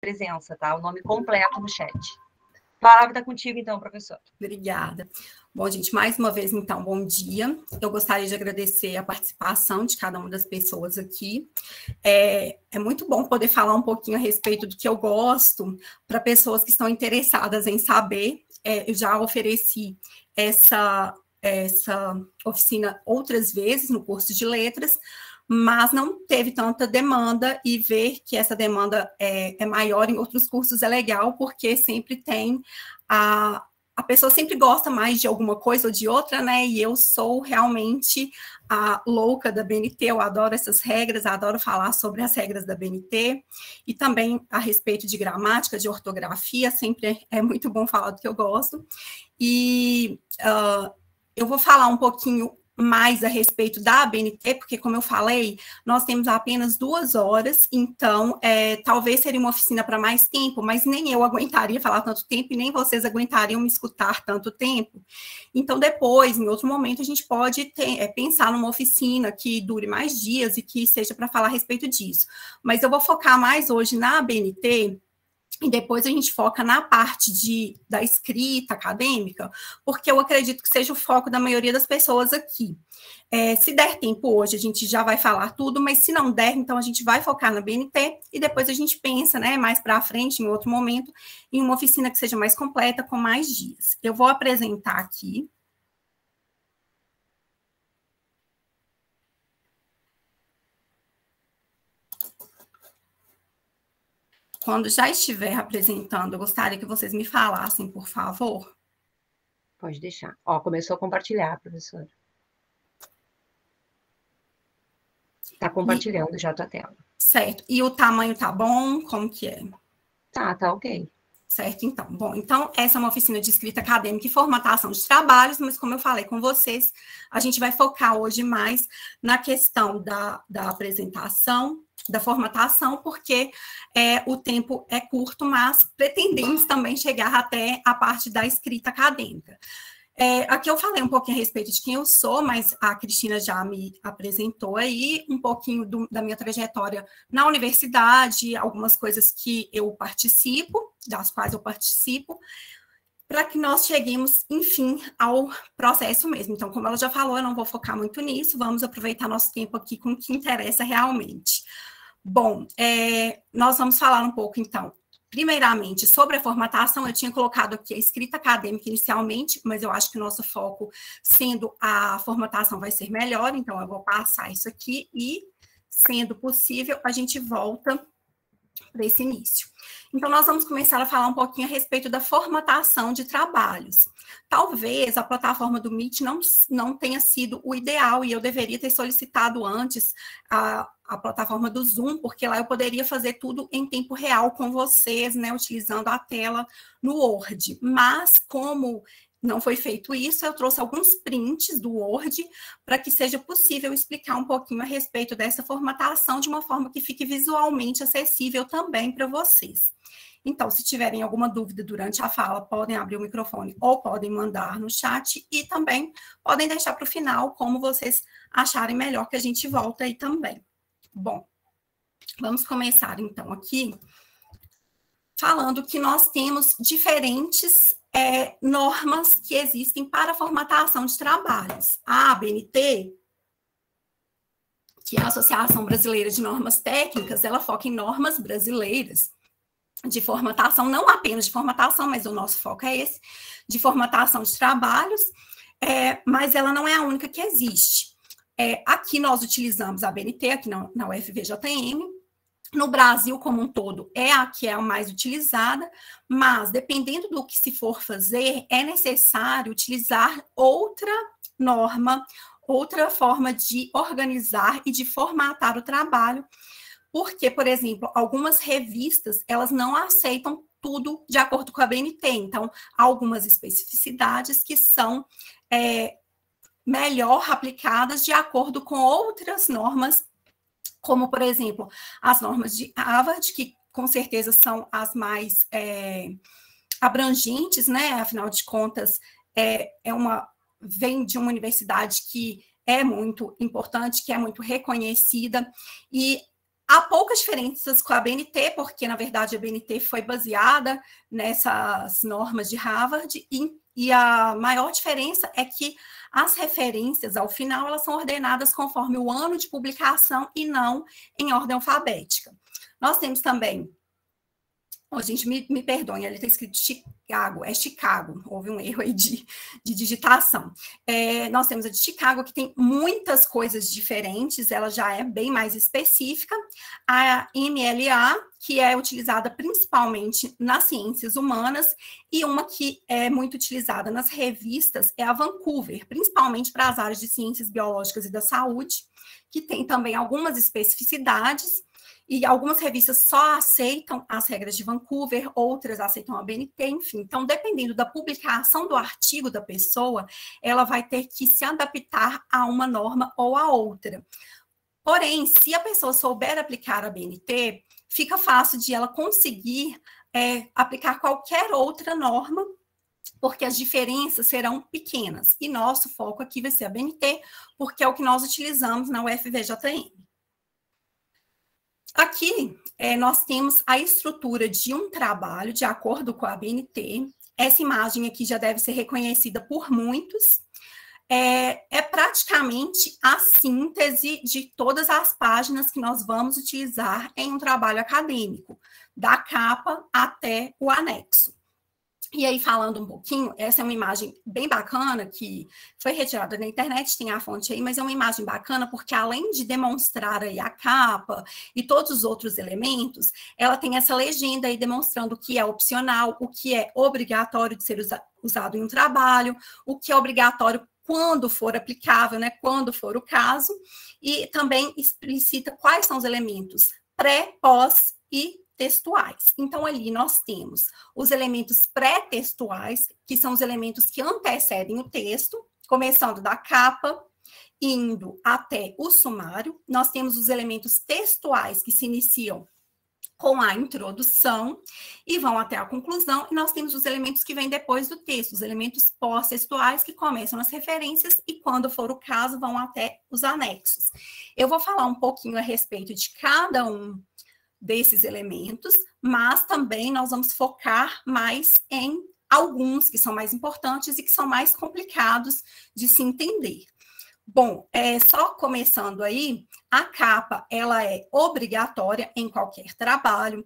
presença, tá? O nome completo no chat. A palavra está contigo, então, professora. Obrigada. Bom, gente, mais uma vez, então, bom dia. Eu gostaria de agradecer a participação de cada uma das pessoas aqui. É muito bom poder falar um pouquinho a respeito do que eu gosto para pessoas que estão interessadas em saber. Eu já ofereci essa oficina outras vezes no curso de letras, mas não teve tanta demanda, e ver que essa demanda é maior em outros cursos é legal, porque sempre tem a pessoa sempre gosta mais de alguma coisa ou de outra, né? E eu sou realmente a louca da BNT, eu adoro essas regras, adoro falar sobre as regras da BNT, e também a respeito de gramática, de ortografia, sempre é muito bom falar do que eu gosto. E eu vou falar um pouquinho mais a respeito da ABNT, porque, como eu falei, nós temos apenas 2 horas, então, talvez seria uma oficina para mais tempo, mas nem eu aguentaria falar tanto tempo, e nem vocês aguentariam me escutar tanto tempo. Então, depois, em outro momento, a gente pode pensar numa oficina que dure mais dias e que seja para falar a respeito disso. Mas eu vou focar mais hoje na ABNT, e depois a gente foca na parte da escrita acadêmica, porque eu acredito que seja o foco da maioria das pessoas aqui. Se der tempo hoje, a gente já vai falar tudo, mas se não der, então a gente vai focar na BNT, e depois a gente pensa, né, mais para frente, em outro momento, em uma oficina que seja mais completa, com mais dias. Eu vou apresentar aqui. Quando já estiver apresentando, eu gostaria que vocês me falassem, por favor. Pode deixar. Ó, começou a compartilhar, professora. Está compartilhando já a tua tela. Certo. E o tamanho tá bom? Como que é? Tá ok. Certo, então. Bom, então, essa é uma oficina de escrita acadêmica e formatação de trabalhos, mas, como eu falei com vocês, a gente vai focar hoje mais na questão da apresentação, da formatação, porque o tempo é curto, mas pretendemos também chegar até a parte da escrita acadêmica. Aqui eu falei um pouquinho a respeito de quem eu sou, mas a Cristina já me apresentou aí um pouquinho da minha trajetória na universidade, algumas coisas que eu participo, das quais eu participo, para que nós cheguemos, enfim, ao processo mesmo. Então, como ela já falou, eu não vou focar muito nisso, vamos aproveitar nosso tempo aqui com o que interessa realmente. Bom, nós vamos falar um pouco, então, primeiramente, sobre a formatação. Eu tinha colocado aqui a escrita acadêmica inicialmente, mas eu acho que o nosso foco, sendo a formatação, vai ser melhor, então eu vou passar isso aqui e, sendo possível, a gente volta para esse início. Então, nós vamos começar a falar um pouquinho a respeito da formatação de trabalhos. Talvez a plataforma do Meet não tenha sido o ideal, e eu deveria ter solicitado antes a plataforma do Zoom, porque lá eu poderia fazer tudo em tempo real com vocês, né, utilizando a tela no Word. Mas, como não foi feito isso, eu trouxe alguns prints do Word para que seja possível explicar um pouquinho a respeito dessa formatação de uma forma que fique visualmente acessível também para vocês. Então, se tiverem alguma dúvida durante a fala, podem abrir o microfone ou podem mandar no chat, e também podem deixar para o final, como vocês acharem melhor, que a gente volta aí também. Bom, vamos começar então aqui falando que nós temos diferentes normas que existem para a formatação de trabalhos. A ABNT, que é a Associação Brasileira de Normas Técnicas, ela foca em normas brasileiras de formatação, não apenas de formatação, mas o nosso foco é esse, de formatação de trabalhos, mas ela não é a única que existe. Aqui nós utilizamos a ABNT, aqui na UFVJM. No Brasil como um todo, é a que é a mais utilizada, mas, dependendo do que se for fazer, é necessário utilizar outra norma, outra forma de organizar e de formatar o trabalho, porque, por exemplo, algumas revistas, elas não aceitam tudo de acordo com a BNT, então, há algumas especificidades que são melhor aplicadas de acordo com outras normas, como, por exemplo, as normas de Harvard, que com certeza são as mais abrangentes, né? Afinal de contas, vem de uma universidade que é muito importante, que é muito reconhecida, e Há poucas diferenças com a BNT, porque, na verdade, a BNT foi baseada nessas normas de Harvard, e a maior diferença é que as referências, ao final, elas são ordenadas conforme o ano de publicação e não em ordem alfabética. Nós temos também... Oh, gente, me perdoem, ali está escrito Chicago, é Chicago, houve um erro aí de digitação. Nós temos a de Chicago, que tem muitas coisas diferentes, ela já é bem mais específica. A MLA, que é utilizada principalmente nas ciências humanas, e uma que é muito utilizada nas revistas é a Vancouver, principalmente para as áreas de ciências biológicas e da saúde, que tem também algumas especificidades. E algumas revistas só aceitam as regras de Vancouver, outras aceitam a BNT, enfim. Então, dependendo da publicação do artigo da pessoa, ela vai ter que se adaptar a uma norma ou a outra. Porém, se a pessoa souber aplicar a BNT, fica fácil de ela conseguir aplicar qualquer outra norma, porque as diferenças serão pequenas. E nosso foco aqui vai ser a BNT, porque é o que nós utilizamos na UFVJM. Aqui, nós temos a estrutura de um trabalho de acordo com a BNT. Essa imagem aqui já deve ser reconhecida por muitos. É praticamente a síntese de todas as páginas que nós vamos utilizar em um trabalho acadêmico, da capa até o anexo. E aí, falando um pouquinho, essa é uma imagem bem bacana, que foi retirada da internet, tem a fonte aí, mas é uma imagem bacana, porque além de demonstrar aí a capa e todos os outros elementos, ela tem essa legenda aí demonstrando o que é opcional, o que é obrigatório de ser usado em um trabalho, o que é obrigatório quando for aplicável, né, quando for o caso, e também explicita quais são os elementos pré, pós e textuais. Então, ali nós temos os elementos pré-textuais, que são os elementos que antecedem o texto, começando da capa, indo até o sumário. Nós temos os elementos textuais, que se iniciam com a introdução e vão até a conclusão, e nós temos os elementos que vêm depois do texto, os elementos pós-textuais, que começam nas referências e, quando for o caso, vão até os anexos. Eu vou falar um pouquinho a respeito de cada um desses elementos, mas também nós vamos focar mais em alguns que são mais importantes e que são mais complicados de se entender. Bom, só começando aí, a capa, ela é obrigatória em qualquer trabalho,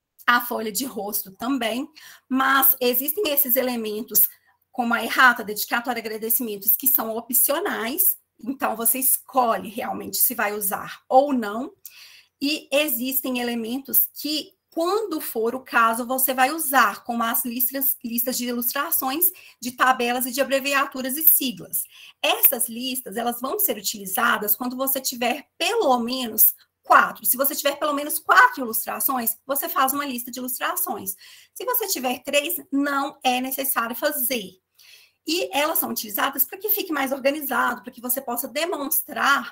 a folha de rosto também, mas existem esses elementos, como a errata, dedicatória, agradecimentos, que são opcionais, então você escolhe realmente se vai usar ou não. E existem elementos que, quando for o caso, você vai usar, como as listas de ilustrações, de tabelas e de abreviaturas e siglas. Essas listas, elas vão ser utilizadas quando você tiver pelo menos 4. Se você tiver pelo menos 4 ilustrações, você faz uma lista de ilustrações. Se você tiver 3, não é necessário fazer. E elas são utilizadas para que fique mais organizado, para que você possa demonstrar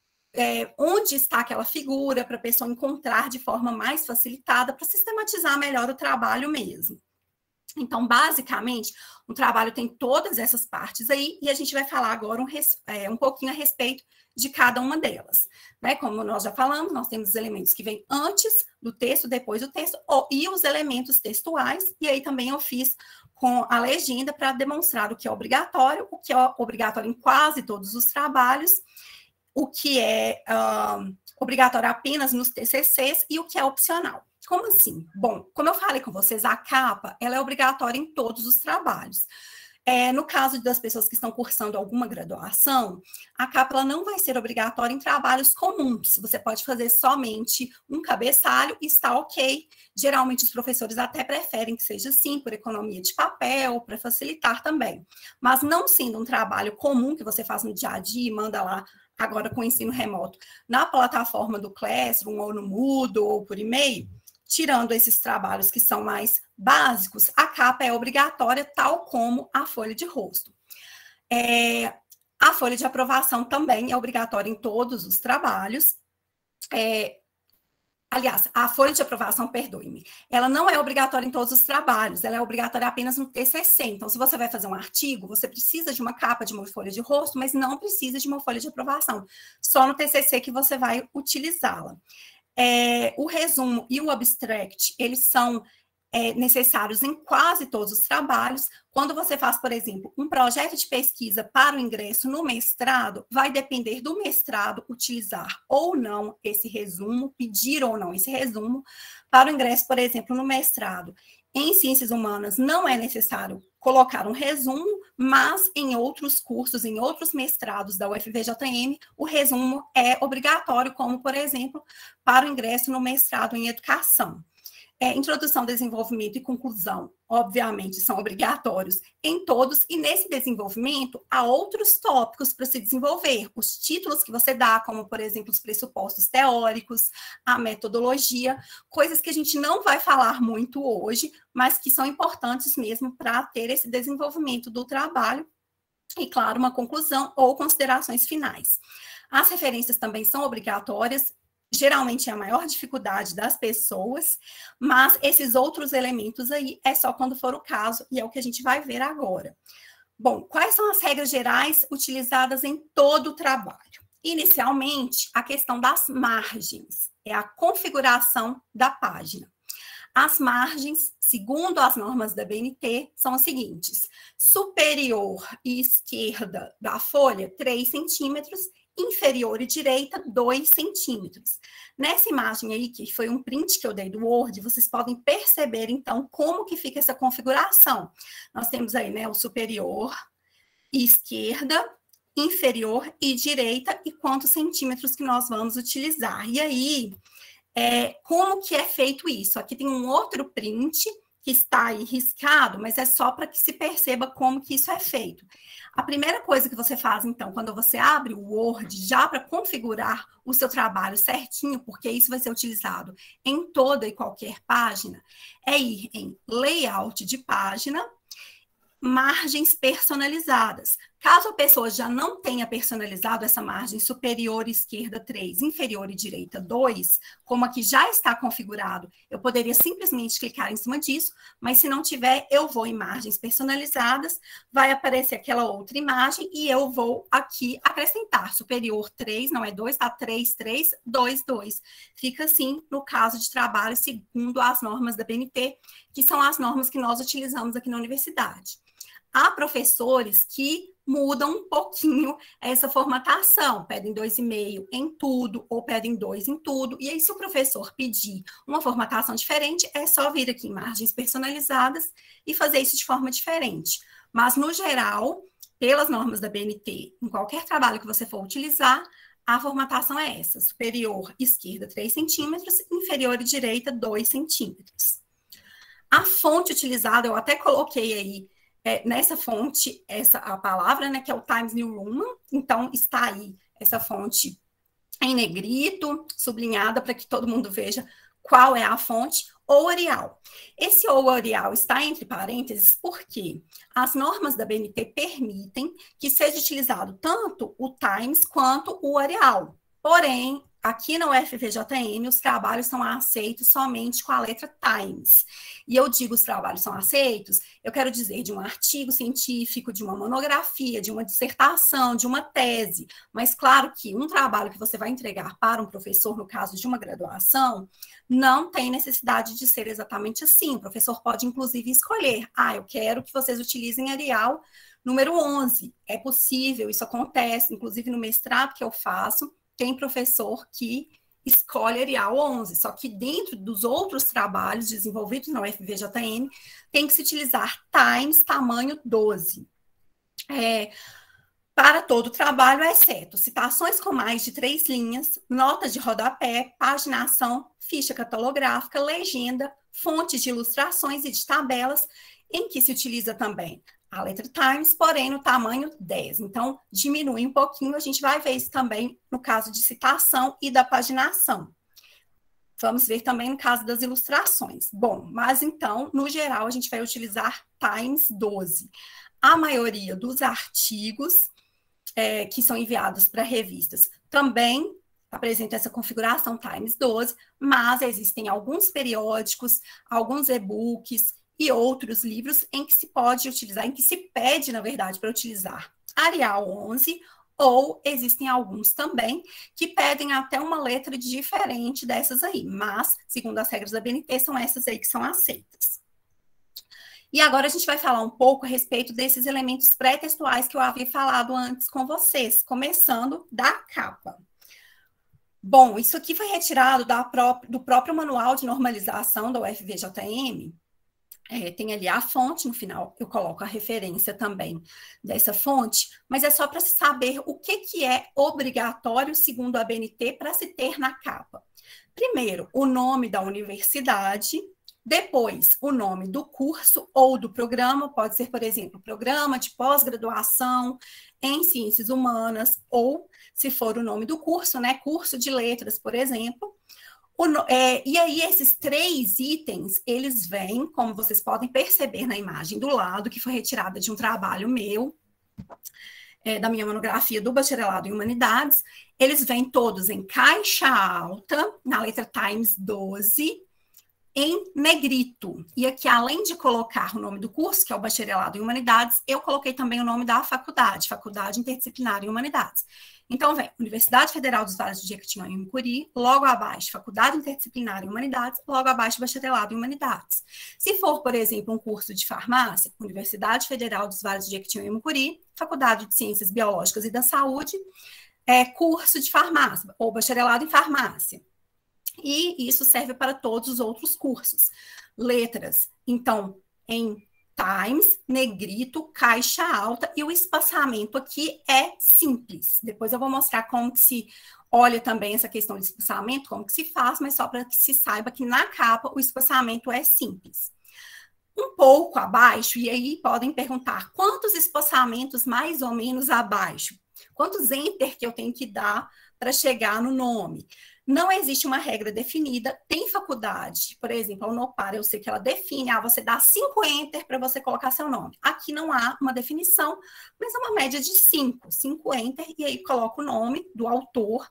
onde está aquela figura, para a pessoa encontrar de forma mais facilitada, para sistematizar melhor o trabalho mesmo. Então, basicamente, o trabalho tem todas essas partes aí, e a gente vai falar agora um pouquinho a respeito de cada uma delas. Né? Como nós já falamos, nós temos os elementos que vêm antes do texto, depois do texto, e os elementos textuais, e aí também eu fiz com a legenda para demonstrar o que é obrigatório em quase todos os trabalhos, o que é obrigatório apenas nos TCCs e o que é opcional. Como assim? Bom, como eu falei com vocês, a capa ela é obrigatória em todos os trabalhos. No caso das pessoas que estão cursando alguma graduação, a capa ela não vai ser obrigatória em trabalhos comuns. Você pode fazer somente um cabeçalho e está ok. Geralmente, os professores até preferem que seja assim, por economia de papel, para facilitar também. Mas não sendo um trabalho comum que você faz no dia a dia e manda lá, agora com o ensino remoto, na plataforma do Classroom, ou no Moodle, ou por e-mail, tirando esses trabalhos que são mais básicos, a capa é obrigatória, tal como a folha de rosto. A folha de aprovação também é obrigatória em todos os trabalhos. Aliás, a folha de aprovação, perdoe-me, ela não é obrigatória em todos os trabalhos, ela é obrigatória apenas no TCC. Então, se você vai fazer um artigo, você precisa de uma capa, de uma folha de rosto, mas não precisa de uma folha de aprovação. Só no TCC que você vai utilizá-la. O resumo e o abstract, eles são necessários em quase todos os trabalhos. Quando você faz, por exemplo, um projeto de pesquisa para o ingresso no mestrado, vai depender do mestrado utilizar ou não esse resumo, pedir ou não esse resumo. Para o ingresso, por exemplo, no mestrado em ciências humanas, não é necessário colocar um resumo, mas em outros cursos, em outros mestrados da UFVJM, o resumo é obrigatório, como, por exemplo, para o ingresso no mestrado em educação. Introdução, desenvolvimento e conclusão, obviamente, são obrigatórios em todos, e nesse desenvolvimento há outros tópicos para se desenvolver, os títulos que você dá, como, por exemplo, os pressupostos teóricos, a metodologia, coisas que a gente não vai falar muito hoje, mas que são importantes mesmo para ter esse desenvolvimento do trabalho, e, claro, uma conclusão ou considerações finais. As referências também são obrigatórias, geralmente é a maior dificuldade das pessoas, mas esses outros elementos aí é só quando for o caso, e é o que a gente vai ver agora. Bom, quais são as regras gerais utilizadas em todo o trabalho? Inicialmente, a questão das margens, é a configuração da página. As margens, segundo as normas da BNT, são as seguintes: superior e esquerda da folha, 3 centímetros, inferior e direita, 2 centímetros. Nessa imagem aí, que foi um print que eu dei do Word, vocês podem perceber, então, como que fica essa configuração. Nós temos aí, né, o superior, esquerda, inferior e direita, e quantos centímetros que nós vamos utilizar. E aí, como que é feito isso? Aqui tem um outro print que está aí riscado, mas é só para que se perceba como que isso é feito. A primeira coisa que você faz, então, quando você abre o Word, já para configurar o seu trabalho certinho, porque isso vai ser utilizado em toda e qualquer página, é ir em Layout de página, margens personalizadas. Caso a pessoa já não tenha personalizado essa margem superior esquerda 3, inferior e direita 2, como aqui já está configurado, eu poderia simplesmente clicar em cima disso, mas se não tiver, eu vou em margens personalizadas, vai aparecer aquela outra imagem e eu vou aqui acrescentar superior 3, não é 2, tá 3, 3, 2, 2. Fica assim no caso de trabalho segundo as normas da BNT, que são as normas que nós utilizamos aqui na universidade. Há professores que mudam um pouquinho essa formatação, pedem 2,5 em tudo, ou pedem 2 em tudo, e aí se o professor pedir uma formatação diferente, é só vir aqui em margens personalizadas e fazer isso de forma diferente. Mas, no geral, pelas normas da BNT, em qualquer trabalho que você for utilizar, a formatação é essa: superior esquerda 3 centímetros, inferior e direita 2 centímetros. A fonte utilizada, eu até coloquei aí, nessa fonte, a palavra, né, que é o Times New Roman, então está aí essa fonte em negrito, sublinhada, para que todo mundo veja qual é a fonte, ou Arial. Esse ou Arial está entre parênteses porque as normas da BNT permitem que seja utilizado tanto o Times quanto o Arial. Porém, aqui na UFVJM, os trabalhos são aceitos somente com a letra Times. E eu digo os trabalhos são aceitos, eu quero dizer de um artigo científico, de uma monografia, de uma dissertação, de uma tese. Mas claro que um trabalho que você vai entregar para um professor, no caso de uma graduação, não tem necessidade de ser exatamente assim. O professor pode, inclusive, escolher: eu quero que vocês utilizem Arial número 11. É possível, isso acontece, inclusive no mestrado que eu faço, tem professor que escolhe Arial 11, só que dentro dos outros trabalhos desenvolvidos na UFVJM, tem que se utilizar Times tamanho 12. Para todo o trabalho, exceto citações com mais de 3 linhas, notas de rodapé, paginação, ficha catalográfica, legenda, fontes de ilustrações e de tabelas, em que se utiliza também a letra Times, porém no tamanho 10. Então, diminui um pouquinho, a gente vai ver isso também no caso de citação e da paginação. Vamos ver também no caso das ilustrações. Bom, mas então, no geral, a gente vai utilizar Times 12. A maioria dos artigos que são enviados para revistas também apresenta essa configuração Times 12, mas existem alguns periódicos, alguns e-books e outros livros em que se pode utilizar, em que se pede, na verdade, para utilizar Arial 11 ou existem alguns também que pedem até uma letra diferente dessas aí, mas, segundo as regras da BNT, são essas aí que são aceitas. E agora a gente vai falar um pouco a respeito desses elementos pré-textuais que eu havia falado antes com vocês, começando da capa. Bom, isso aqui foi retirado do próprio manual de normalização da UFVJM. Tem ali a fonte, no final eu coloco a referência também dessa fonte, mas é só para se saber o que é obrigatório, segundo a BNT, para se ter na capa. Primeiro, o nome da universidade, depois o nome do curso ou do programa, pode ser, por exemplo, programa de pós-graduação em ciências humanas, ou, se for o nome do curso, né, curso de letras, por exemplo. E aí, esses 3 itens, eles vêm, como vocês podem perceber na imagem do lado, que foi retirada de um trabalho meu, da minha monografia do bacharelado em Humanidades, eles vêm todos em caixa alta, na letra Times 12, em negrito. E aqui, além de colocar o nome do curso, que é o bacharelado em Humanidades, eu coloquei também o nome da faculdade, Faculdade Interdisciplinar em Humanidades. Então, vem Universidade Federal dos Vales do Jequitinhonha e Mucuri, logo abaixo, Faculdade Interdisciplinar em Humanidades, logo abaixo, Bacharelado em Humanidades. Se for, por exemplo, um curso de farmácia, Universidade Federal dos Vales do Jequitinhonha e Mucuri, Faculdade de Ciências Biológicas e da Saúde, curso de farmácia, ou bacharelado em farmácia. E isso serve para todos os outros cursos. Letras, então, em Times, negrito, caixa alta, e o espaçamento aqui é simples. Depois eu vou mostrar como que se olha também essa questão de espaçamento, como que se faz, mas só para que se saiba que na capa o espaçamento é simples. Um pouco abaixo, e aí podem perguntar, quantos espaçamentos mais ou menos abaixo? Quantos enter que eu tenho que dar para chegar no nome? Não existe uma regra definida, tem faculdade, por exemplo, a Unopar, eu sei que ela define, você dá 5 enter para você colocar seu nome. Aqui não há uma definição, mas é uma média de 5 enter, e aí coloca o nome do autor.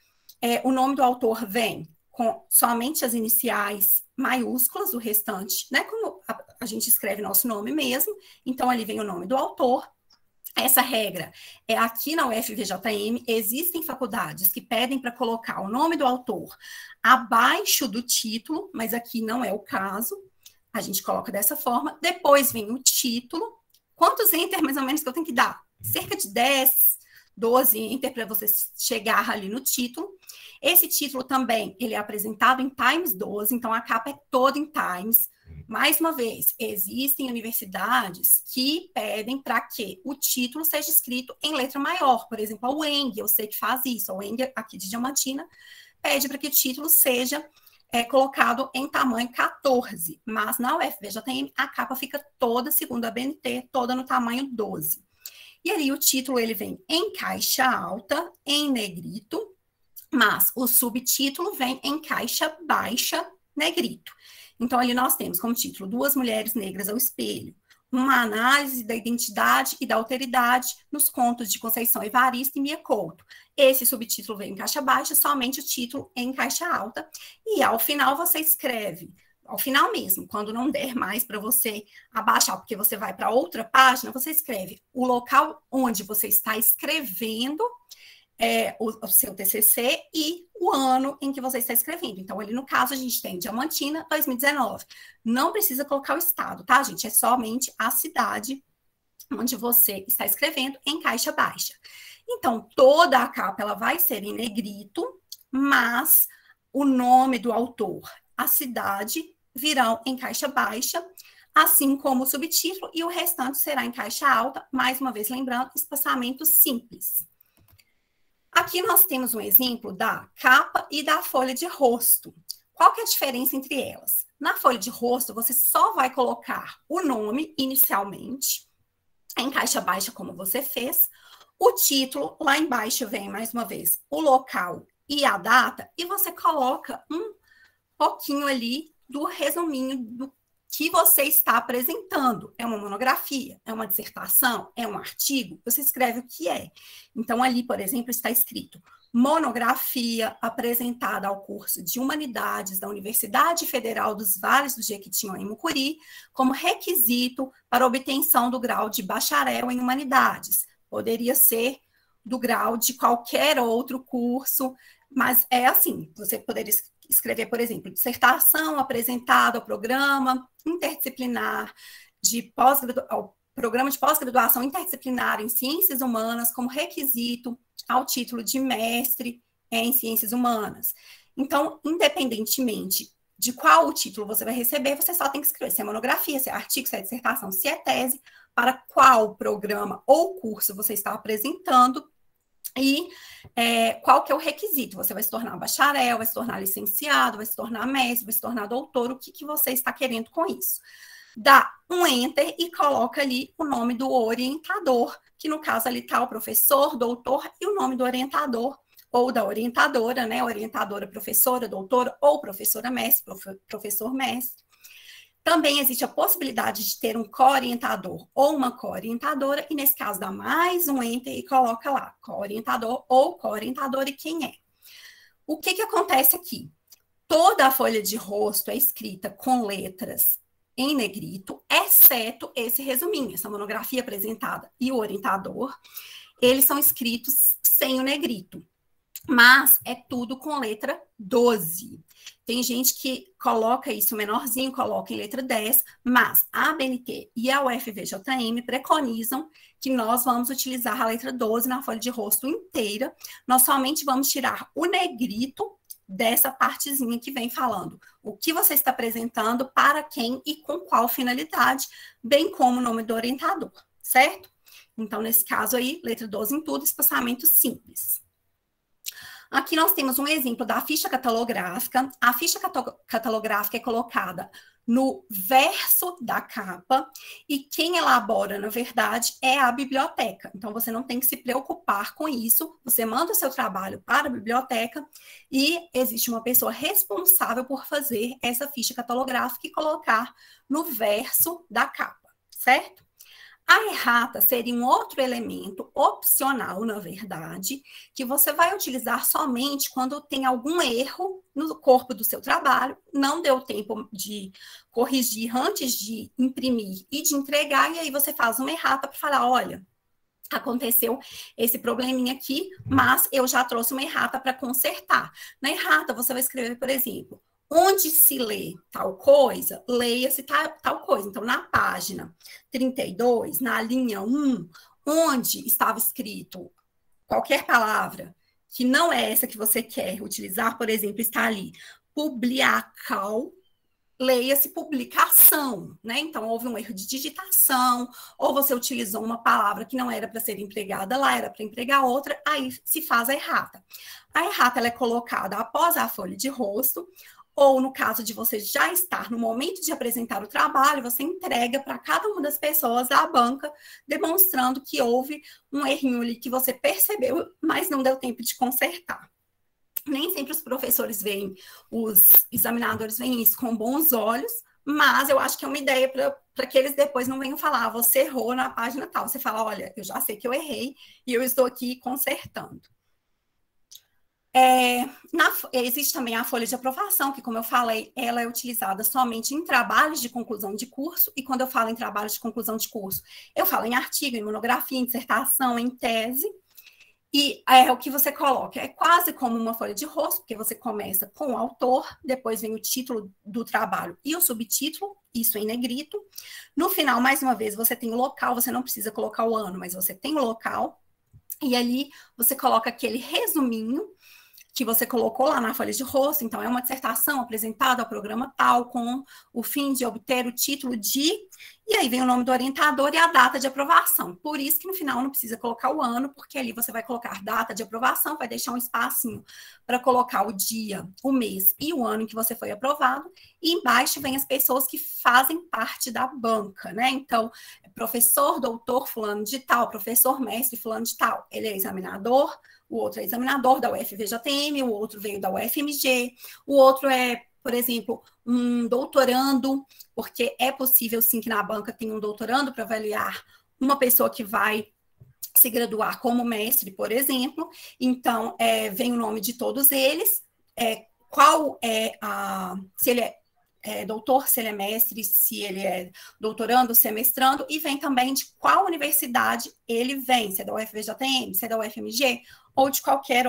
O nome do autor vem com somente as iniciais maiúsculas, o restante, né, como a gente escreve nosso nome mesmo, então ali vem o nome do autor. Essa regra é aqui na UFVJM, existem faculdades que pedem para colocar o nome do autor abaixo do título, mas aqui não é o caso, a gente coloca dessa forma, depois vem o título, quantos enter mais ou menos que eu tenho que dar? Cerca de 10, 12 enter para você chegar ali no título. Esse título também, ele é apresentado em Times 12, então a capa é toda em Times. Mais uma vez, existem universidades que pedem para que o título seja escrito em letra maior. Por exemplo, a UENG, eu sei que faz isso. A UENG, aqui de Diamantina, pede para que o título seja colocado em tamanho 14. Mas na UFVJM, a capa fica toda, segundo a BNT, toda no tamanho 12. E ali o título, ele vem em caixa alta, em negrito, mas o subtítulo vem em caixa baixa, negrito. Então, ali nós temos como título 2 mulheres negras ao espelho, uma análise da identidade e da alteridade nos contos de Conceição Evaristo e Mia Couto. Esse subtítulo vem em caixa baixa, somente o título em caixa alta. E ao final você escreve, ao final mesmo, quando não der mais para você abaixar, porque você vai para outra página, você escreve o local onde você está escrevendo o seu TCC e o ano em que você está escrevendo. Então, ali no caso, a gente tem Diamantina, 2019. Não precisa colocar o estado, tá, gente? É somente a cidade onde você está escrevendo em caixa baixa. Então, toda a capa, ela vai ser em negrito, mas o nome do autor, a cidade, virão em caixa baixa, assim como o subtítulo, e o restante será em caixa alta, mais uma vez lembrando, espaçamento simples. Aqui nós temos um exemplo da capa e da folha de rosto. Qual que é a diferença entre elas? Na folha de rosto, você só vai colocar o nome inicialmente, em caixa baixa, como você fez. O título, lá embaixo vem, mais uma vez, o local e a data, e você coloca um pouquinho ali do resuminho do que você está apresentando. É uma monografia, é uma dissertação, é um artigo, você escreve o que é. Então, ali, por exemplo, está escrito monografia apresentada ao curso de Humanidades da Universidade Federal dos Vales do Jequitinhonha e Mucuri como requisito para obtenção do grau de bacharel em Humanidades. Poderia ser do grau de qualquer outro curso, mas é assim, você poderia escrever, por exemplo, dissertação apresentada ao programa interdisciplinar ao programa de pós-graduação interdisciplinar em ciências humanas como requisito ao título de mestre em ciências humanas. Então, independentemente de qual o título você vai receber, você só tem que escrever se é monografia, se é artigo, se é dissertação, se é tese, para qual programa ou curso você está apresentando e qual que é o requisito. Você vai se tornar bacharel, vai se tornar licenciado, vai se tornar mestre, vai se tornar doutor, o que você está querendo com isso. Dá um enter e coloca ali o nome do orientador, que no caso ali está o professor, doutor e o nome do orientador ou da orientadora, né? Orientadora, professora, doutora ou professora mestre, professor mestre. Também existe a possibilidade de ter um co-orientador ou uma co-orientadora, e nesse caso dá mais um enter e coloca lá co-orientador ou co-orientadora e quem é. O que acontece aqui? Toda a folha de rosto é escrita com letras em negrito, exceto esse resuminho, essa monografia apresentada e o orientador, eles são escritos sem o negrito, mas é tudo com letra 12. Tem gente que coloca isso menorzinho, coloca em letra 10, mas a ABNT e a UFVJM preconizam que nós vamos utilizar a letra 12 na folha de rosto inteira. Nós somente vamos tirar o negrito dessa partezinha que vem falando o que você está apresentando, para quem e com qual finalidade, bem como o nome do orientador, certo? Então, nesse caso aí, letra 12 em tudo, espaçamento simples. Aqui nós temos um exemplo da ficha catalográfica. A ficha catalográfica é colocada no verso da capa e quem elabora, na verdade, é a biblioteca. Então, você não tem que se preocupar com isso. Você manda o seu trabalho para a biblioteca e existe uma pessoa responsável por fazer essa ficha catalográfica e colocar no verso da capa, certo? A errata seria um outro elemento opcional, na verdade, que você vai utilizar somente quando tem algum erro no corpo do seu trabalho, não deu tempo de corrigir antes de imprimir e de entregar, e aí você faz uma errata para falar, olha, aconteceu esse probleminha aqui, mas eu já trouxe uma errata para consertar. Na errata, você vai escrever, por exemplo, onde se lê tal coisa, leia-se tal coisa. Então, na página 32, na linha 1, onde estava escrito qualquer palavra que não é essa que você quer utilizar, por exemplo, está ali, publicar, leia-se publicação, né? Então, houve um erro de digitação, ou você utilizou uma palavra que não era para ser empregada lá, era para empregar outra, aí se faz a errata. A errata, ela é colocada após a folha de rosto, ou no caso de você já estar no momento de apresentar o trabalho, você entrega para cada uma das pessoas da banca, demonstrando que houve um errinho ali que você percebeu, mas não deu tempo de consertar. Nem sempre os professores veem, os examinadores veem isso com bons olhos, mas eu acho que é uma ideia para que eles depois não venham falar, você errou na página tal. Você fala, olha, eu já sei que eu errei e eu estou aqui consertando. Existe também a folha de aprovação, que, como eu falei, ela é utilizada somente em trabalhos de conclusão de curso, e quando eu falo em trabalhos de conclusão de curso, eu falo em artigo, em monografia, em dissertação, em tese, e o que você coloca é quase como uma folha de rosto, porque você começa com o autor, depois vem o título do trabalho e o subtítulo, isso em negrito. No final, mais uma vez, você tem o local, você não precisa colocar o ano, mas você tem o local, e ali você coloca aquele resuminho que você colocou lá na folha de rosto. Então, é uma dissertação apresentada ao programa tal, com o fim de obter o título de... E aí vem o nome do orientador e a data de aprovação. Por isso que no final não precisa colocar o ano, porque ali você vai colocar data de aprovação, vai deixar um espacinho para colocar o dia, o mês e o ano em que você foi aprovado. E embaixo vem as pessoas que fazem parte da banca, né? Então, professor, doutor, fulano de tal, professor, mestre, fulano de tal. Ele é examinador, o outro é examinador da UFVJM, o outro veio da UFMG, o outro é, por exemplo, um doutorando, porque é possível, sim, que na banca tenha um doutorando para avaliar uma pessoa que vai se graduar como mestre, por exemplo. Então, vem o nome de todos eles, qual é se ele é é doutor, se ele é mestre, se ele é doutorando, se é mestrando, e vem também de qual universidade ele vem, se é da UFVJM, se é da UFMG, ou de qualquer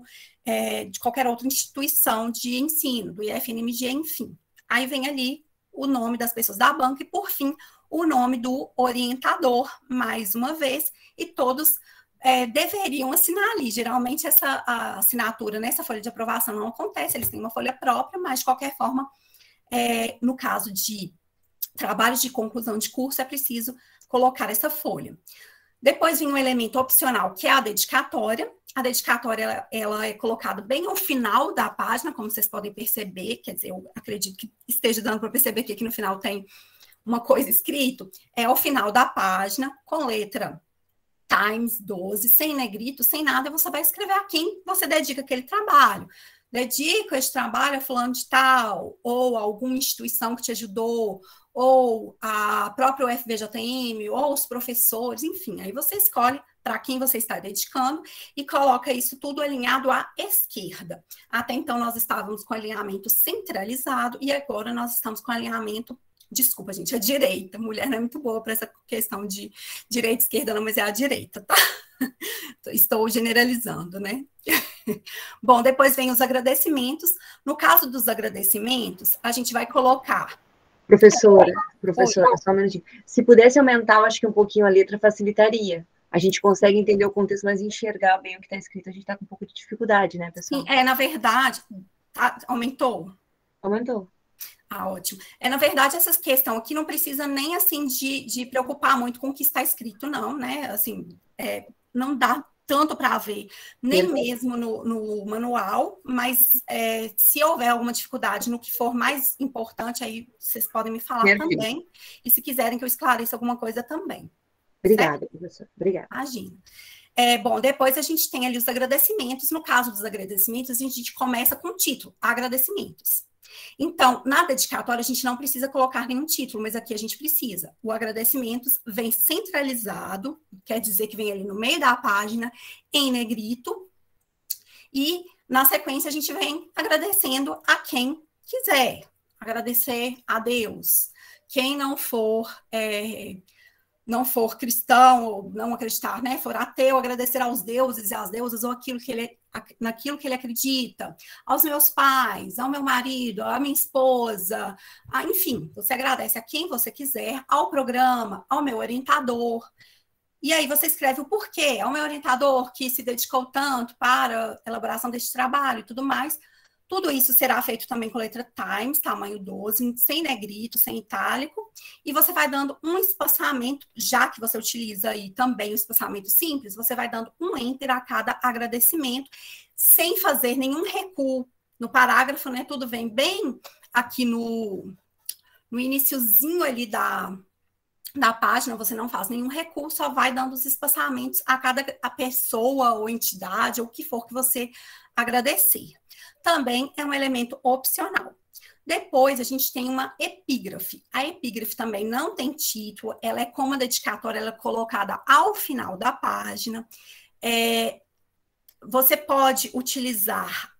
outra instituição de ensino, do IFNMG, enfim. Aí vem ali o nome das pessoas da banca e, por fim, o nome do orientador, mais uma vez, e todos deveriam assinar ali. Geralmente, a assinatura nessa folha de aprovação não acontece, eles têm uma folha própria, mas, de qualquer forma, no caso de trabalhos de conclusão de curso, é preciso colocar essa folha. Depois vem um elemento opcional, que é a dedicatória. A dedicatória, ela é colocada bem ao final da página, como vocês podem perceber, quer dizer, eu acredito que esteja dando para perceber que aqui no final tem uma coisa escrito, é ao final da página, com letra Times 12, sem negrito, sem nada, você vai escrever a quem você dedica aquele trabalho. Dedico esse trabalho a fulano de tal, ou a alguma instituição que te ajudou, ou a própria UFVJM, ou os professores, enfim, aí você escolhe para quem você está dedicando e coloca isso tudo alinhado à esquerda. Até então nós estávamos com alinhamento centralizado e agora nós estamos com alinhamento, desculpa gente, a direita. Mulher não é muito boa para essa questão de direita e esquerda não, mas é a direita, tá? Estou generalizando, né? Bom, depois vem os agradecimentos. No caso dos agradecimentos, a gente vai colocar... Professora, só um minutinho. Se pudesse aumentar, eu acho que um pouquinho a letra facilitaria. A gente consegue entender o contexto, mas enxergar bem o que está escrito, a gente está com um pouco de dificuldade, né, pessoal? Sim, na verdade, aumentou? Aumentou. Ah, ótimo. Na verdade, essa questão aqui não precisa nem, assim, de preocupar muito com o que está escrito, não, né? Assim, não dá tanto para ver, nem mesmo no manual, mas se houver alguma dificuldade no que for mais importante, aí vocês podem me falar também, e se quiserem que eu esclareça alguma coisa também. Obrigada, professora. Obrigada. Imagina. Bom, depois a gente tem ali os agradecimentos. No caso dos agradecimentos, a gente começa com o título, agradecimentos. Então, na dedicatória, a gente não precisa colocar nenhum título, mas aqui a gente precisa. O agradecimentos vem centralizado, quer dizer que vem ali no meio da página, em negrito, e na sequência a gente vem agradecendo a quem quiser. Agradecer a Deus. Quem não for cristão, ou não acreditar, né, for ateu, agradecer aos deuses e às deusas, ou naquilo que ele acredita, aos meus pais, ao meu marido, à minha esposa, enfim, você agradece a quem você quiser, ao programa, ao meu orientador, e aí você escreve o porquê, ao meu orientador que se dedicou tanto para a elaboração deste trabalho e tudo mais. Tudo isso será feito também com letra Times, tamanho 12, sem negrito, sem itálico, e você vai dando um espaçamento, já que você utiliza aí também o espaçamento simples, você vai dando um enter a cada agradecimento, sem fazer nenhum recuo no parágrafo, né? Tudo vem bem aqui no iniciozinho ali da página, você não faz nenhum recuo, só vai dando os espaçamentos a cada pessoa ou entidade, ou o que for que você agradecer. Também é um elemento opcional. Depois, a gente tem uma epígrafe. A epígrafe também não tem título, ela é como a dedicatória, ela é colocada ao final da página. Você pode utilizar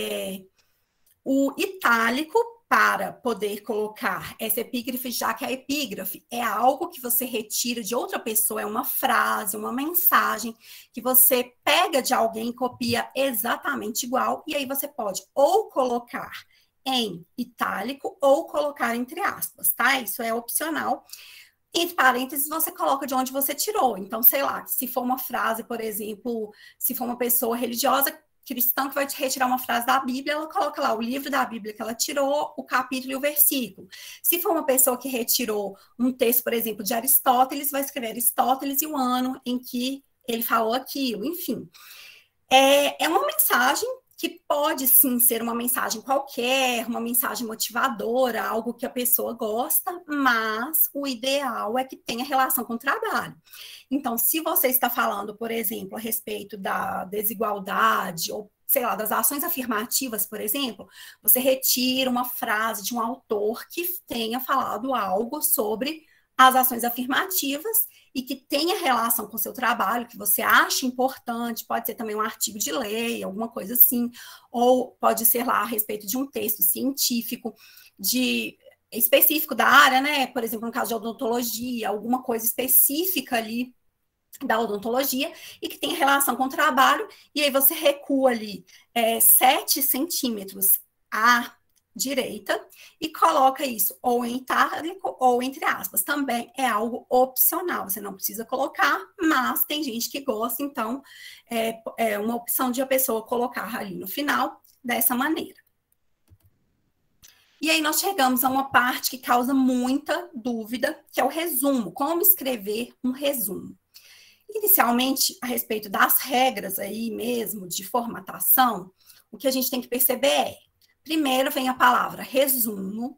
o itálico para poder colocar essa epígrafe, já que a epígrafe é algo que você retira de outra pessoa, é uma frase, uma mensagem que você pega de alguém e copia exatamente igual, e aí você pode ou colocar em itálico ou colocar entre aspas, tá? Isso é opcional. Entre parênteses, você coloca de onde você tirou. Então, sei lá, se for uma frase, por exemplo, se for uma pessoa religiosa, cristã que vai te retirar uma frase da Bíblia, ela coloca lá o livro da Bíblia que ela tirou, o capítulo e o versículo. Se for uma pessoa que retirou um texto, por exemplo, de Aristóteles, vai escrever Aristóteles e o ano em que ele falou aquilo, enfim. É uma mensagem que pode, sim, ser uma mensagem qualquer, uma mensagem motivadora, algo que a pessoa gosta, mas o ideal é que tenha relação com o trabalho. Então, se você está falando, por exemplo, a respeito da desigualdade, ou, sei lá, das ações afirmativas, por exemplo, você retira uma frase de um autor que tenha falado algo sobre as ações afirmativas e que tenha relação com o seu trabalho, que você acha importante, pode ser também um artigo de lei, alguma coisa assim, ou pode ser lá a respeito de um texto científico, de específico da área, né? Por exemplo, no caso de odontologia, alguma coisa específica ali da odontologia e que tem relação com o trabalho, e aí você recua ali 7 centímetros à direita e coloca isso ou em itálico ou entre aspas. Também é algo opcional, você não precisa colocar, mas tem gente que gosta, então é uma opção de a pessoa colocar ali no final dessa maneira. E aí nós chegamos a uma parte que causa muita dúvida, que é o resumo. Como escrever um resumo? Inicialmente, a respeito das regras aí mesmo de formatação, o que a gente tem que perceber é, primeiro vem a palavra resumo,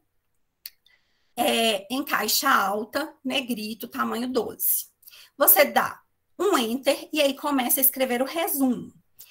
em caixa alta, negrito, tamanho 12. Você dá um enter e aí começa a escrever o resumo.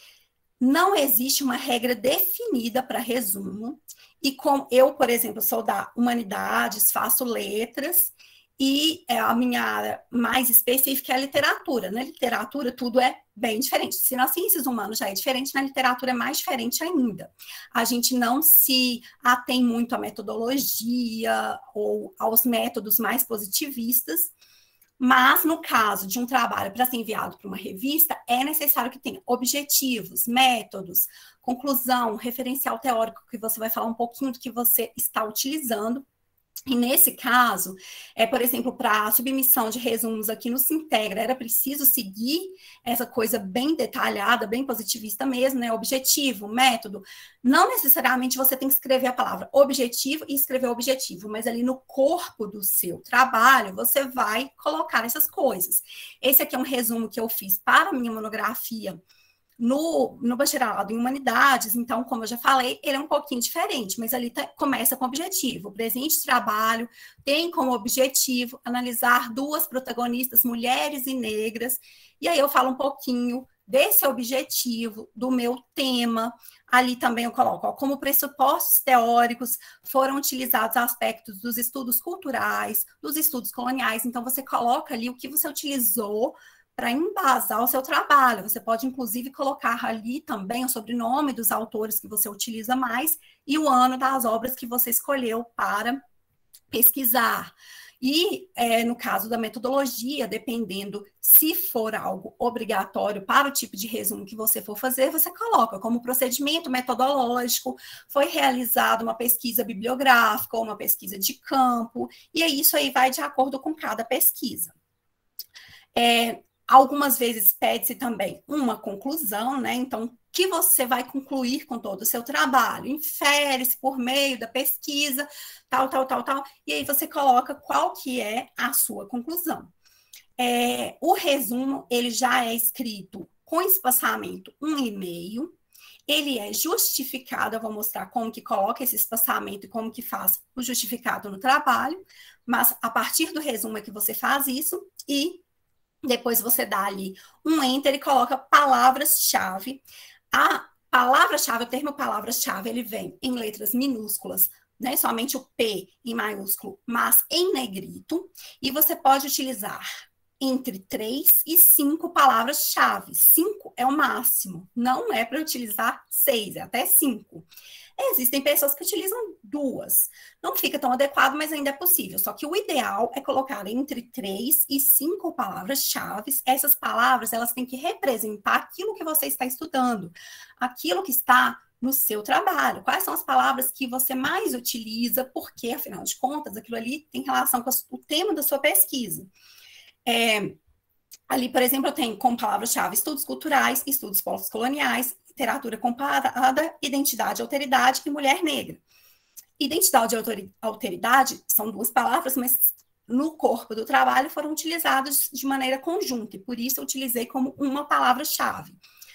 Não existe uma regra definida para resumo, e como eu, por exemplo, sou da humanidades, faço letras, e a minha área mais específica é a literatura. Na literatura, tudo é bem diferente. Se nas ciências humanas já é diferente, na literatura é mais diferente ainda. A gente não se atém muito à metodologia ou aos métodos mais positivistas, mas no caso de um trabalho para ser enviado para uma revista, é necessário que tenha objetivos, métodos, conclusão, referencial teórico, que você vai falar um pouquinho do que você está utilizando. E nesse caso, por exemplo, para a submissão de resumos aqui no Sintegra, era preciso seguir essa coisa bem detalhada, bem positivista mesmo, né? Objetivo, método. Não necessariamente você tem que escrever a palavra objetivo e escrever objetivo, mas ali no corpo do seu trabalho, você vai colocar essas coisas. Esse aqui é um resumo que eu fiz para a minha monografia no bacharelado em humanidades, então, como eu já falei, ele é um pouquinho diferente, mas ali começa com objetivo. O presente trabalho tem como objetivo analisar 2 protagonistas, mulheres e negras, e aí eu falo um pouquinho desse objetivo, do meu tema. Ali também eu coloco, como pressupostos teóricos foram utilizados aspectos dos estudos culturais, dos estudos coloniais, então você coloca ali o que você utilizou para embasar o seu trabalho. Você pode, inclusive, colocar ali também o sobrenome dos autores que você utiliza mais e o ano das obras que você escolheu para pesquisar. E, no caso da metodologia, dependendo se for algo obrigatório para o tipo de resumo que você for fazer, você coloca como procedimento metodológico, foi realizada uma pesquisa bibliográfica ou uma pesquisa de campo, e isso aí vai de acordo com cada pesquisa. Algumas vezes pede-se também uma conclusão, né? Então, o que você vai concluir com todo o seu trabalho? Infere-se por meio da pesquisa, tal, e aí você coloca qual que é a sua conclusão. O resumo, ele já é escrito com espaçamento 1,5, ele é justificado, eu vou mostrar como que coloca esse espaçamento e como que faz o justificado no trabalho, mas a partir do resumo é que você faz isso, e depois você dá ali um enter e coloca palavras-chave. A palavra-chave, o termo palavra-chave, ele vem em letras minúsculas, né? Somente o P em maiúsculo, mas em negrito. E você pode utilizar entre 3 e 5 palavras-chave. 5 é o máximo, não é para utilizar 6, é até 5. Existem pessoas que utilizam 2. Não fica tão adequado, mas ainda é possível. Só que o ideal é colocar entre 3 e 5 palavras-chave. Essas palavras, elas têm que representar aquilo que você está estudando, aquilo que está no seu trabalho. Quais são as palavras que você mais utiliza, porque, afinal de contas, aquilo ali tem relação com o tema da sua pesquisa. Ali, por exemplo, eu tenho como palavra-chave estudos culturais, estudos pós-coloniais, literatura comparada, identidade, alteridade e mulher negra. Identidade e alteridade são 2 palavras, mas no corpo do trabalho foram utilizadas de maneira conjunta, e por isso eu utilizei como uma palavra-chave.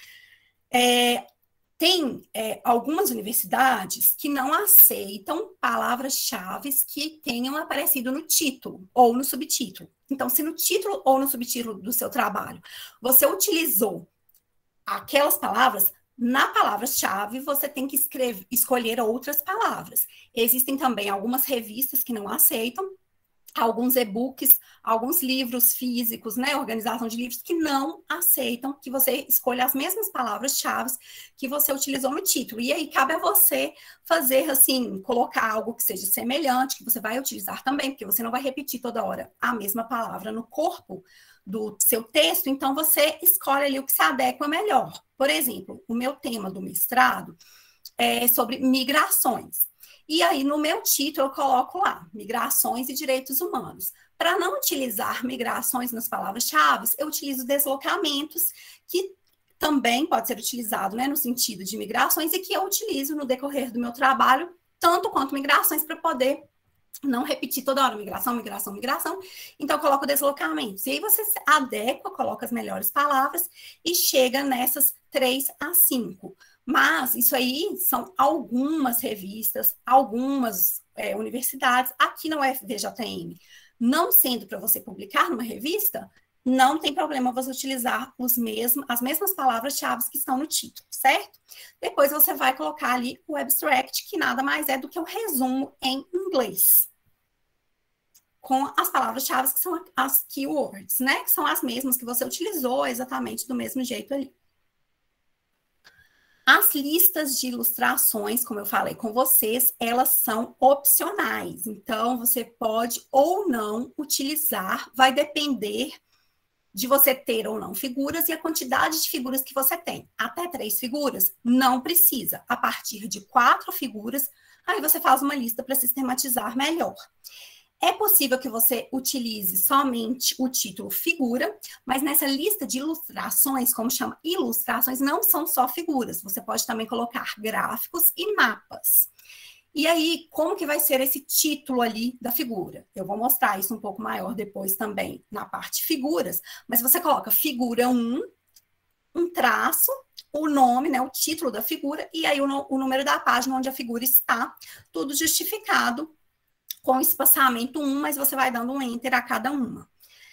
Tem algumas universidades que não aceitam palavras-chave que tenham aparecido no título ou no subtítulo. Então, se no título ou no subtítulo do seu trabalho você utilizou aquelas palavras, na palavra-chave você tem que escolher outras palavras. Existem também algumas revistas que não aceitam, alguns e-books, alguns livros físicos, né, organização de livros, que não aceitam que você escolha as mesmas palavras-chave que você utilizou no título. E aí cabe a você fazer, assim, colocar algo que seja semelhante, que você vai utilizar também, porque você não vai repetir toda hora a mesma palavra no corpo do seu texto, então você escolhe ali o que se adequa melhor. Por exemplo, o meu tema do mestrado é sobre migrações. E aí, no meu título, eu coloco lá, migrações e direitos humanos. Para não utilizar migrações nas palavras-chave, eu utilizo deslocamentos, que também pode ser utilizado, né, no sentido de migrações, e que eu utilizo no decorrer do meu trabalho, tanto quanto migrações, para poder não repetir toda hora, migração, migração, migração. Então, eu coloco deslocamentos. E aí você adequa, coloca as melhores palavras e chega nessas 3 a 5. Mas isso aí são algumas revistas, algumas universidades. Aqui na UFVJM, não sendo para você publicar numa revista, não tem problema você utilizar as mesmas palavras-chave que estão no título, certo? Depois você vai colocar ali o abstract, que nada mais é do que o resumo em inglês, com as palavras-chave que são as keywords, né? Que são as mesmas que você utilizou exatamente do mesmo jeito ali. As listas de ilustrações, como eu falei com vocês, elas são opcionais. Então, você pode ou não utilizar, vai depender de você ter ou não figuras e a quantidade de figuras que você tem. Até 3 figuras, não precisa. A partir de 4 figuras, aí você faz uma lista para sistematizar melhor. É possível que você utilize somente o título figura, mas nessa lista de ilustrações, como chama ilustrações, não são só figuras. Você pode também colocar gráficos e mapas. E aí, como que vai ser esse título ali da figura? Eu vou mostrar isso um pouco maior depois também na parte figuras, mas você coloca figura 1, um traço, o nome, né, o título da figura, e aí o número da página onde a figura está, tudo justificado com espaçamento 1, mas você vai dando um enter a cada uma.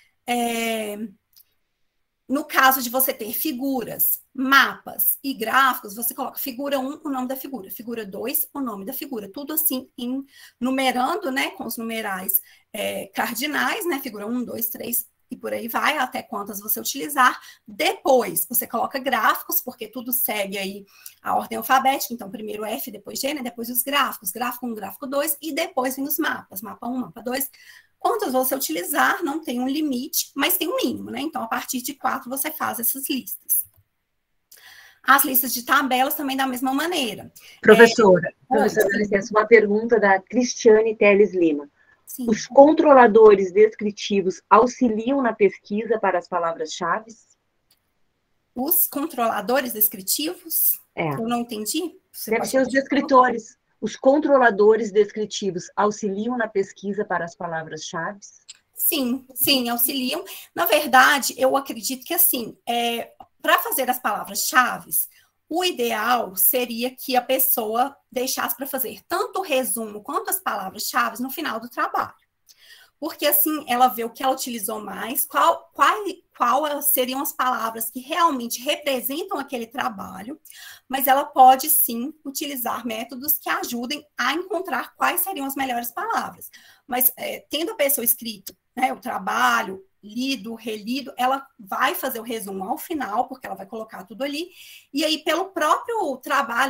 No caso de você ter figuras, mapas e gráficos, você coloca figura 1, o nome da figura 2, o nome da figura, tudo assim, numerando, né, com os numerais cardinais, né, figura 1, 2, 3, e por aí vai, até quantas você utilizar. Depois, você coloca gráficos, porque tudo segue aí a ordem alfabética, então primeiro F, depois G, né, depois os gráficos, gráfico 1, gráfico 2, e depois vem os mapas, mapa 1, mapa 2. Quantas você utilizar, não tem um limite, mas tem um mínimo, né? Então, a partir de 4, você faz essas listas. As listas de tabelas também da mesma maneira. Professora, dá licença, uma pergunta da Cristiane Teles Lima. Sim. Os controladores descritivos auxiliam na pesquisa para as palavras-chave? Os controladores descritivos? Eu não entendi. Deve ser os descritores. Os controladores descritivos auxiliam na pesquisa para as palavras-chave? Sim, sim, auxiliam. Na verdade, eu acredito que, assim, para fazer as palavras-chave, o ideal seria que a pessoa deixasse para fazer tanto o resumo quanto as palavras-chave no final do trabalho. Porque, assim, ela vê o que ela utilizou mais, qual seriam as palavras que realmente representam aquele trabalho, mas ela pode, sim, utilizar métodos que ajudem a encontrar quais seriam as melhores palavras. Mas, tendo a pessoa escrito, né, o trabalho, lido, relido, ela vai fazer o resumo ao final, porque ela vai colocar tudo ali, e aí, pelo próprio trabalho,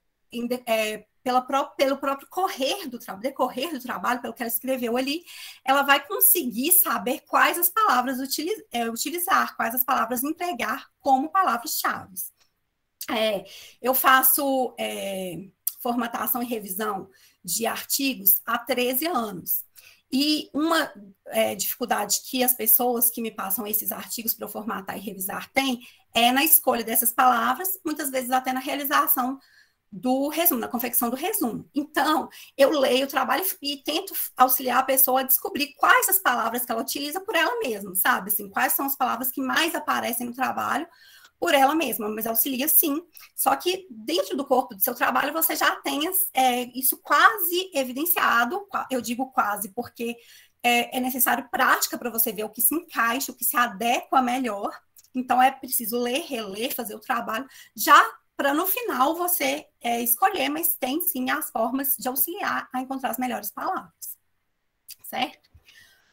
pelo próprio decorrer do trabalho, pelo que ela escreveu ali, ela vai conseguir saber quais as palavras utilizar, quais as palavras empregar como palavras-chave. Eu faço formatação e revisão de artigos há 13 anos. E uma dificuldade que as pessoas que me passam esses artigos para eu formatar e revisar têm é na escolha dessas palavras, muitas vezes até na realização do resumo, na confecção do resumo. Então, eu leio o trabalho e tento auxiliar a pessoa a descobrir quais as palavras que ela utiliza por ela mesma, sabe? Assim, quais são as palavras que mais aparecem no trabalho por ela mesma, mas auxilia sim. Só que dentro do corpo do seu trabalho você já tem isso quase evidenciado, eu digo quase, porque é necessário prática para você ver o que se encaixa, o que se adequa melhor. Então, é preciso ler, reler, fazer o trabalho, já para no final você escolher, mas tem sim as formas de auxiliar a encontrar as melhores palavras, certo?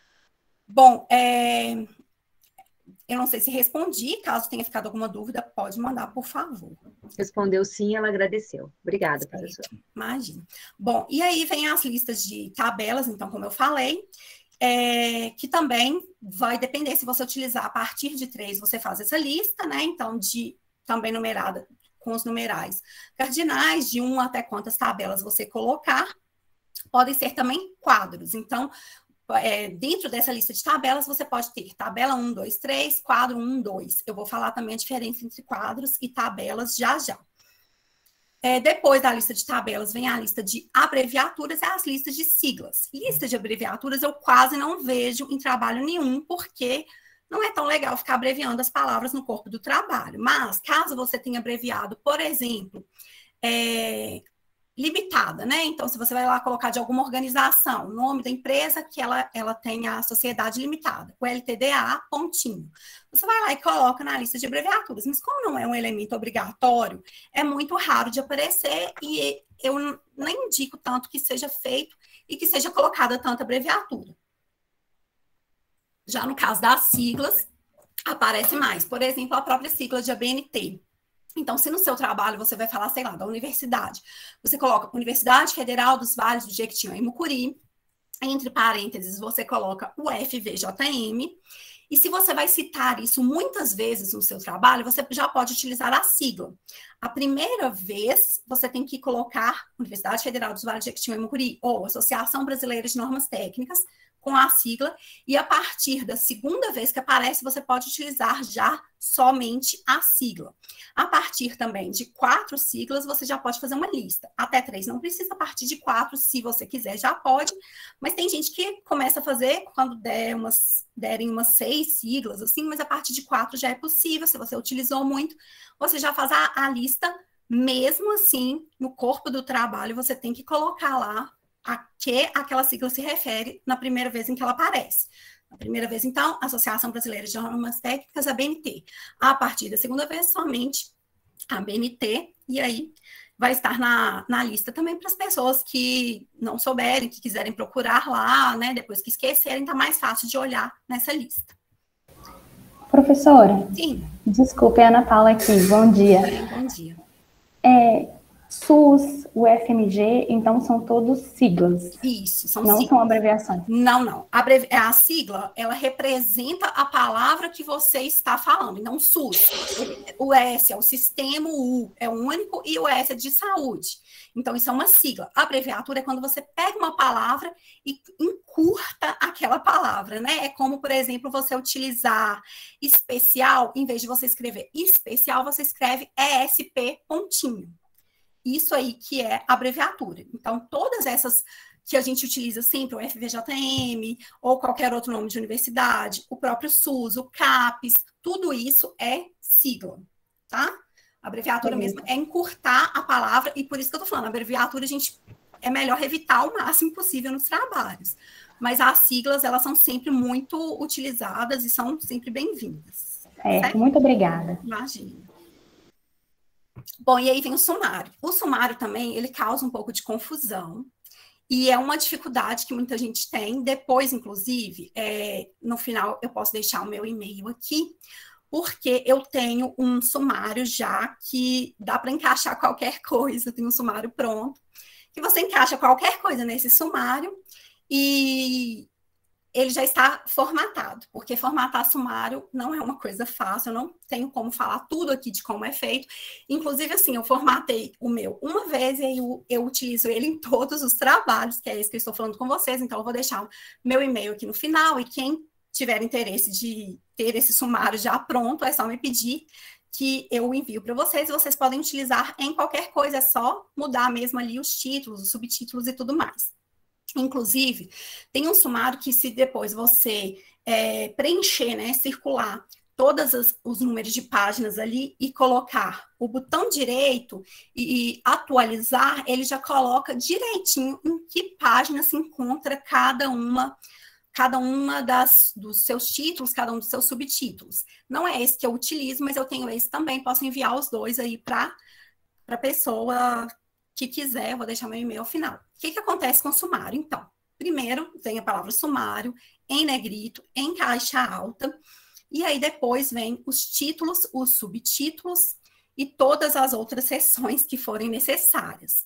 Bom, eu não sei se respondi, caso tenha ficado alguma dúvida, pode mandar, por favor. Respondeu sim, ela agradeceu. Obrigada, professora. Imagina. Bom, e aí vem as listas de tabelas, então, como eu falei, que também vai depender, se você utilizar a partir de 3, você faz essa lista, né? Então, também numerada com os numerais cardinais, de 1 até quantas tabelas você colocar. Podem ser também quadros. Então, dentro dessa lista de tabelas, você pode ter tabela 1, 2, 3, quadro 1, 2. Eu vou falar também a diferença entre quadros e tabelas já já. Depois da lista de tabelas, vem a lista de abreviaturas e as listas de siglas. Lista de abreviaturas eu quase não vejo em trabalho nenhum, porque não é tão legal ficar abreviando as palavras no corpo do trabalho. Mas, caso você tenha abreviado, por exemplo, limitada, né? Então, se você vai lá colocar de alguma organização, o nome da empresa que ela tem a sociedade limitada, o LTDA, pontinho. Você vai lá e coloca na lista de abreviaturas, mas como não é um elemento obrigatório, é muito raro de aparecer e eu nem indico tanto que seja feito e que seja colocada tanta abreviatura. Já no caso das siglas, aparece mais. Por exemplo, a própria sigla de ABNT. Então, se no seu trabalho você vai falar, sei lá, da universidade, você coloca Universidade Federal dos Vales do Jequitinhonha e Mucuri, entre parênteses você coloca o FVJM, e se você vai citar isso muitas vezes no seu trabalho, você já pode utilizar a sigla. A primeira vez, você tem que colocar Universidade Federal dos Vales do Jequitinhonha e Mucuri, ou Associação Brasileira de Normas Técnicas, com a sigla, e a partir da segunda vez que aparece, você pode utilizar já somente a sigla. A partir também de 4 siglas, você já pode fazer uma lista. Até 3 não precisa, a partir de 4, se você quiser, já pode, mas tem gente que começa a fazer quando derem umas 6 siglas, assim, mas a partir de 4 já é possível, se você utilizou muito, você já faz a lista, mesmo assim, no corpo do trabalho, você tem que colocar lá a que aquela sigla se refere na primeira vez em que ela aparece. Na primeira vez, então, Associação Brasileira de Normas Técnicas, a ABNT. A partir da segunda vez, somente a ABNT, e aí vai estar na lista também para as pessoas que não souberem, que quiserem procurar lá, né, depois que esquecerem, tá mais fácil de olhar nessa lista. Professora? Sim. Desculpe, Ana Paula aqui, bom dia. Bom dia. SUS, UFMG, então são todos siglas. Isso, são não siglas. São abreviações. Não. A sigla, ela representa a palavra que você está falando, e não SUS. O S é o sistema, o U é o único e o S é de saúde. Então, isso é uma sigla. A abreviatura é quando você pega uma palavra e encurta aquela palavra, né? É como, por exemplo, você utilizar especial, em vez de você escrever especial, você escreve ESP pontinho. Isso aí que é abreviatura. Então, todas essas que a gente utiliza sempre, o FVJM, ou qualquer outro nome de universidade, o próprio SUS, o CAPES, tudo isso é sigla, tá? A abreviatura mesmo é encurtar a palavra, e por isso que eu tô falando, a abreviatura a gente é melhor evitar o máximo possível nos trabalhos. Mas as siglas, elas são sempre muito utilizadas e são sempre bem-vindas. Certo? Muito obrigada. Imagina. Bom, e aí vem o sumário. O sumário também, ele causa um pouco de confusão, e é uma dificuldade que muita gente tem. Depois, inclusive, no final, eu posso deixar o meu e-mail aqui, porque eu tenho um sumário já que dá para encaixar qualquer coisa, eu tenho um sumário pronto, que você encaixa qualquer coisa nesse sumário, e ele já está formatado, porque formatar sumário não é uma coisa fácil, eu não tenho como falar tudo aqui de como é feito. Inclusive, assim, eu formatei o meu uma vez e eu utilizo ele em todos os trabalhos, que é isso que eu estou falando com vocês, então eu vou deixar o meu e-mail aqui no final, e quem tiver interesse de ter esse sumário já pronto, é só me pedir que eu envio para vocês, e vocês podem utilizar em qualquer coisa, é só mudar mesmo ali os títulos, os subtítulos e tudo mais. Inclusive, tem um sumário que, se depois você preencher, né, circular todos os números de páginas ali e colocar o botão direito e atualizar, ele já coloca direitinho em que página se encontra cada uma dos seus títulos, cada um dos seus subtítulos. Não é esse que eu utilizo, mas eu tenho esse também, posso enviar os dois aí para a pessoa que quiser, eu vou deixar meu e-mail ao final. O que acontece com o sumário, então? Primeiro vem a palavra sumário, em negrito, em caixa alta, e aí depois vem os títulos, os subtítulos e todas as outras seções que forem necessárias.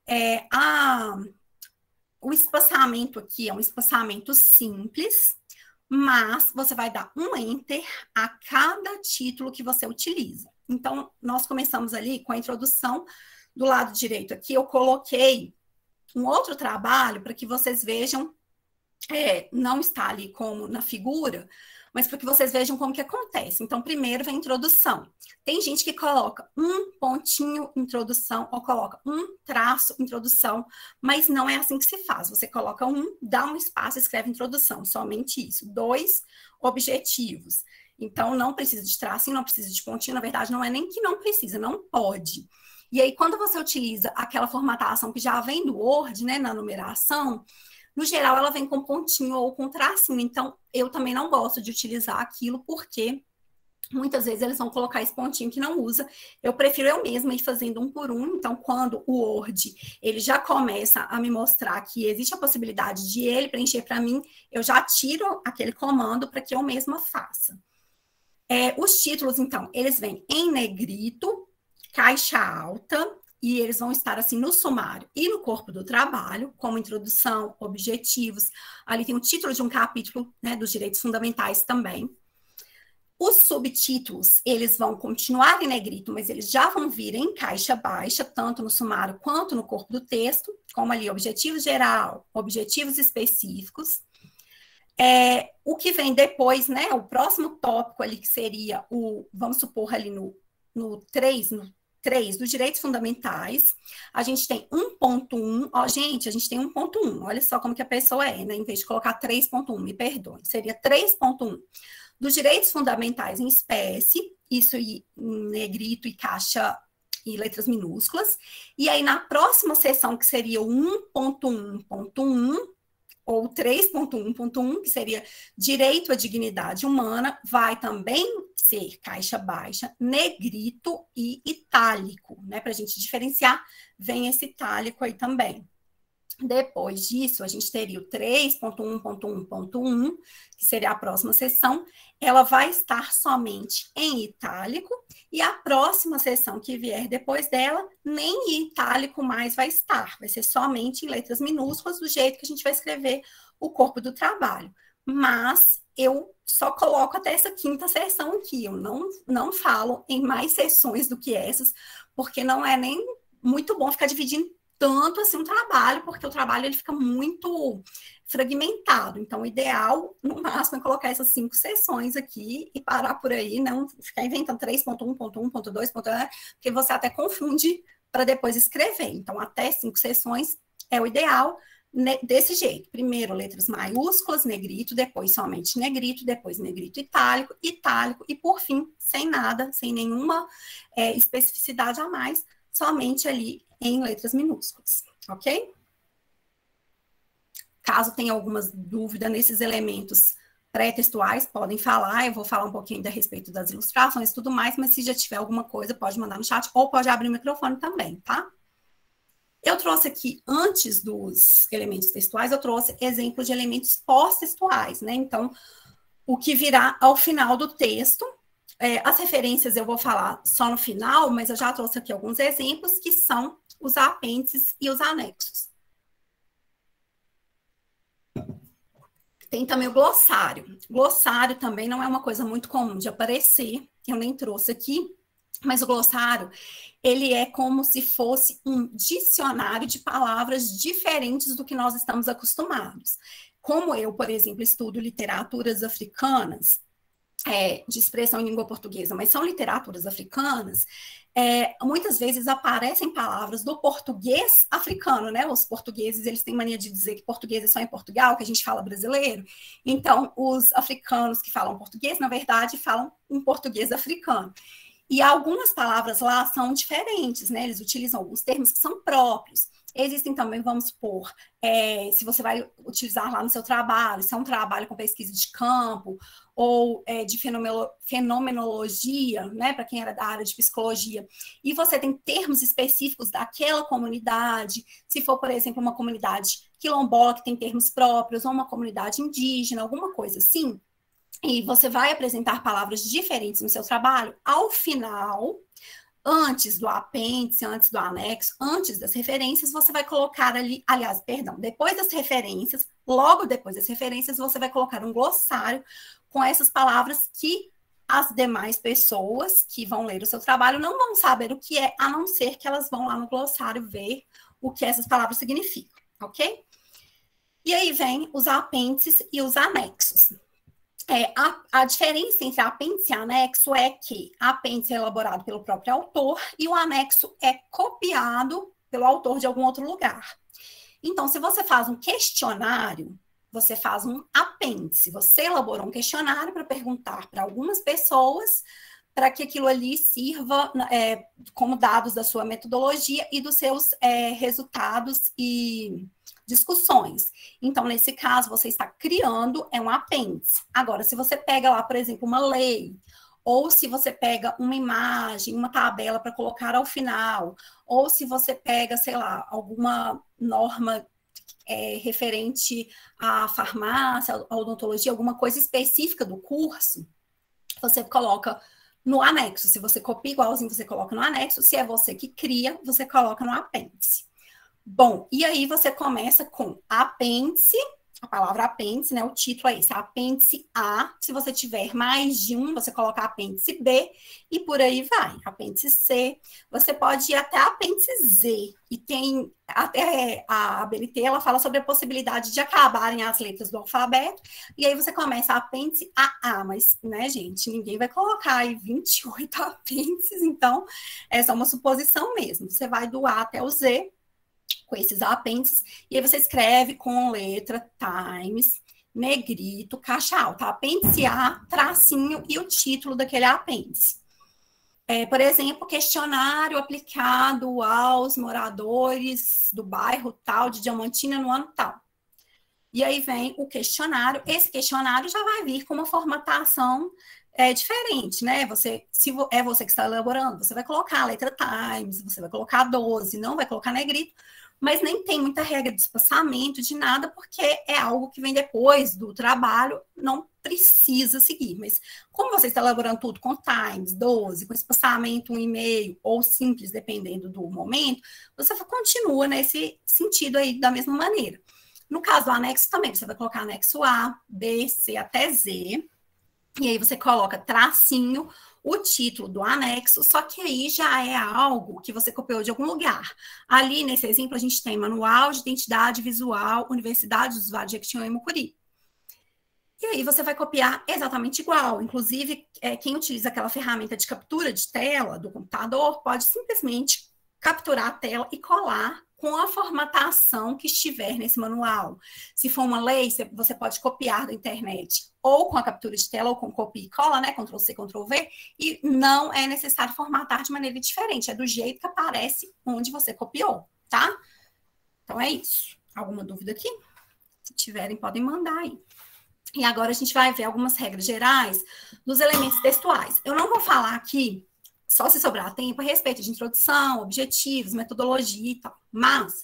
O espaçamento aqui é um espaçamento simples, mas você vai dar um enter a cada título que você utiliza. Então, nós começamos ali com a introdução. Do lado direito aqui, eu coloquei um outro trabalho para que vocês vejam, não está ali como na figura, mas para que vocês vejam como que acontece. Então, primeiro vem a introdução. Tem gente que coloca um pontinho introdução ou coloca um traço introdução, mas não é assim que se faz. Você coloca dá um espaço, escreve introdução, somente isso. 2 objetivos. Então, não precisa de traço, não precisa de pontinho, na verdade, não é nem que não precisa, não pode. E aí, quando você utiliza aquela formatação que já vem do Word, né, na numeração, no geral, ela vem com pontinho ou com tracinho. Então, eu também não gosto de utilizar aquilo, porque muitas vezes eles vão colocar esse pontinho que não usa. Eu prefiro eu mesma ir fazendo um por um. Então, quando o Word, ele já começa a me mostrar que existe a possibilidade de ele preencher para mim, eu já tiro aquele comando para que eu mesma faça. Os títulos, então, eles vêm em negrito, caixa alta, e eles vão estar assim no sumário e no corpo do trabalho, como introdução, objetivos. Ali tem o título de um capítulo, né, dos direitos fundamentais também. Os subtítulos, eles vão continuar em negrito, mas eles já vão vir em caixa baixa, tanto no sumário quanto no corpo do texto, como ali objetivo geral, objetivos específicos. O que vem depois, né, o próximo tópico ali, que seria vamos supor ali no 3 dos direitos fundamentais, a gente tem 1.1, gente, a gente tem 1.1, olha só como que a pessoa né, em vez de colocar 3.1, me perdoe, seria 3.1, dos direitos fundamentais em espécie, isso em negrito e caixa e letras minúsculas, e aí na próxima seção, que seria o 1.1.1, ou 3.1.1, que seria direito à dignidade humana, vai também ser caixa baixa, negrito e itálico, né? Para a gente diferenciar, vem esse itálico aí também. Depois disso, a gente teria o 3.1.1.1, que seria a próxima seção, ela vai estar somente em itálico, e a próxima seção que vier depois dela, nem em itálico mais vai estar, vai ser somente em letras minúsculas, do jeito que a gente vai escrever o corpo do trabalho. Mas eu só coloco até essa 5ª seção aqui, eu não falo em mais seções do que essas, porque não é nem muito bom ficar dividindo tanto assim um trabalho, porque o trabalho ele fica muito fragmentado. Então, o ideal, no máximo, é colocar essas 5 seções aqui e parar por aí, não ficar inventando 3.1.1.2, porque você até confunde para depois escrever. Então, até 5 seções é o ideal, desse jeito. Primeiro, letras maiúsculas, negrito, depois somente negrito, depois negrito itálico, itálico, e por fim, sem nada, sem nenhuma especificidade a mais, somente ali em letras minúsculas, ok? Caso tenha alguma dúvida nesses elementos pré-textuais, podem falar, eu vou falar um pouquinho a respeito das ilustrações e tudo mais, mas se já tiver alguma coisa, pode mandar no chat, ou pode abrir o microfone também, tá? Eu trouxe aqui, antes dos elementos textuais, eu trouxe exemplos de elementos pós-textuais, né? Então, o que virá ao final do texto. As referências eu vou falar só no final, mas eu já trouxe aqui alguns exemplos, que são os apêndices e os anexos. Tem também o glossário. Glossário também não é uma coisa muito comum de aparecer, eu nem trouxe aqui, mas o glossário, ele é como se fosse um dicionário de palavras diferentes do que nós estamos acostumados. Como eu, por exemplo, estudo literaturas africanas, de expressão em língua portuguesa, mas são literaturas africanas, muitas vezes aparecem palavras do português africano, né? Os portugueses, eles têm mania de dizer que português é só em Portugal, que a gente fala brasileiro. Então, os africanos que falam português, na verdade, falam um português africano. E algumas palavras lá são diferentes, né? Eles utilizam alguns termos que são próprios. Existem também, vamos supor, se você vai utilizar lá no seu trabalho, se é um trabalho com pesquisa de campo ou de fenomenologia, né, para quem era da área de psicologia, e você tem termos específicos daquela comunidade, se for, por exemplo, uma comunidade quilombola que tem termos próprios, ou uma comunidade indígena, alguma coisa assim, e você vai apresentar palavras diferentes no seu trabalho, ao final, antes do apêndice, antes do anexo, antes das referências, você vai colocar ali, aliás, perdão, depois das referências, logo depois das referências, você vai colocar um glossário com essas palavras que as demais pessoas que vão ler o seu trabalho não vão saber o que é, a não ser que elas vão lá no glossário ver o que essas palavras significam, ok? E aí vem os apêndices e os anexos. A diferença entre apêndice e anexo é que apêndice é elaborado pelo próprio autor e o anexo é copiado pelo autor de algum outro lugar. Então, se você faz um questionário, você faz um apêndice. Você elaborou um questionário para perguntar para algumas pessoas para que aquilo ali sirva como dados da sua metodologia e dos seus resultados e discussões. Então, nesse caso, você está criando um apêndice. Agora, se você pega lá, por exemplo, uma lei, ou se você pega uma imagem, uma tabela para colocar ao final, ou se você pega, sei lá, alguma norma referente à farmácia, à odontologia, alguma coisa específica do curso, você coloca no anexo. Se você copia igualzinho, você coloca no anexo. Se é você que cria, você coloca no apêndice. Bom, e aí você começa com apêndice, a palavra apêndice, né? O título é esse, apêndice A. Se você tiver mais de um, você coloca apêndice B e por aí vai. Apêndice C, você pode ir até apêndice Z. E tem até a ABNT, ela fala sobre a possibilidade de acabarem as letras do alfabeto. E aí você começa apêndice AA, mas, né, gente, ninguém vai colocar aí 28 apêndices, então é só uma suposição mesmo. Você vai do A até o Z, com esses apêndices, e aí você escreve com letra Times, negrito, caixa alta, apêndice A, tracinho e o título daquele apêndice. Por exemplo, questionário aplicado aos moradores do bairro tal, de Diamantina, no ano tal. E aí vem o questionário, esse questionário já vai vir com uma formatação diferente, né? Se é você que está elaborando, você vai colocar a letra Times, você vai colocar 12, não vai colocar negrito, mas nem tem muita regra de espaçamento, de nada, porque é algo que vem depois do trabalho, não precisa seguir. Mas como você está elaborando tudo com Times, 12, com espaçamento 1,5 ou simples, dependendo do momento, você continua nesse sentido aí da mesma maneira. No caso do anexo também, você vai colocar anexo A, B, C até Z, e aí você coloca tracinho, o título do anexo, só que aí já é algo que você copiou de algum lugar. Ali, nesse exemplo, a gente tem Manual de Identidade Visual, Universidade dos Vales de Jequitinhonha e Mucuri. E aí você vai copiar exatamente igual. Inclusive, quem utiliza aquela ferramenta de captura de tela do computador pode simplesmente capturar a tela e colar com a formatação que estiver nesse manual. Se for uma lei, você pode copiar da internet, ou com a captura de tela, ou com copia e cola, né? Ctrl+C, Ctrl+V, e não é necessário formatar de maneira diferente, é do jeito que aparece onde você copiou, tá? Então é isso. Alguma dúvida aqui? Se tiverem, podem mandar aí. E agora a gente vai ver algumas regras gerais dos elementos textuais. Eu não vou falar aqui, só se sobrar tempo, a respeito de introdução, objetivos, metodologia e tal. Mas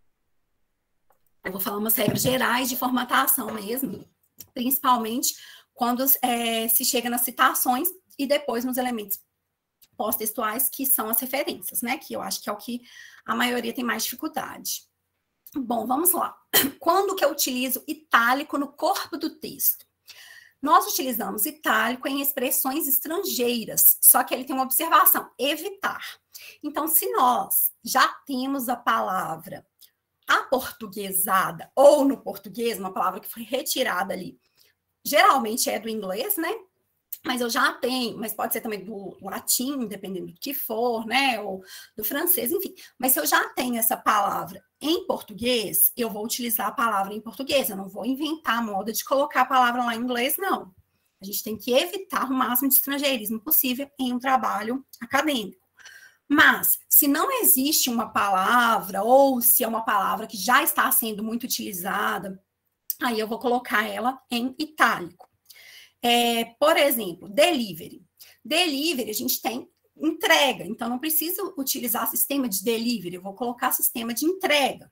eu vou falar umas regras gerais de formatação mesmo, principalmente quando se chega nas citações e depois nos elementos pós-textuais, que são as referências, né? Que eu acho que é o que a maioria tem mais dificuldade. Bom, vamos lá. Quando que eu utilizo itálico no corpo do texto? Nós utilizamos itálico em expressões estrangeiras, só que ele tem uma observação, evitar. Então, se nós já temos a palavra aportuguesada, ou no português, uma palavra que foi retirada ali, geralmente é do inglês, né? Mas eu já tenho, mas pode ser também do latim, dependendo do que for, né? Ou do francês, enfim. Mas se eu já tenho essa palavra em português, eu vou utilizar a palavra em português. Eu não vou inventar a moda de colocar a palavra lá em inglês, não. A gente tem que evitar o máximo de estrangeirismo possível em um trabalho acadêmico. Mas, se não existe uma palavra, ou se é uma palavra que já está sendo muito utilizada, aí eu vou colocar ela em itálico. Por exemplo, delivery. Delivery, a gente tem entrega, então não preciso utilizar sistema de delivery, eu vou colocar sistema de entrega.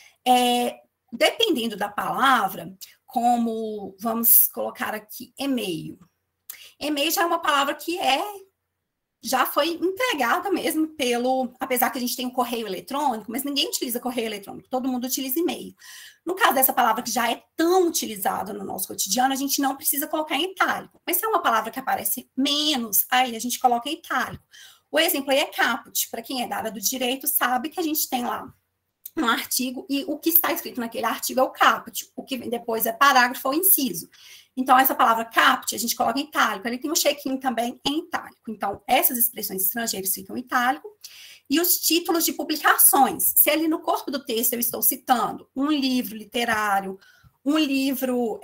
Dependendo da palavra, como vamos colocar aqui e-mail. E-mail já é uma palavra que já foi empregada mesmo apesar que a gente tem o correio eletrônico, mas ninguém utiliza correio eletrônico, todo mundo utiliza e-mail. No caso dessa palavra que já é tão utilizada no nosso cotidiano, a gente não precisa colocar em itálico. Mas se é uma palavra que aparece menos, aí a gente coloca em itálico. O exemplo aí é caput. Para quem é da área do direito, sabe que a gente tem lá um artigo e o que está escrito naquele artigo é o caput. O que vem depois é parágrafo ou inciso. Então, essa palavra caput, a gente coloca em itálico. Ele tem um check-in também em itálico. Então, essas expressões estrangeiras ficam em itálico. E os títulos de publicações. Se ali no corpo do texto eu estou citando um livro literário, um livro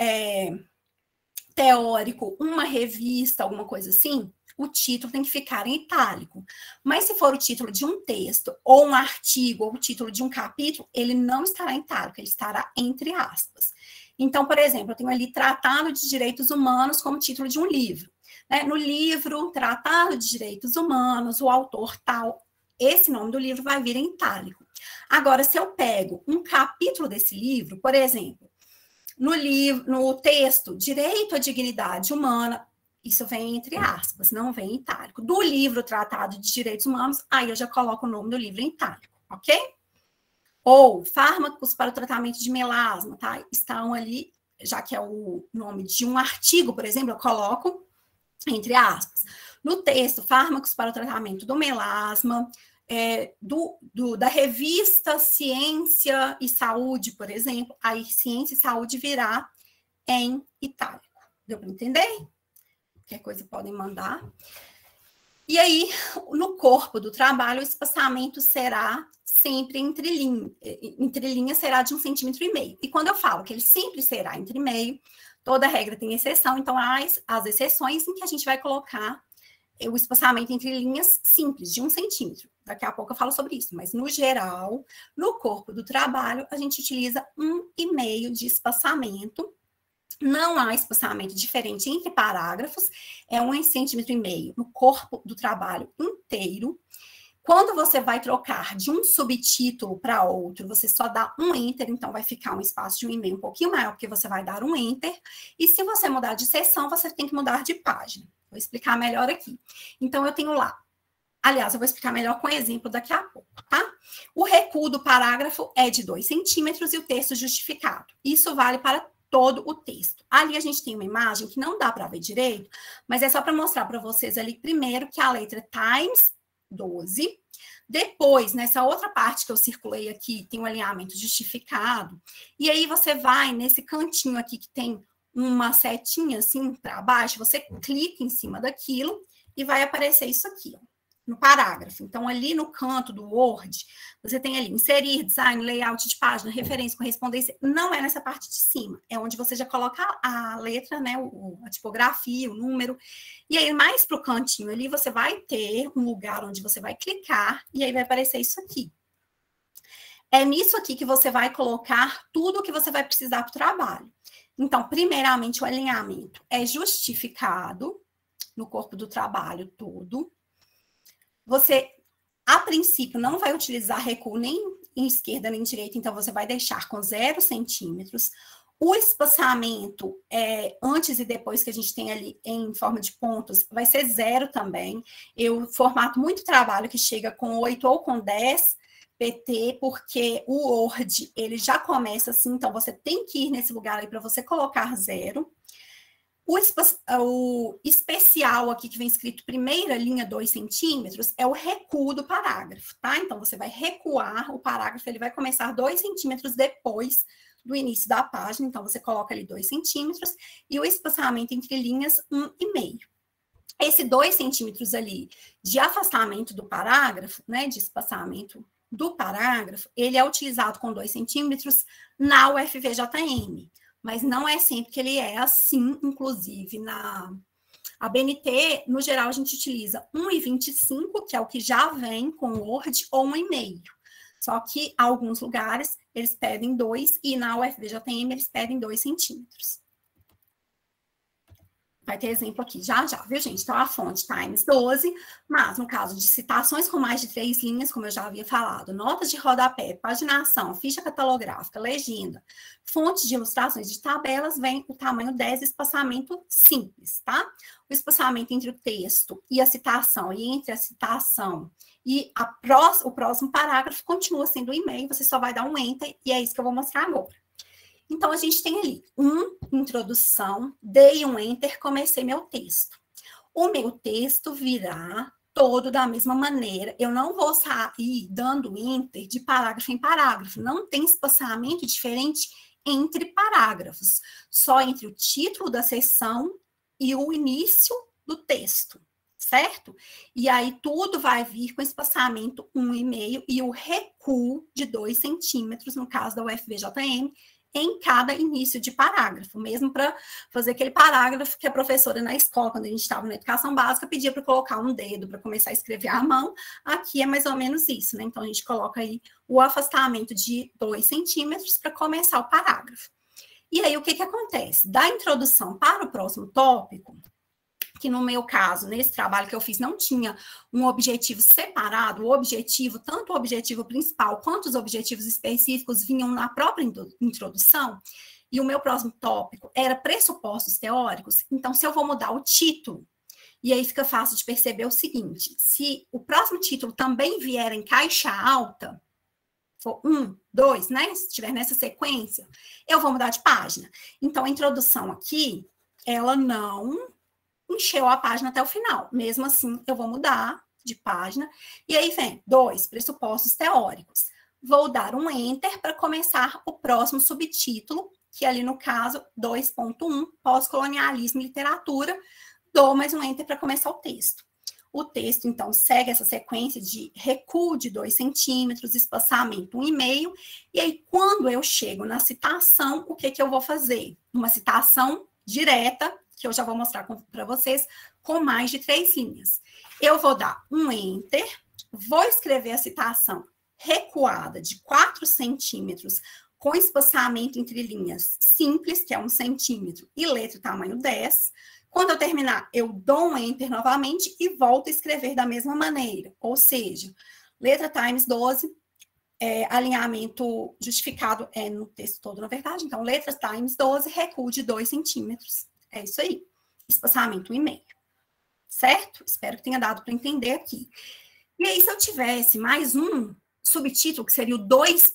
teórico, uma revista, alguma coisa assim, o título tem que ficar em itálico. Mas se for o título de um texto, ou um artigo, ou o título de um capítulo, ele não estará em itálico, ele estará entre aspas. Então, por exemplo, eu tenho ali Tratado de Direitos Humanos como título de um livro. No livro, Tratado de Direitos Humanos, o autor tal, esse nome do livro vai vir em itálico. Agora, se eu pego um capítulo desse livro, por exemplo, no texto Direito à Dignidade Humana, isso vem entre aspas, não vem em itálico. Do livro Tratado de Direitos Humanos, aí eu já coloco o nome do livro em itálico, ok? Ou fármacos para o tratamento de melasma, tá? Estão ali, já que é o nome de um artigo, por exemplo, eu coloco entre aspas. No texto, fármacos para o tratamento do melasma, da revista Ciência e Saúde, por exemplo, aí Ciência e Saúde virá em itálico. Deu para entender? Qualquer coisa podem mandar. E aí, no corpo do trabalho, o espaçamento será sempre entre linhas. Entre linhas será de 1,5 cm. E quando eu falo que ele sempre será entre meio, toda regra tem exceção, então as exceções em que a gente vai colocar o espaçamento entre linhas simples, de 1 centímetro. Daqui a pouco eu falo sobre isso, mas no geral, no corpo do trabalho, a gente utiliza 1,5 de espaçamento. Não há espaçamento diferente entre parágrafos, é 1,5 cm no corpo do trabalho inteiro. Quando você vai trocar de um subtítulo para outro, você só dá um enter, então vai ficar um espaço de 1,5 um pouquinho maior, porque você vai dar um enter. E se você mudar de seção, você tem que mudar de página. Vou explicar melhor aqui. Então, eu tenho lá. Aliás, eu vou explicar melhor com exemplo daqui a pouco, tá? O recuo do parágrafo é de 2 centímetros e o texto justificado. Isso vale para todo o texto. Ali a gente tem uma imagem que não dá para ver direito, mas é só para mostrar para vocês ali, primeiro, que a letra Times 12. Depois, nessa outra parte que eu circulei aqui, tem um alinhamento justificado. E aí você vai nesse cantinho aqui que tem uma setinha assim para baixo, você clica em cima daquilo e vai aparecer isso aqui, ó, no parágrafo. Então, ali no canto do Word, você tem ali inserir, design, layout de página, referência, correspondência. Não é nessa parte de cima, é onde você já coloca a letra, né, a tipografia, o número. E aí, mais para o cantinho ali, você vai ter um lugar onde você vai clicar e aí vai aparecer isso aqui. É nisso aqui que você vai colocar tudo o que você vai precisar para o trabalho. Então, primeiramente, o alinhamento é justificado no corpo do trabalho todo. Você, a princípio, não vai utilizar recuo nem em esquerda nem em direita, então você vai deixar com 0 centímetros. O espaçamento, antes e depois que a gente tem ali em forma de pontos, vai ser 0 também. Eu formato muito trabalho que chega com 8 ou com 10 PT, porque o Word, ele já começa assim, então você tem que ir nesse lugar aí para você colocar 0. O especial aqui, que vem escrito primeira linha 2 centímetros, é o recuo do parágrafo, tá? Então, você vai recuar o parágrafo, ele vai começar 2 centímetros depois do início da página, então você coloca ali 2 centímetros, e o espaçamento entre linhas 1,5. Esse 2 centímetros ali de afastamento do parágrafo, né, de espaçamento do parágrafo, ele é utilizado com 2 centímetros na UFVJM, mas não é sempre que ele é assim, inclusive A BNT, no geral, a gente utiliza 1,25, que é o que já vem com o Word, ou 1,5. Só que alguns lugares eles pedem 2 e na UFVJM eles pedem 2 centímetros. Vai ter exemplo aqui já, viu, gente? Então, a fonte Times 12, mas no caso de citações com mais de 3 linhas, como eu já havia falado, notas de rodapé, paginação, ficha catalográfica, legenda, fonte de ilustrações de tabelas, vem o tamanho 10, espaçamento simples, tá? O espaçamento entre o texto e a citação, e entre a citação e o próximo parágrafo continua sendo um e-mail, você só vai dar um enter, e é isso que eu vou mostrar agora. Então, a gente tem ali introdução, dei um enter, comecei meu texto. O meu texto virá todo da mesma maneira. Eu não vou sair dando enter de parágrafo em parágrafo. Não tem espaçamento diferente entre parágrafos. Só entre o título da seção e o início do texto, certo? E aí, tudo vai vir com espaçamento 1,5 e o recuo de 2 centímetros, no caso da UFVJM, em cada início de parágrafo, mesmo para fazer aquele parágrafo que a professora na escola, quando a gente estava na educação básica, pedia para colocar um dedo para começar a escrever à mão. Aqui é mais ou menos isso, né? Então, a gente coloca aí o afastamento de 2 centímetros para começar o parágrafo. E aí, o que acontece? Da introdução para o próximo tópico, que no meu caso, nesse trabalho que eu fiz, não tinha um objetivo separado, o objetivo, tanto o objetivo principal quanto os objetivos específicos vinham na própria introdução, e o meu próximo tópico era pressupostos teóricos, então se eu vou mudar o título, e aí fica fácil de perceber o seguinte, se o próximo título também vier em caixa alta, for 1, 2, né, se estiver nessa sequência, eu vou mudar de página. Então, a introdução aqui, ela não encheu a página até o final. Mesmo assim, eu vou mudar de página. E aí vem 2, pressupostos teóricos. Vou dar um enter para começar o próximo subtítulo, que ali no caso, 2.1, pós-colonialismo e literatura. Dou mais um enter para começar o texto. O texto, então, segue essa sequência de recuo de 2 centímetros, espaçamento 1,5. E aí, quando eu chego na citação, o que eu vou fazer? Uma citação direta, que eu já vou mostrar para vocês, com mais de 3 linhas. Eu vou dar um enter, vou escrever a citação recuada de 4 centímetros, com espaçamento entre linhas simples, que é 1 centímetro, e letra tamanho 10. Quando eu terminar, eu dou um enter novamente e volto a escrever da mesma maneira. Ou seja, letra Times 12, alinhamento justificado no texto todo, na verdade. Então, letra Times 12, recuo de 2 centímetros. É isso aí, espaçamento 1,5, certo? Espero que tenha dado para entender aqui. E aí, se eu tivesse mais um subtítulo, que seria o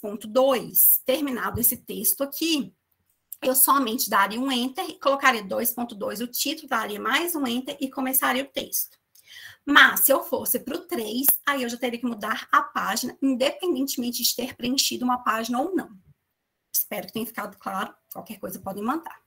2.2, terminado esse texto aqui, eu somente daria um enter, colocaria 2.2 o título, daria mais um enter e começaria o texto. Mas, se eu fosse para o 3, aí eu já teria que mudar a página, independentemente de ter preenchido uma página ou não. Espero que tenha ficado claro, qualquer coisa podem mandar.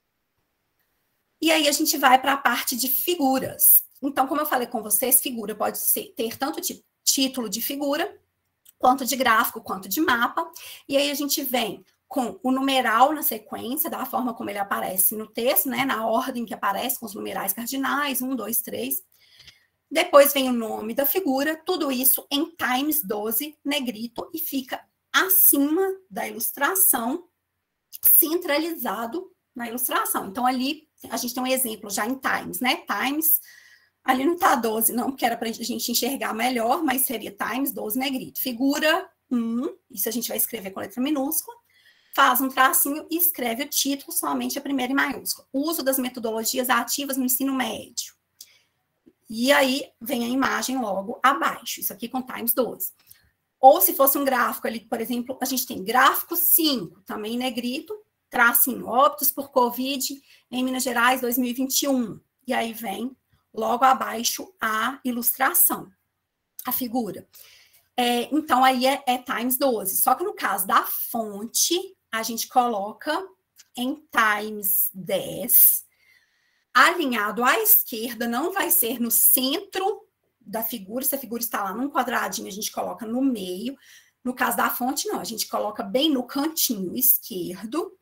E aí, a gente vai para a parte de figuras. Então, como eu falei com vocês, figura pode ter tanto título de figura, quanto de gráfico, quanto de mapa. E aí, a gente vem com o numeral na sequência, da forma como ele aparece no texto, né? Na ordem que aparece, com os numerais cardinais, 1, 2, 3. Depois vem o nome da figura, tudo isso em Times 12, negrito, e fica acima da ilustração, centralizado na ilustração. Então, ali, a gente tem um exemplo já em Times, né? Times, ali não tá 12 não, porque era para a gente enxergar melhor, mas seria Times 12 negrito. Figura 1, isso a gente vai escrever com letra minúscula, faz um tracinho e escreve o título somente a primeira em maiúscula. Uso das metodologias ativas no ensino médio. E aí, vem a imagem logo abaixo, isso aqui com Times 12. Ou se fosse um gráfico ali, por exemplo, a gente tem gráfico 5, também negrito, tracinho, óbitos por Covid em Minas Gerais 2021. E aí vem logo abaixo a ilustração, a figura. Então, aí é Times 12. Só que no caso da fonte, a gente coloca em Times 10. Alinhado à esquerda, não vai ser no centro da figura. Se a figura está lá num quadradinho, a gente coloca no meio. No caso da fonte, não. A gente coloca bem no cantinho esquerdo.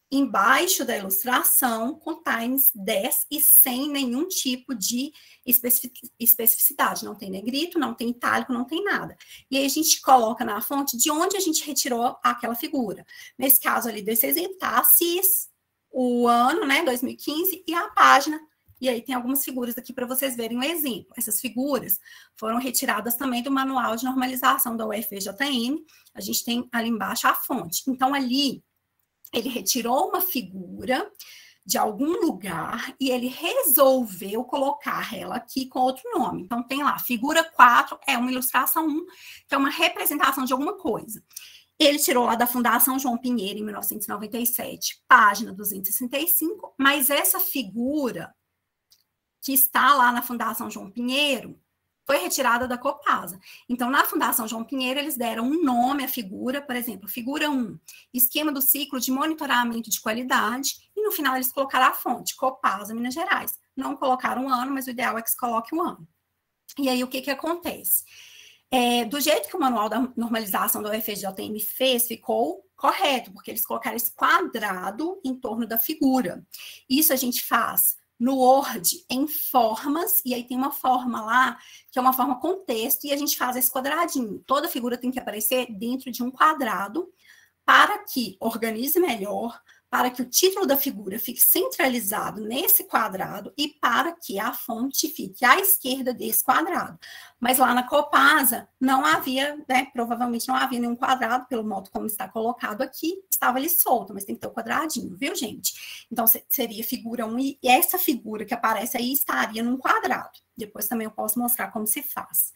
embaixo da ilustração, com times 10 e sem nenhum tipo de especificidade. Não tem negrito, não tem itálico, não tem nada. E aí a gente coloca na fonte de onde a gente retirou aquela figura. Nesse caso ali desse exemplo, tá a CIS, o ano, né, 2015, e a página. E aí tem algumas figuras aqui para vocês verem um exemplo. Essas figuras foram retiradas também do Manual de Normalização da UFVJM. A gente tem ali embaixo a fonte. Então, ali, ele retirou uma figura de algum lugar e ele resolveu colocar ela aqui com outro nome. Então, tem lá, figura 4 é uma ilustração 1, que é uma representação de alguma coisa. Ele tirou lá da Fundação João Pinheiro, em 1997, página 265, mas essa figura que está lá na Fundação João Pinheiro foi retirada da Copasa. Então, na Fundação João Pinheiro, eles deram um nome à figura, por exemplo, figura 1, esquema do ciclo de monitoramento de qualidade, e no final eles colocaram a fonte, Copasa, Minas Gerais. Não colocaram o ano, mas o ideal é que se coloque o ano. E aí, o que acontece? Do jeito que o Manual da Normalização da UFJM fez, ficou correto, porque eles colocaram esse quadrado em torno da figura. Isso a gente faz no Word, em formas, e aí tem uma forma lá, que é uma forma com texto, e a gente faz esse quadradinho. Toda figura tem que aparecer dentro de um quadrado, para que organize melhor, para que o título da figura fique centralizado nesse quadrado e para que a fonte fique à esquerda desse quadrado. Mas lá na Copasa não havia, né, provavelmente não havia nenhum quadrado, pelo modo como está colocado aqui, estava ali solto, mas tem que ter o quadradinho, viu, gente? Então, seria figura 1 e essa figura que aparece aí estaria num quadrado. Depois também eu posso mostrar como se faz.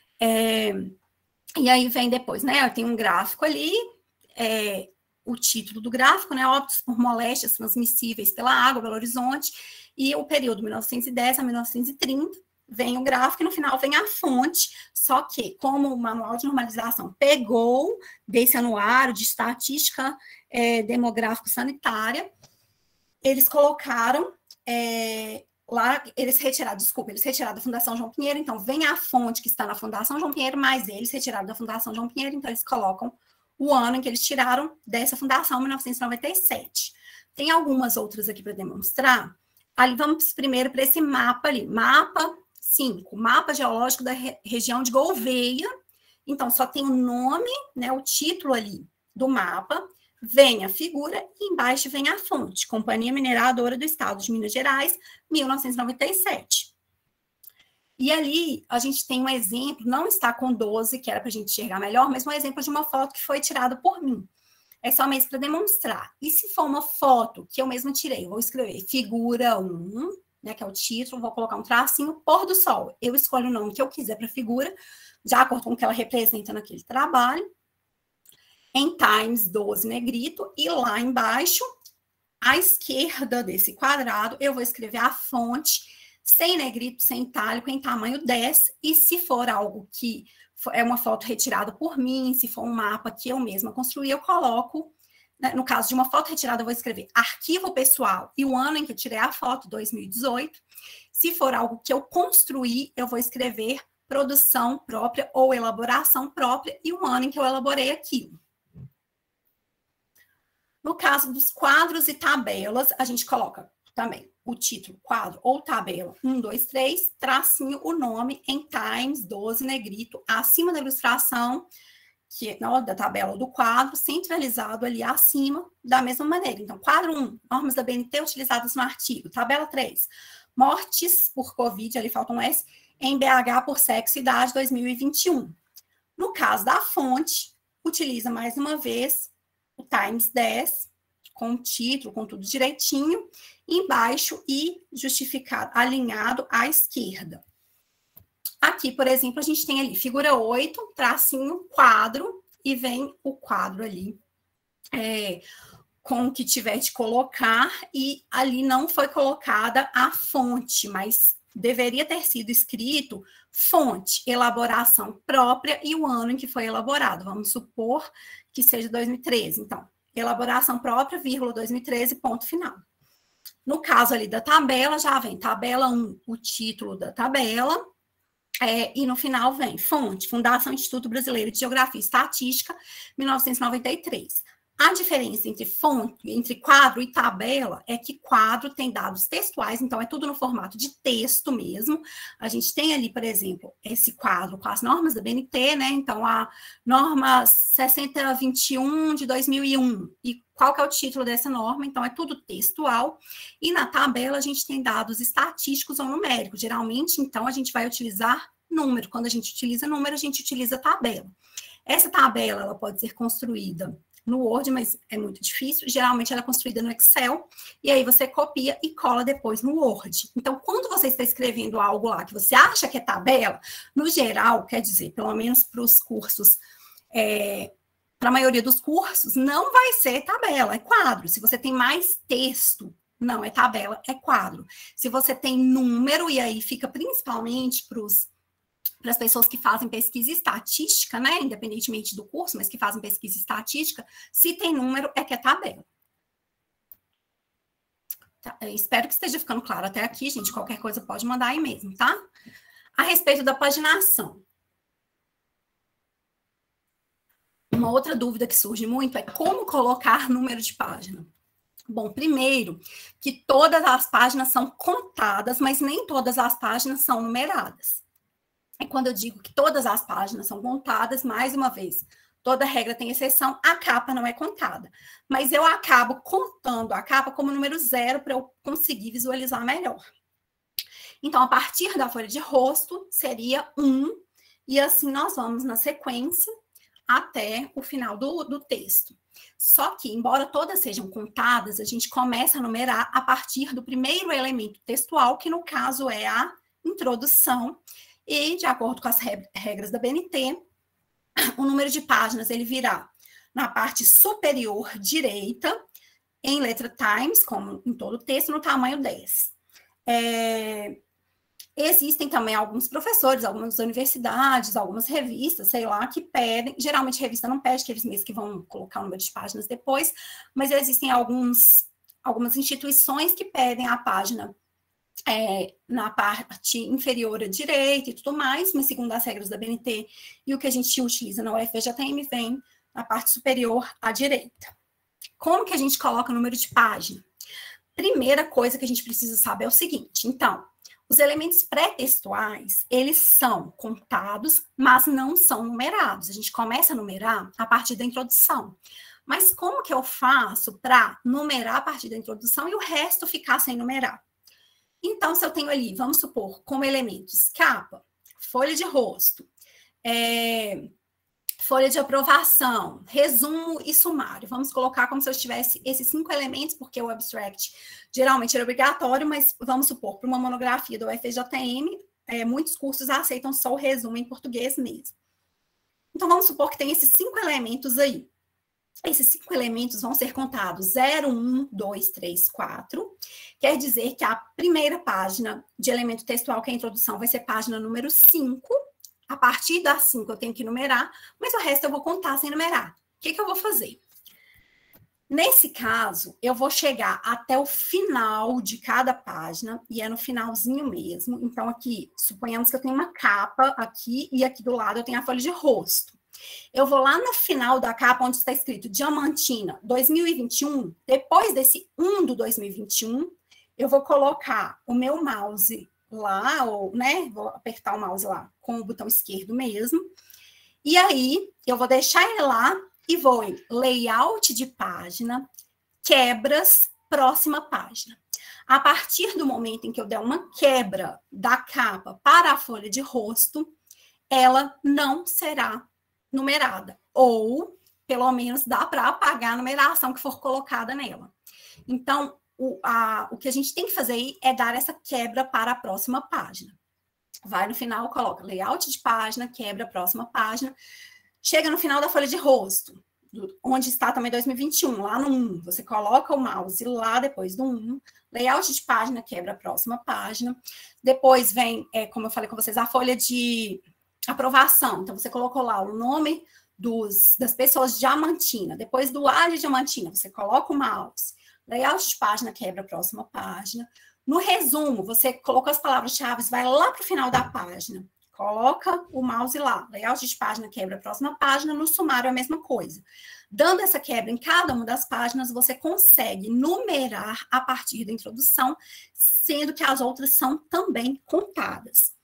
E aí vem depois, né, tem um gráfico ali, o título do gráfico, né, óbitos por moléstias transmissíveis pela água, Belo Horizonte, e o período 1910 a 1930, vem o gráfico e no final vem a fonte, só que como o Manual de Normalização pegou desse anuário de estatística demográfico sanitária, eles colocaram lá, eles retiraram da Fundação João Pinheiro, então vem a fonte que está na Fundação João Pinheiro, mas eles retiraram da Fundação João Pinheiro, então eles colocam o ano em que eles tiraram dessa fundação, 1997. Tem algumas outras aqui para demonstrar. Ali vamos primeiro para esse mapa ali. Mapa 5, mapa geológico da região de Gouveia. Então, só tem o nome, né, o título ali do mapa, vem a figura e embaixo vem a fonte. Companhia Mineradora do Estado de Minas Gerais, 1997. E ali, a gente tem um exemplo, não está com 12, que era para a gente enxergar melhor, mas um exemplo de uma foto que foi tirada por mim. É só mesmo para demonstrar. E se for uma foto que eu mesma tirei, eu vou escrever figura 1, né, que é o título, vou colocar um tracinho, pôr do sol. Eu escolho o nome que eu quiser para a figura, de acordo com o que ela representa naquele trabalho. Em Times 12, negrito, e lá embaixo, à esquerda desse quadrado, eu vou escrever a fonte, sem negrito, sem itálico, em tamanho 10, e se for algo que é uma foto retirada por mim, se for um mapa que eu mesma construí, eu coloco, né, no caso de uma foto retirada, eu vou escrever arquivo pessoal e o ano em que eu tirei a foto, 2018. Se for algo que eu construí, eu vou escrever produção própria ou elaboração própria e o ano em que eu elaborei aquilo. No caso dos quadros e tabelas, a gente coloca também o título, quadro ou tabela 1, 2, 3, tracinho, o nome em Times 12, negrito, acima da ilustração, que não, da tabela ou do quadro, centralizado ali acima, da mesma maneira. Então, quadro 1, normas da BNT utilizadas no artigo. Tabela 3, mortes por Covid, ali falta um S, em BH por sexo e idade 2021. No caso da fonte, utiliza mais uma vez o Times 10, com o título, com tudo direitinho, embaixo e justificado, alinhado à esquerda. Aqui, por exemplo, a gente tem ali figura 8, tracinho, quadro, e vem o quadro ali com o que tiver de colocar, e ali não foi colocada a fonte, mas deveria ter sido escrito fonte, elaboração própria e o ano em que foi elaborado. Vamos supor que seja 2013. Então, elaboração própria, vírgula, 2013, ponto final. No caso ali da tabela, já vem tabela 1, o título da tabela, e no final vem fonte, Fundação Instituto Brasileiro de Geografia e Estatística, 1993. A diferença entre fonte, entre quadro e tabela é que quadro tem dados textuais, então é tudo no formato de texto mesmo. A gente tem ali, por exemplo, esse quadro com as normas da BNT, né? Então, a norma 6021 de 2001. E qual que é o título dessa norma? Então, é tudo textual. E na tabela, a gente tem dados estatísticos ou numéricos. Geralmente, então, a gente vai utilizar número. Quando a gente utiliza número, a gente utiliza tabela. Essa tabela, ela pode ser construída no Word, mas é muito difícil. Geralmente ela é construída no Excel, e aí você copia e cola depois no Word. Então, quando você está escrevendo algo lá que você acha que é tabela, no geral, quer dizer, pelo menos para os cursos, para a maioria dos cursos, não vai ser tabela, é quadro. Se você tem mais texto, não é tabela, é quadro. Se você tem número, e aí fica principalmente para as pessoas que fazem pesquisa estatística, né, independentemente do curso, mas que fazem pesquisa estatística, se tem número, é que é tabela. Tá, espero que esteja ficando claro até aqui, gente, qualquer coisa pode mandar aí mesmo, tá? A respeito da paginação. Uma outra dúvida que surge muito é como colocar número de página. Bom, primeiro, que todas as páginas são contadas, mas nem todas as páginas são numeradas. E quando eu digo que todas as páginas são contadas, mais uma vez, toda regra tem exceção, a capa não é contada. Mas eu acabo contando a capa como número 0 para eu conseguir visualizar melhor. Então, a partir da folha de rosto, seria 1, e assim nós vamos na sequência até o final do texto. Só que, embora todas sejam contadas, a gente começa a numerar a partir do primeiro elemento textual, que no caso é a introdução. E, de acordo com as regras da BNT, o número de páginas ele virá na parte superior direita, em letra Times, como em todo o texto, no tamanho 10. Existem também alguns professores, algumas universidades, algumas revistas, sei lá, que pedem, geralmente revista não pede, que eles mesmos que vão colocar o número de páginas depois, mas existem algumas instituições que pedem a página na parte inferior à direita e tudo mais, mas segundo as regras da BNT e o que a gente utiliza na UFVJM vem na parte superior à direita. Como que a gente coloca o número de página? Primeira coisa que a gente precisa saber é o seguinte, então, os elementos pré-textuais, eles são contados, mas não são numerados. A gente começa a numerar a partir da introdução. Mas como que eu faço para numerar a partir da introdução e o resto ficar sem numerar? Então, se eu tenho ali, vamos supor, como elementos capa, folha de rosto, folha de aprovação, resumo e sumário. Vamos colocar como se eu tivesse esses 5 elementos, porque o abstract geralmente era obrigatório, mas vamos supor, para uma monografia do UFJM, muitos cursos aceitam só o resumo em português mesmo. Então, vamos supor que tem esses 5 elementos aí. Esses 5 elementos vão ser contados 0, 1, 2, 3, 4. Quer dizer que a primeira página de elemento textual, que é a introdução, vai ser página número 5. A partir da 5 eu tenho que numerar, mas o resto eu vou contar sem numerar. O que eu vou fazer? Nesse caso, eu vou chegar até o final de cada página, e é no finalzinho mesmo. Então, aqui, suponhamos que eu tenho uma capa aqui, e aqui do lado eu tenho a folha de rosto. Eu vou lá no final da capa, onde está escrito Diamantina 2021, depois desse 1 do 2021, eu vou colocar o meu mouse lá, ou, né, vou apertar o mouse lá com o botão esquerdo mesmo, e aí eu vou deixar ele lá e vou em layout de página, quebras, próxima página. A partir do momento em que eu der uma quebra da capa para a folha de rosto, ela não será numerada, ou pelo menos dá para apagar a numeração que for colocada nela. Então, o que a gente tem que fazer aí é dar essa quebra para a próxima página. Vai no final, coloca layout de página, quebra a próxima página, chega no final da folha de rosto, onde está também 2021, lá no 1, você coloca o mouse lá depois do 1, layout de página, quebra a próxima página, depois vem, como eu falei com vocês, a folha de aprovação, então você colocou lá o nome das pessoas de Diamantina, depois do A de Diamantina, você coloca o mouse, layout de página, quebra a próxima página, no resumo, você colocou as palavras-chave, vai lá para o final da página, coloca o mouse lá. Layout de página, quebra a próxima página. No sumário, a mesma coisa. Dando essa quebra em cada uma das páginas, você consegue numerar a partir da introdução, sendo que as outras são também contadas.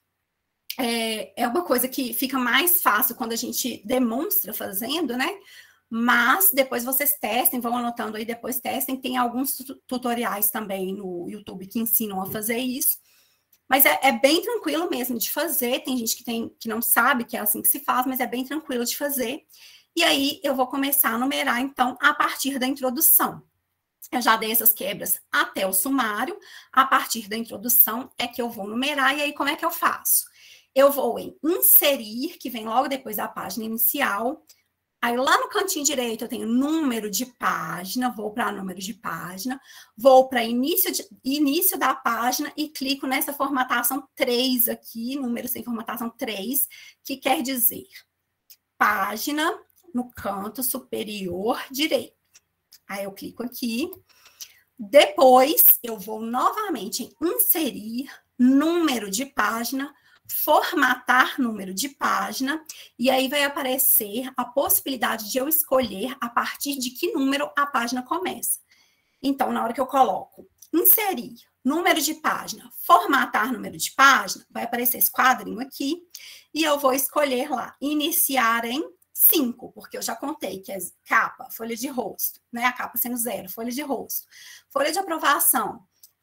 É uma coisa que fica mais fácil quando a gente demonstra fazendo, né? Mas depois vocês testem, vão anotando aí, depois testem. Tem alguns tutoriais também no YouTube que ensinam a fazer isso. Mas é bem tranquilo mesmo de fazer. Tem gente que não sabe que é assim que se faz, mas é bem tranquilo de fazer. E aí eu vou começar a numerar, então, a partir da introdução. Eu já dei essas quebras até o sumário. A partir da introdução é que eu vou numerar. E aí, como é que eu faço? Eu vou em inserir, que vem logo depois da página inicial. Aí, lá no cantinho direito, eu tenho número de página, vou para número de página, vou para início da página e clico nessa formatação 3 aqui, número sem formatação 3, que quer dizer página no canto superior direito. Aí, eu clico aqui. Depois, eu vou novamente em inserir número de página, formatar número de página, e aí vai aparecer a possibilidade de eu escolher a partir de que número a página começa. Então, na hora que eu coloco inserir número de página, formatar número de página, vai aparecer esse quadrinho aqui, e eu vou escolher lá, iniciar em 5, porque eu já contei que é capa, folha de rosto, né? A capa sendo 0, folha de rosto. Folha de aprovação,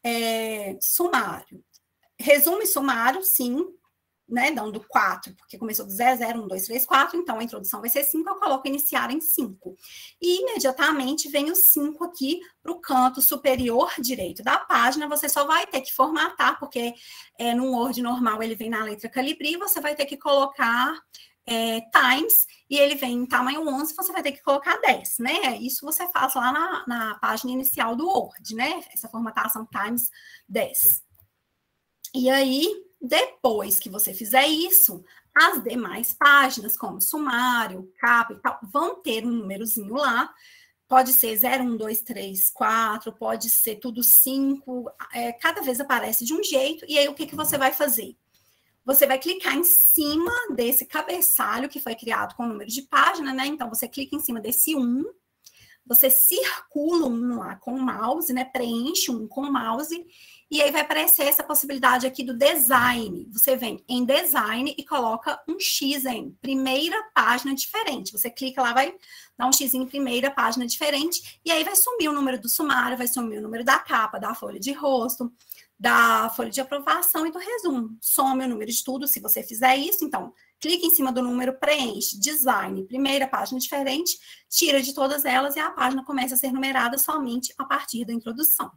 sumário. Resumo e sumário, sim, né, dando 4, porque começou do 0, 0, 1, 2, 3, 4, então a introdução vai ser 5, eu coloco iniciar em 5. E imediatamente vem o 5 aqui para o canto superior direito da página, você só vai ter que formatar, porque no Word normal ele vem na letra Calibri, você vai ter que colocar times, e ele vem em tamanho 11, você vai ter que colocar 10, né? Isso você faz lá na página inicial do Word, né? Essa formatação times 10. E aí, depois que você fizer isso, as demais páginas, como sumário, capa e tal, vão ter um númerozinho lá. Pode ser 0, 1, 2, 3, 4, pode ser tudo 5. Cada vez aparece de um jeito. E aí, o que você vai fazer? Você vai clicar em cima desse cabeçalho que foi criado com o número de página, né? Então, você clica em cima desse 1, você circula um lá com o mouse, né? Preenche um com o mouse, e aí vai aparecer essa possibilidade aqui do design. Você vem em design e coloca um X em primeira página diferente. Você clica lá, vai dar um X em primeira página diferente, e aí vai sumir o número do sumário, vai sumir o número da capa, da folha de rosto, da folha de aprovação e do resumo. Some o número de tudo, se você fizer isso. Então, clica em cima do número, preenche, design, primeira página diferente, tira de todas elas e a página começa a ser numerada somente a partir da introdução.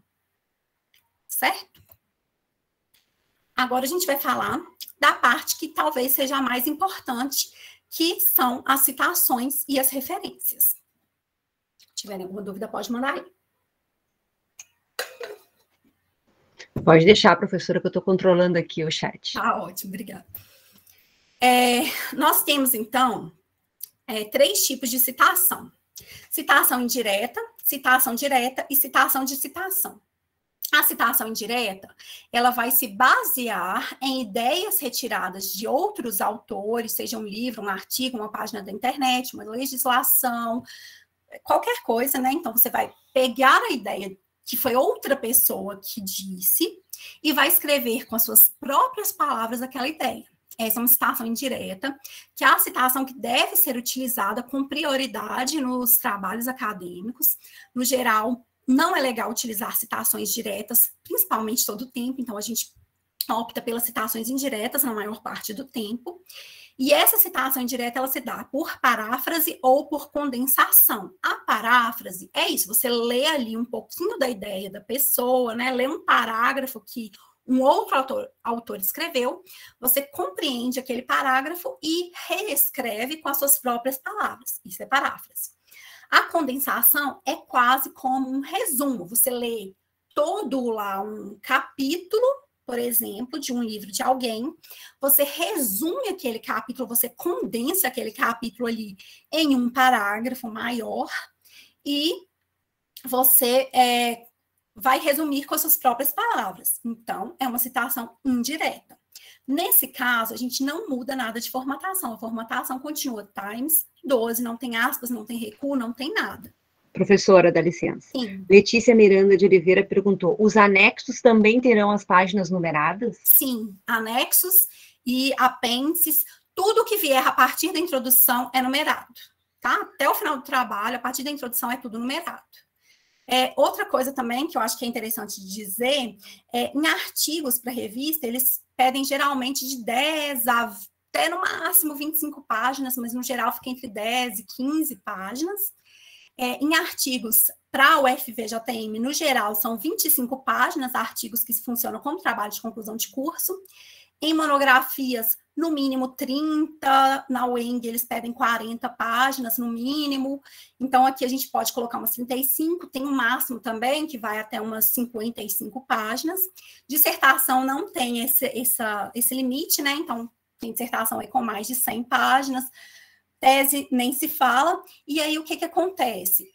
Certo? Agora a gente vai falar da parte que talvez seja a mais importante, que são as citações e as referências. Se tiverem alguma dúvida, pode mandar aí. Pode deixar, professora, que eu estou controlando aqui o chat. Tá ótimo, obrigada. Nós temos, então, 3 tipos de citação. Citação indireta, citação direta e citação de citação. A citação indireta, ela vai se basear em ideias retiradas de outros autores, seja um livro, um artigo, uma página da internet, uma legislação, qualquer coisa, né? Então, você vai pegar a ideia que foi outra pessoa que disse, e vai escrever com as suas próprias palavras aquela ideia. Essa é uma citação indireta, que é a citação que deve ser utilizada com prioridade nos trabalhos acadêmicos. No geral, não é legal utilizar citações diretas, principalmente todo o tempo, então a gente opta pelas citações indiretas na maior parte do tempo. E essa citação indireta, ela se dá por paráfrase ou por condensação. A paráfrase é isso, você lê ali um pouquinho da ideia da pessoa, né? Lê um parágrafo que um outro autor escreveu, você compreende aquele parágrafo e reescreve com as suas próprias palavras. Isso é paráfrase. A condensação é quase como um resumo. Você lê todo lá um capítulo, por exemplo, de um livro de alguém, você resume aquele capítulo, você condensa aquele capítulo ali em um parágrafo maior e você vai resumir com as suas próprias palavras. Então, é uma citação indireta. Nesse caso, a gente não muda nada de formatação. A formatação continua Times 12, não tem aspas, não tem recuo, não tem nada. Professora, dá licença. Sim. Letícia Miranda de Oliveira perguntou, os anexos também terão as páginas numeradas? Sim, anexos e apêndices, tudo que vier a partir da introdução é numerado, tá? Até o final do trabalho, a partir da introdução é tudo numerado. Outra coisa também que eu acho que é interessante dizer, em artigos para revista, eles pedem geralmente de 10 a até no máximo 25 páginas, mas no geral fica entre 10 e 15 páginas. Em artigos para o FVJM, no geral, são 25 páginas, artigos que funcionam como trabalho de conclusão de curso. Em monografias, no mínimo 30, na UENG eles pedem 40 páginas, no mínimo. Então, aqui a gente pode colocar umas 35, tem um máximo também, que vai até umas 55 páginas. Dissertação não tem esse limite, né? Então, tem dissertação aí com mais de 100 páginas. Tese nem se fala. E aí, o que acontece?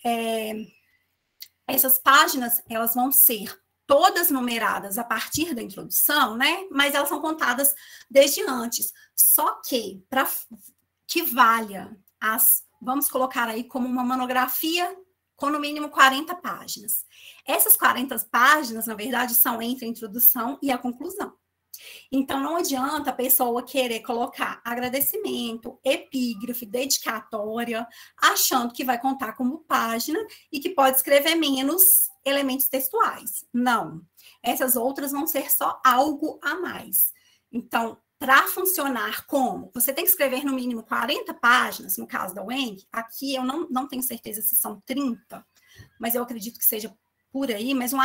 Essas páginas, elas vão ser todas numeradas a partir da introdução, né? Mas elas são contadas desde antes. Só que, para que valha vamos colocar aí como uma monografia com no mínimo 40 páginas. Essas 40 páginas, na verdade, são entre a introdução e a conclusão. Então, não adianta a pessoa querer colocar agradecimento, epígrafe, dedicatória, achando que vai contar como página e que pode escrever menos elementos textuais. Não. Essas outras vão ser só algo a mais. Então, para funcionar como? Você tem que escrever no mínimo 40 páginas, no caso da UENG. Aqui eu não tenho certeza se são 30, mas eu acredito que seja por aí, mas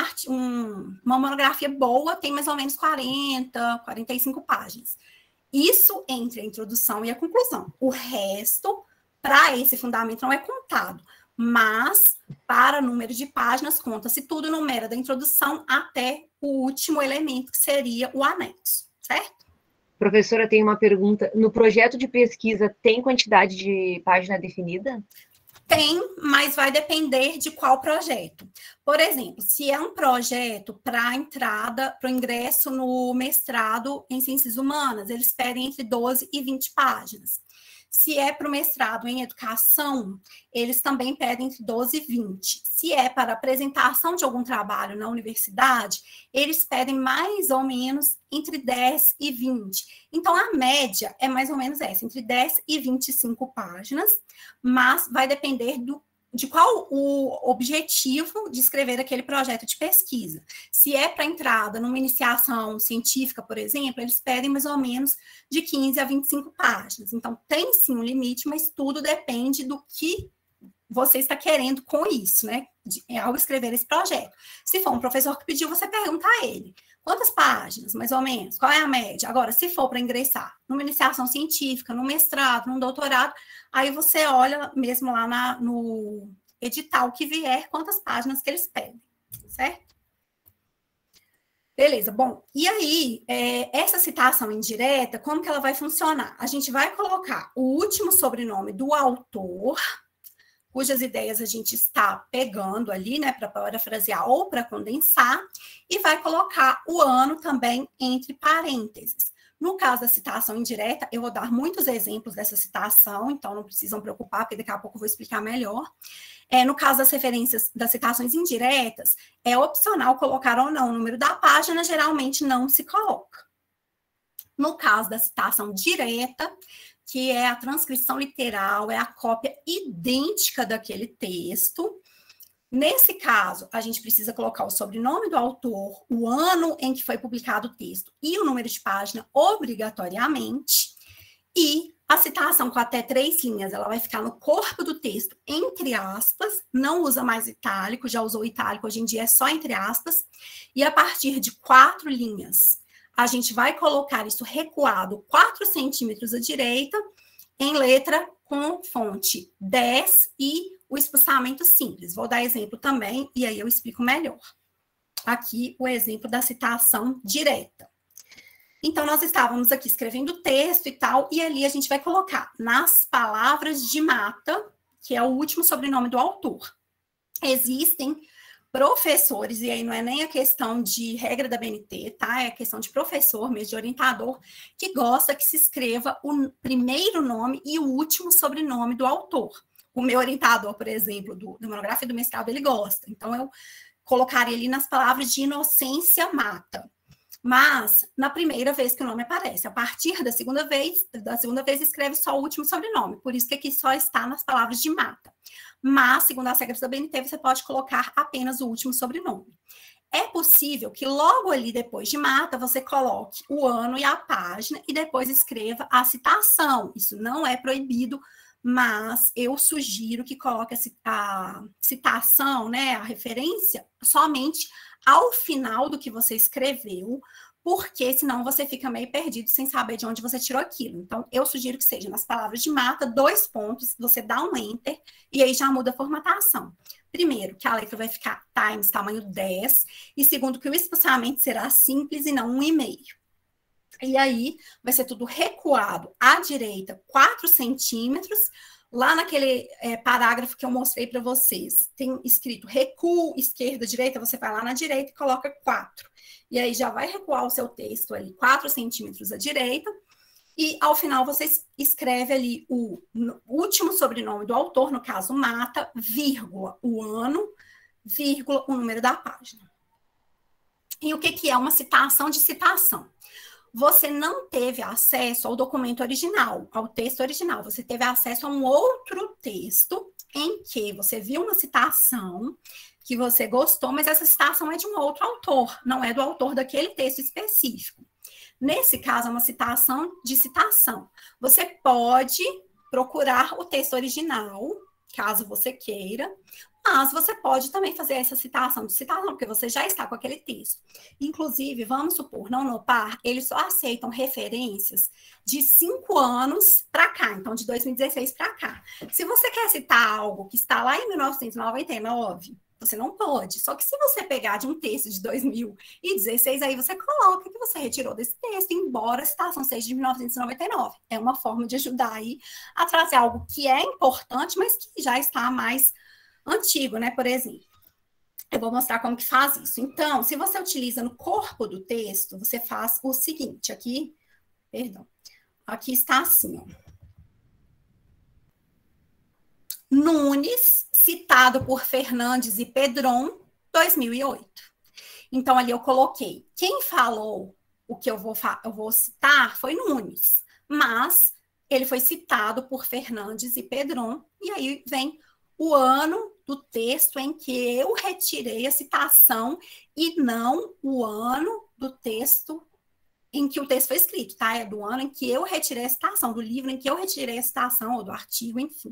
uma monografia boa tem mais ou menos 40, 45 páginas. Isso entre a introdução e a conclusão. O resto, para esse fundamento, não é contado. Mas, para número de páginas, conta-se tudo, numera da introdução até o último elemento, que seria o anexo, certo? Professora, tem uma pergunta. No projeto de pesquisa, tem quantidade de página definida? Tem, mas vai depender de qual projeto. Por exemplo, se é um projeto para entrada, para o ingresso no mestrado em Ciências Humanas, eles pedem entre 12 e 20 páginas. Se é para o mestrado em Educação, eles também pedem entre 12 e 20. Se é para apresentação de algum trabalho na universidade, eles pedem mais ou menos entre 10 e 20. Então, a média é mais ou menos essa, entre 10 e 25 páginas, mas vai depender de qual o objetivo de escrever aquele projeto de pesquisa. Se é para entrada numa iniciação científica, por exemplo, eles pedem mais ou menos de 15 a 25 páginas. Então, tem sim um limite, mas tudo depende do que você está querendo com isso, né? Ao escrever esse projeto. Se for um professor que pediu, você pergunta a ele, quantas páginas, mais ou menos? Qual é a média? Agora, se for para ingressar numa iniciação científica, num mestrado, num doutorado, aí você olha mesmo lá no edital que vier, quantas páginas que eles pedem, certo? Beleza, bom, e aí, essa citação indireta, como que ela vai funcionar? A gente vai colocar o último sobrenome do autor, cujas ideias a gente está pegando ali, né, para parafrasear ou para condensar, e vai colocar o ano também entre parênteses. No caso da citação indireta, eu vou dar muitos exemplos dessa citação, então não precisam preocupar, porque daqui a pouco eu vou explicar melhor. No caso das referências, das citações indiretas, é opcional colocar ou não o número da página, geralmente não se coloca. No caso da citação direta, que é a transcrição literal, é a cópia idêntica daquele texto. Nesse caso, a gente precisa colocar o sobrenome do autor, o ano em que foi publicado o texto e o número de página obrigatoriamente. E a citação com até 3 linhas, ela vai ficar no corpo do texto, entre aspas, não usa mais itálico, já usou itálico, hoje em dia é só entre aspas. E a partir de 4 linhas, a gente vai colocar isso recuado 4 centímetros à direita, em letra com fonte 10 e o espaçamento simples. Vou dar exemplo também, e aí eu explico melhor. Aqui o exemplo da citação direta. Então, nós estávamos aqui escrevendo o texto e tal, e ali a gente vai colocar nas palavras de Mata, que é o último sobrenome do autor. Existem professores, e aí não é nem a questão de regra da BNT, tá? É a questão de professor mesmo, de orientador, que gosta que se escreva o primeiro nome e o último sobrenome do autor. O meu orientador, por exemplo, do monografia do mestrado, ele gosta. Então, eu colocaria ali nas palavras de Inocência Mata. Mas, na primeira vez que o nome aparece, a partir da segunda vez escreve só o último sobrenome. Por isso que aqui só está nas palavras de Mata. Mas, segundo as regras da BNT, você pode colocar apenas o último sobrenome. É possível que logo ali depois de Mata, você coloque o ano e a página e depois escreva a citação. Isso não é proibido, mas eu sugiro que coloque a citação, né, a referência, somente ao final do que você escreveu, porque senão você fica meio perdido sem saber de onde você tirou aquilo. Então, eu sugiro que seja nas palavras de Mata, 2 pontos, você dá um enter e aí já muda a formatação. Primeiro, que a letra vai ficar Times, tamanho 10, e segundo, que o espaçamento será simples e não 1,5. E aí, vai ser tudo recuado à direita 4 centímetros. Lá naquele parágrafo que eu mostrei para vocês, tem escrito recuo, esquerda, direita, você vai lá na direita e coloca 4. E aí já vai recuar o seu texto ali 4 centímetros à direita. E ao final você escreve ali o último sobrenome do autor, no caso Mata, vírgula, o ano, vírgula, o número da página. E o que é uma citação de citação? Você não teve acesso ao documento original, ao texto original. Você teve acesso a um outro texto em que você viu uma citação que você gostou, mas essa citação é de um outro autor, não é do autor daquele texto específico. Nesse caso, é uma citação de citação. Você pode procurar o texto original, caso você queira, mas você pode também fazer essa citação de citação, porque você já está com aquele texto. Inclusive, vamos supor, na Unopar, eles só aceitam referências de 5 anos para cá, então de 2016 para cá. Se você quer citar algo que está lá em 1999, você não pode. Só que se você pegar de um texto de 2016, aí você coloca que você retirou desse texto, embora a citação seja de 1999. É uma forma de ajudar aí a trazer algo que é importante, mas que já está mais antigo, né? Por exemplo, eu vou mostrar como que faz isso. Então, se você utiliza no corpo do texto, você faz o seguinte, aqui está assim, ó. Nunes, citado por Fernandes e Pedron, 2008. Então, ali eu coloquei, quem falou o que eu vou citar foi Nunes, mas ele foi citado por Fernandes e Pedron, e aí vem o ano do texto em que eu retirei a citação e não o ano do texto em que o texto foi escrito, tá? É do ano em que eu retirei a citação, do livro em que eu retirei a citação, ou do artigo, enfim.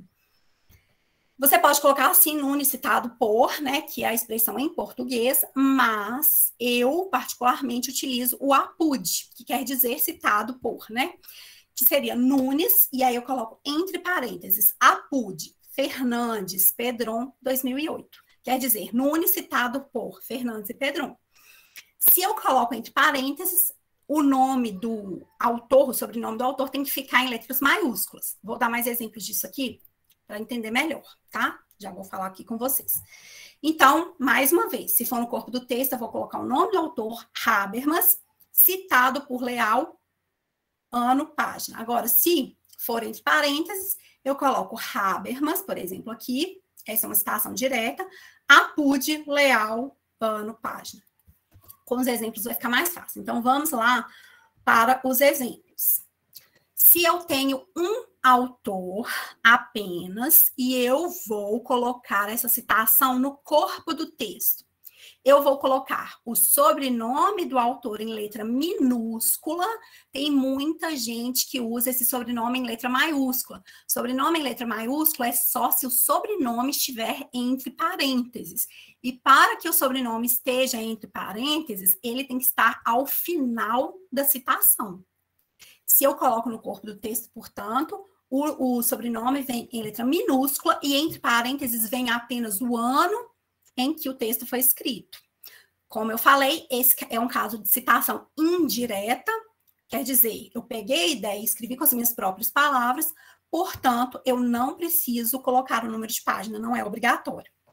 Você pode colocar assim, Nunes citado por, né, que é a expressão em português, mas eu, particularmente, utilizo o APUD, que quer dizer citado por, né? Que seria Nunes, e aí eu coloco entre parênteses, APUD, Fernandes, Pedron, 2008. Quer dizer, Nunes citado por Fernandes e Pedron. Se eu coloco entre parênteses, o nome do autor, o sobrenome do autor tem que ficar em letras maiúsculas. Vou dar mais exemplos disso aqui para entender melhor, tá? Já vou falar aqui com vocês. Então, mais uma vez, se for no corpo do texto, eu vou colocar o nome do autor, Habermas, citado por Leal, ano, página. Agora, se for entre parênteses, eu coloco Habermas, por exemplo, aqui, essa é uma citação direta, APUD, Leal, ano, página. Com os exemplos vai ficar mais fácil. Então, vamos lá para os exemplos. Se eu tenho um autor apenas e eu vou colocar essa citação no corpo do texto, eu vou colocar o sobrenome do autor em letra minúscula. Tem muita gente que usa esse sobrenome em letra maiúscula. Sobrenome em letra maiúscula é só se o sobrenome estiver entre parênteses. E para que o sobrenome esteja entre parênteses, ele tem que estar ao final da citação. Se eu coloco no corpo do texto, portanto, o sobrenome vem em letra minúscula e entre parênteses vem apenas o ano em que o texto foi escrito. Como eu falei, esse é um caso de citação indireta, quer dizer, eu peguei a ideia e escrevi com as minhas próprias palavras, portanto, eu não preciso colocar o número de página, não é obrigatório.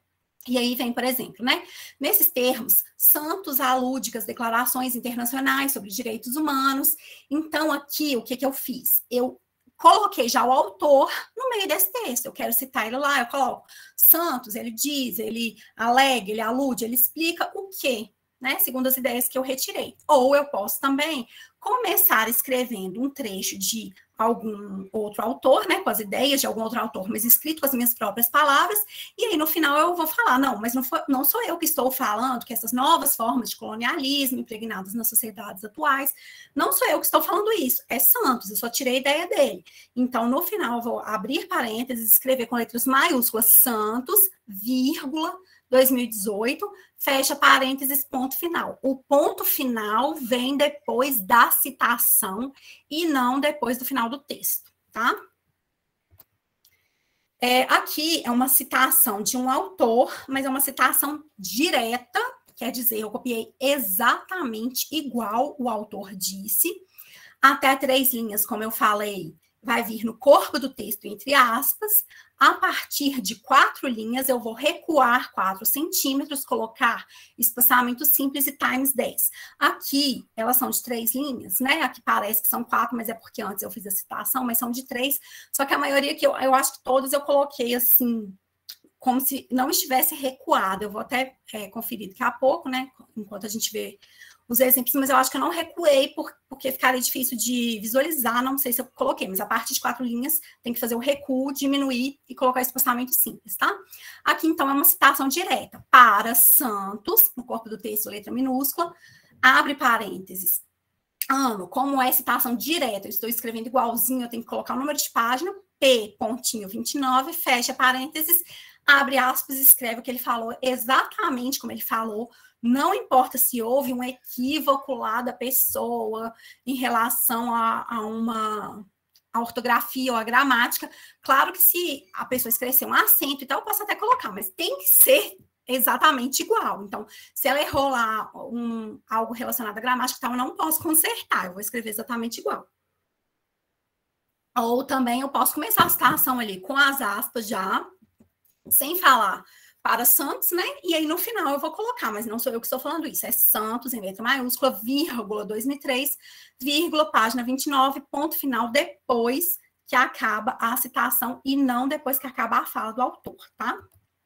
E aí vem, por exemplo, né? Nesses termos, Santos alude às declarações internacionais sobre direitos humanos. Então, aqui, o que eu fiz? Eu coloquei já o autor no meio desse texto. Eu quero citar ele lá, eu coloco Santos, ele diz, ele alega, ele alude, ele explica o quê? Né, segundo as ideias que eu retirei. Ou eu posso também começar escrevendo um trecho de algum outro autor, né, com as ideias de algum outro autor, mas escrito com as minhas próprias palavras, e aí no final eu vou falar, não, mas não sou eu que estou falando que essas novas formas de colonialismo impregnadas nas sociedades atuais, não sou eu que estou falando isso, é Santos, eu só tirei a ideia dele. Então, no final, eu vou abrir parênteses, escrever com letras maiúsculas Santos, vírgula, 2018, fecha parênteses, ponto final. O ponto final vem depois da citação e não depois do final do texto, tá? Aqui é uma citação de um autor, mas é uma citação direta, quer dizer, eu copiei exatamente igual o autor disse, até 3 linhas, como eu falei, vai vir no corpo do texto, entre aspas. A partir de 4 linhas, eu vou recuar 4 centímetros, colocar espaçamento simples e times 10. Aqui, elas são de 3 linhas, né? Aqui parece que são 4, mas é porque antes eu fiz a citação, mas são de 3. Só que a maioria que eu acho que todas eu coloquei assim, como se não estivesse recuado. Eu vou até conferir daqui a pouco, né? Enquanto a gente vê os exemplos, mas eu acho que eu não recuei porque ficaria difícil de visualizar, não sei se eu coloquei, mas a partir de 4 linhas tem que fazer o recuo, diminuir e colocar espaçamento simples, tá? Aqui, então, é uma citação direta para Santos, no corpo do texto, letra minúscula, abre parênteses. Ano, como é citação direta, eu estou escrevendo igualzinho, eu tenho que colocar o número de página, P, pontinho 29, fecha parênteses, abre aspas, escreve o que ele falou, exatamente como ele falou. Não importa se houve um equívoco lá da pessoa em relação a ortografia ou a gramática. Claro que se a pessoa escrever um acento e tal, eu posso até colocar, mas tem que ser exatamente igual. Então, se ela errou lá algo relacionado à gramática, então eu não posso consertar, eu vou escrever exatamente igual. Ou também eu posso começar a citação ali com as aspas já, sem falar para Santos, né? E aí no final eu vou colocar, mas não sou eu que estou falando isso, é Santos em letra maiúscula, vírgula 2003, vírgula, página 29, ponto final, depois que acaba a citação e não depois que acaba a fala do autor, tá?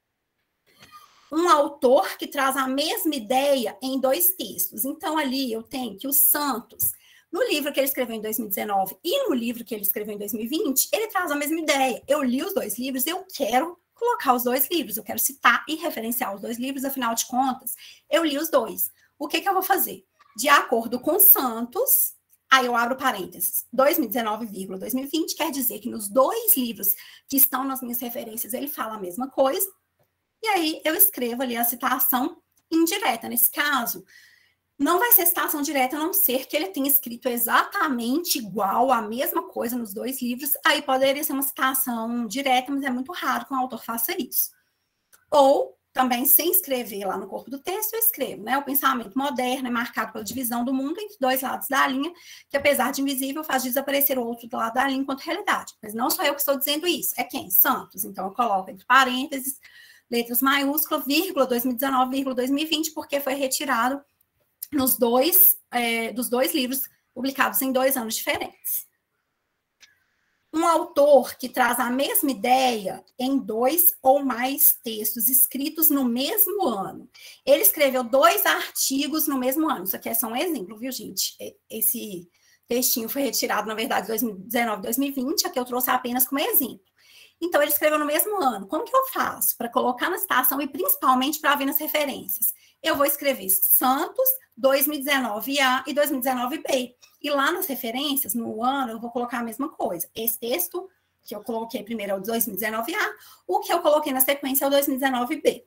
Um autor que traz a mesma ideia em 2 textos. Então, ali eu tenho que o Santos, no livro que ele escreveu em 2019 e no livro que ele escreveu em 2020, ele traz a mesma ideia. Eu li os 2 livros, eu quero colocar os 2 livros, eu quero citar e referenciar os 2 livros, afinal de contas, eu li os 2. O que eu vou fazer? De acordo com Santos, aí eu abro parênteses, 2019,2020, quer dizer que nos 2 livros que estão nas minhas referências, ele fala a mesma coisa, e aí eu escrevo ali a citação indireta. Nesse caso, não vai ser citação direta, a não ser que ele tenha escrito exatamente igual, a mesma coisa nos 2 livros, aí poderia ser uma citação direta, mas é muito raro que um autor faça isso. Ou, também, sem escrever lá no corpo do texto, eu escrevo, né? O pensamento moderno é marcado pela divisão do mundo entre 2 lados da linha, que apesar de invisível, faz desaparecer o outro lado da linha enquanto realidade. Mas não sou eu que estou dizendo isso, é quem? Santos. Então, eu coloco entre parênteses, letras maiúsculas, vírgula, 2019, vírgula, 2020, porque foi retirado dos 2 livros publicados em 2 anos diferentes. Um autor que traz a mesma ideia em 2 ou mais textos escritos no mesmo ano. Ele escreveu 2 artigos no mesmo ano. Isso aqui é só um exemplo, viu, gente? Esse textinho foi retirado, na verdade, de 2019 e 2020, aqui eu trouxe apenas como exemplo. Então, ele escreveu no mesmo ano. Como que eu faço para colocar na citação e principalmente para ver nas referências? Eu vou escrever Santos, 2019A e 2019B. E lá nas referências, no ano, eu vou colocar a mesma coisa. Esse texto que eu coloquei primeiro é o 2019A, o que eu coloquei na sequência é o 2019B.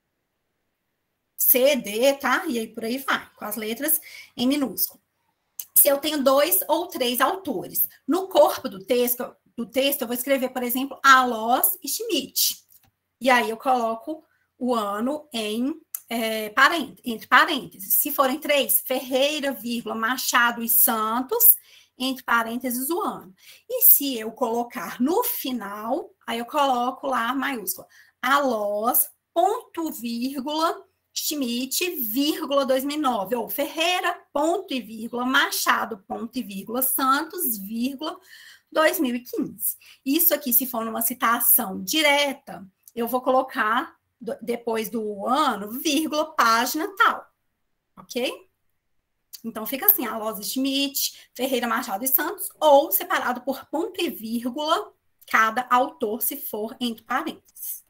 C, D, tá? E aí por aí vai, com as letras em minúsculo. Se eu tenho 2 ou 3 autores, no corpo do texto eu vou escrever, por exemplo, Alós e Schmidt. E aí eu coloco o ano entre parênteses. Se forem 3, Ferreira, vírgula, Machado e Santos, entre parênteses, o ano. E se eu colocar no final, aí eu coloco lá maiúscula, Alós, ponto, vírgula, Schmidt, vírgula, 2009, ou Ferreira, ponto e vírgula, Machado, ponto e vírgula, Santos, vírgula, 2015. Isso aqui, se for numa citação direta, eu vou colocar, depois do ano, vírgula, página tal, ok? Então, fica assim, Aloysio Schmidt, Ferreira, Machado e Santos, ou separado por ponto e vírgula, cada autor, se for entre parênteses.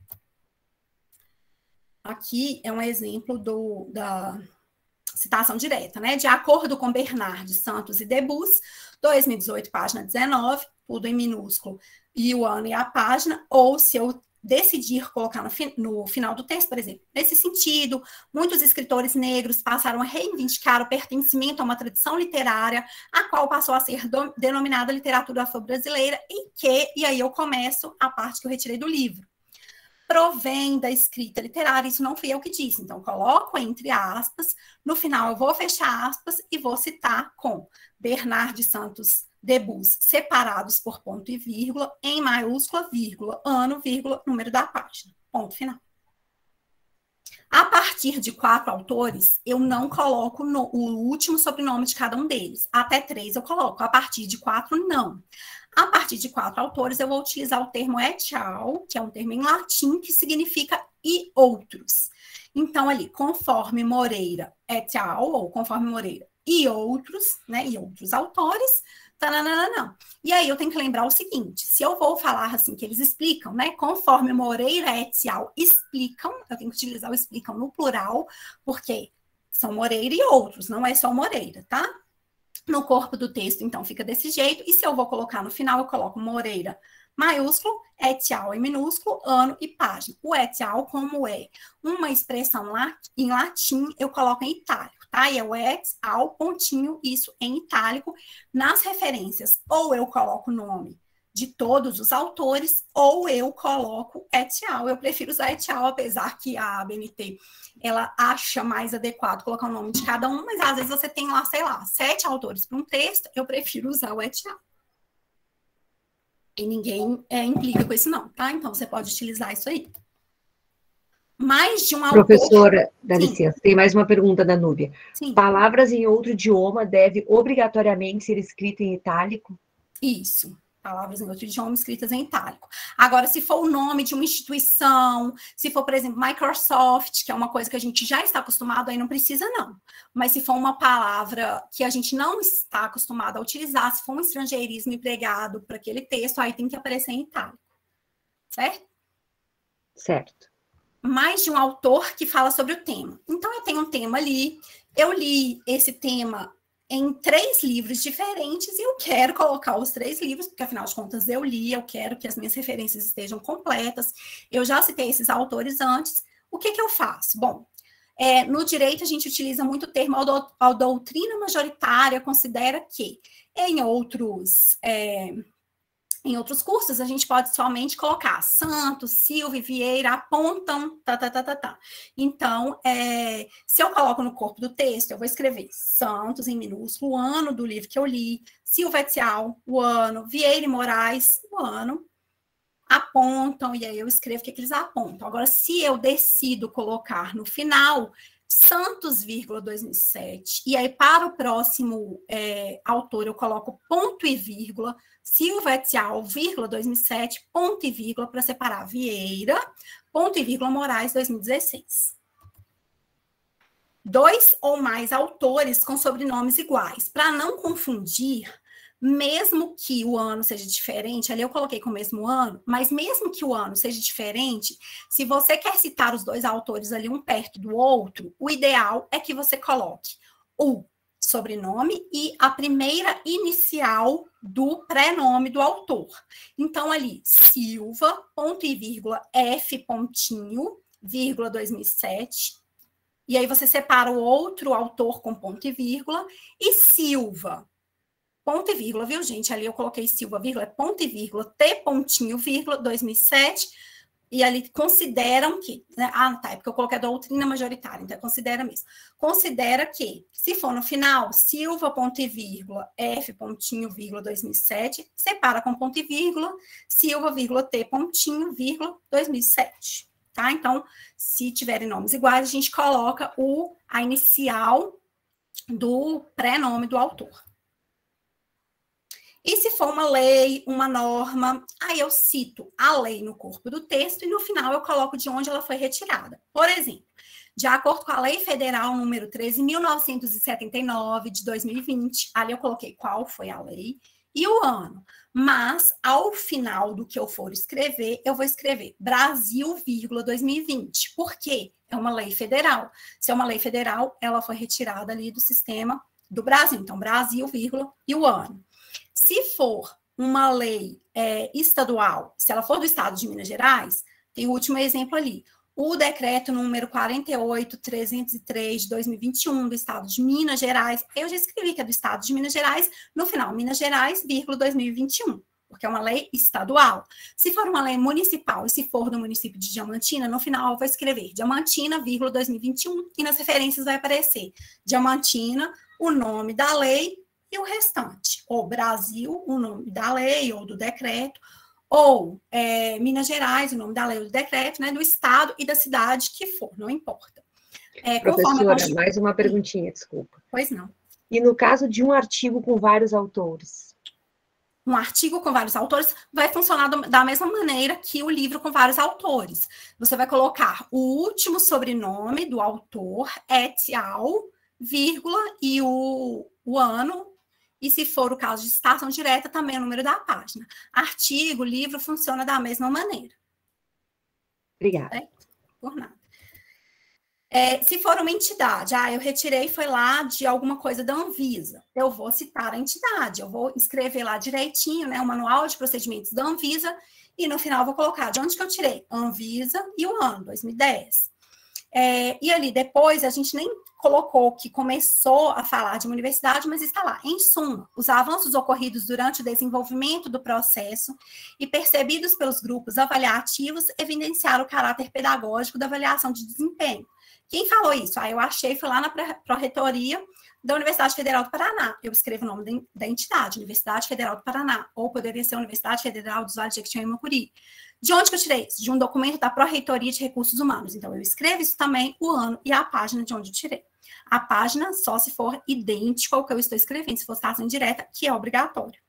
Aqui é um exemplo da citação direta, né? De acordo com Bernard, Santos e Debus, 2018, página 19, tudo em minúsculo, e o ano e a página, ou se eu decidir colocar no final do texto, por exemplo. Nesse sentido, muitos escritores negros passaram a reivindicar o pertencimento a uma tradição literária, a qual passou a ser denominada literatura afro-brasileira, e aí eu começo a parte que eu retirei do livro. Provém da escrita literária, isso não fui eu que disse, então coloco entre aspas, no final eu vou fechar aspas e vou citar com Bernard Santos Debus, separados por ponto e vírgula, em maiúscula, vírgula, ano, vírgula, número da página, ponto final. A partir de 4 autores, eu não coloco o último sobrenome de cada um deles, até 3 eu coloco, a partir de 4 não. A partir de 4 autores, eu vou utilizar o termo et al., que é um termo em latim, que significa e outros. Então, ali, conforme Moreira et al., ou conforme Moreira e outros, né, e outros autores, tananana. E aí eu tenho que lembrar o seguinte, se eu vou falar assim, que eles explicam, né, conforme Moreira et al. Explicam, eu tenho que utilizar o explicam no plural, porque são Moreira e outros, não é só Moreira, tá? No corpo do texto, então, fica desse jeito. E se eu vou colocar no final, eu coloco Moreira maiúsculo, et al. Em minúsculo, ano e página. O et al., como é uma expressão em latim, eu coloco em itálico, tá? E é o et al., pontinho, isso em itálico. Nas referências, ou eu coloco o nome de todos os autores, ou eu coloco et al. Eu prefiro usar et al., apesar que a ABNT ela acha mais adequado colocar o nome de cada um, mas às vezes você tem lá, sei lá, 7 autores para um texto, eu prefiro usar o et al. E ninguém implica com isso não, tá? Então, você pode utilizar isso aí. Mais de um autor... Professora, dá licença, tem mais uma pergunta da Núbia. Sim. Palavras em outro idioma devem obrigatoriamente ser escritas em itálico? Isso. Palavras em outro idioma escritas em itálico. Agora, se for o nome de uma instituição, se for, por exemplo, Microsoft, que é uma coisa que a gente já está acostumado, aí não precisa, não. Mas se for uma palavra que a gente não está acostumado a utilizar, se for um estrangeirismo empregado para aquele texto, aí tem que aparecer em itálico. Certo? Certo. Mais de um autor que fala sobre o tema. Então, eu tenho um tema ali, eu li esse tema em 3 livros diferentes e eu quero colocar os 3 livros, porque afinal de contas eu li, eu quero que as minhas referências estejam completas. Eu já citei esses autores antes. O que eu faço? Bom, no direito a gente utiliza muito o termo a doutrina majoritária, considera que em outros cursos, a gente pode somente colocar Santos, Silva e Vieira apontam, Então, se eu coloco no corpo do texto, eu vou escrever Santos em minúsculo, o ano do livro que eu li, Silva et al., o ano, Vieira e Moraes, o ano, apontam, e aí eu escrevo o que eles apontam. Agora, se eu decido colocar no final Santos, 2007, e aí para o próximo autor eu coloco ponto e vírgula, Silva et al., 2007, ponto e vírgula, para separar Vieira, ponto e vírgula, Moraes, 2016. 2 ou mais autores com sobrenomes iguais. Para não confundir, mesmo que o ano seja diferente, ali eu coloquei com o mesmo ano, mas mesmo que o ano seja diferente, se você quer citar os 2 autores ali um perto do outro, o ideal é que você coloque o sobrenome e a primeira inicial do prenome do autor. Então, ali, Silva, ponto e vírgula, F, pontinho, vírgula, 2007. E aí você separa o outro autor com ponto e vírgula. E Silva, ponto e vírgula, viu, gente? Ali eu coloquei Silva, vírgula, ponto e vírgula, T, pontinho, vírgula, 2007. E ali consideram que, né? É porque eu coloquei a doutrina majoritária, então considera mesmo. Considera que, se for no final, Silva, ponto e vírgula, F, pontinho, vírgula, 2007, separa com ponto e vírgula, Silva, vírgula, T, pontinho, vírgula, 2007. tá? Então, se tiverem nomes iguais, a gente coloca a inicial do pré-nome do autor. E se for uma lei, uma norma, aí eu cito a lei no corpo do texto e no final eu coloco de onde ela foi retirada. Por exemplo, de acordo com a Lei Federal número 13.979 de 2020, ali eu coloquei qual foi a lei e o ano. Mas, ao final do que eu for escrever, eu vou escrever Brasil, 2020. Por quê? É uma lei federal. Se é uma lei federal, ela foi retirada ali do sistema do Brasil. Então, Brasil, e o ano. Se for uma lei estadual, se ela for do estado de Minas Gerais, tem o último exemplo ali. O decreto número 48.303 de 2021 do estado de Minas Gerais, eu já escrevi que é do estado de Minas Gerais, no final, Minas Gerais, 2021, porque é uma lei estadual. Se for uma lei municipal e se for do município de Diamantina, no final eu vou escrever Diamantina, 2021, e nas referências vai aparecer Diamantina, o nome da lei e o restante. Ou Brasil, o nome da lei ou do decreto, ou Minas Gerais, o nome da lei ou do decreto, né, do estado e da cidade que for, não importa. Professora, mais uma perguntinha, desculpa. Pois não. E no caso de um artigo com vários autores? Um artigo com vários autores vai funcionar da mesma maneira que o livro com vários autores. Você vai colocar o último sobrenome do autor, et al., vírgula, e o ano. E se for o caso de citação direta, também é o número da página. Artigo, livro, funciona da mesma maneira. Obrigada. Por nada. Se for uma entidade, eu retirei, foi lá de alguma coisa da Anvisa. Eu vou citar a entidade, eu vou escrever lá direitinho, né, o manual de procedimentos da Anvisa, e no final vou colocar de onde que eu tirei? Anvisa e o ano, 2010. E ali depois a gente nem colocou que começou a falar de uma universidade, mas está lá. Em suma, os avanços ocorridos durante o desenvolvimento do processo e percebidos pelos grupos avaliativos evidenciaram o caráter pedagógico da avaliação de desempenho. Quem falou isso? Eu achei, foi lá na pró-reitoria da Universidade Federal do Paraná. Eu escrevo o nome da entidade, Universidade Federal do Paraná, ou poderia ser Universidade Federal dos Vales de Jequitinhonha e Mucuri. De onde que eu tirei isso? De um documento da Pró-Reitoria de Recursos Humanos. Então, eu escrevo isso também, o ano e a página de onde eu tirei. A página só se for idêntico ao que eu estou escrevendo, se for citação indireta, que é obrigatório.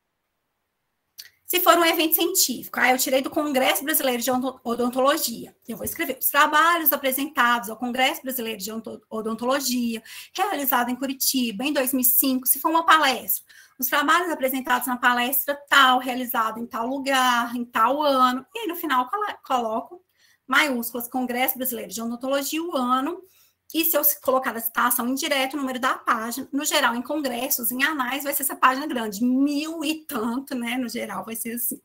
Se for um evento científico, eu tirei do Congresso Brasileiro de Odontologia. Eu vou escrever os trabalhos apresentados ao Congresso Brasileiro de Odontologia, realizado em Curitiba, em 2005, se for uma palestra. Os trabalhos apresentados na palestra tal, realizado em tal lugar, em tal ano. E aí, no final, coloco maiúsculas, Congresso Brasileiro de Odontologia, o ano. E se eu colocar a citação indireta, o número da página, no geral, em congressos, em anais, vai ser essa página grande, 1000 e tanto, né? No geral, vai ser assim.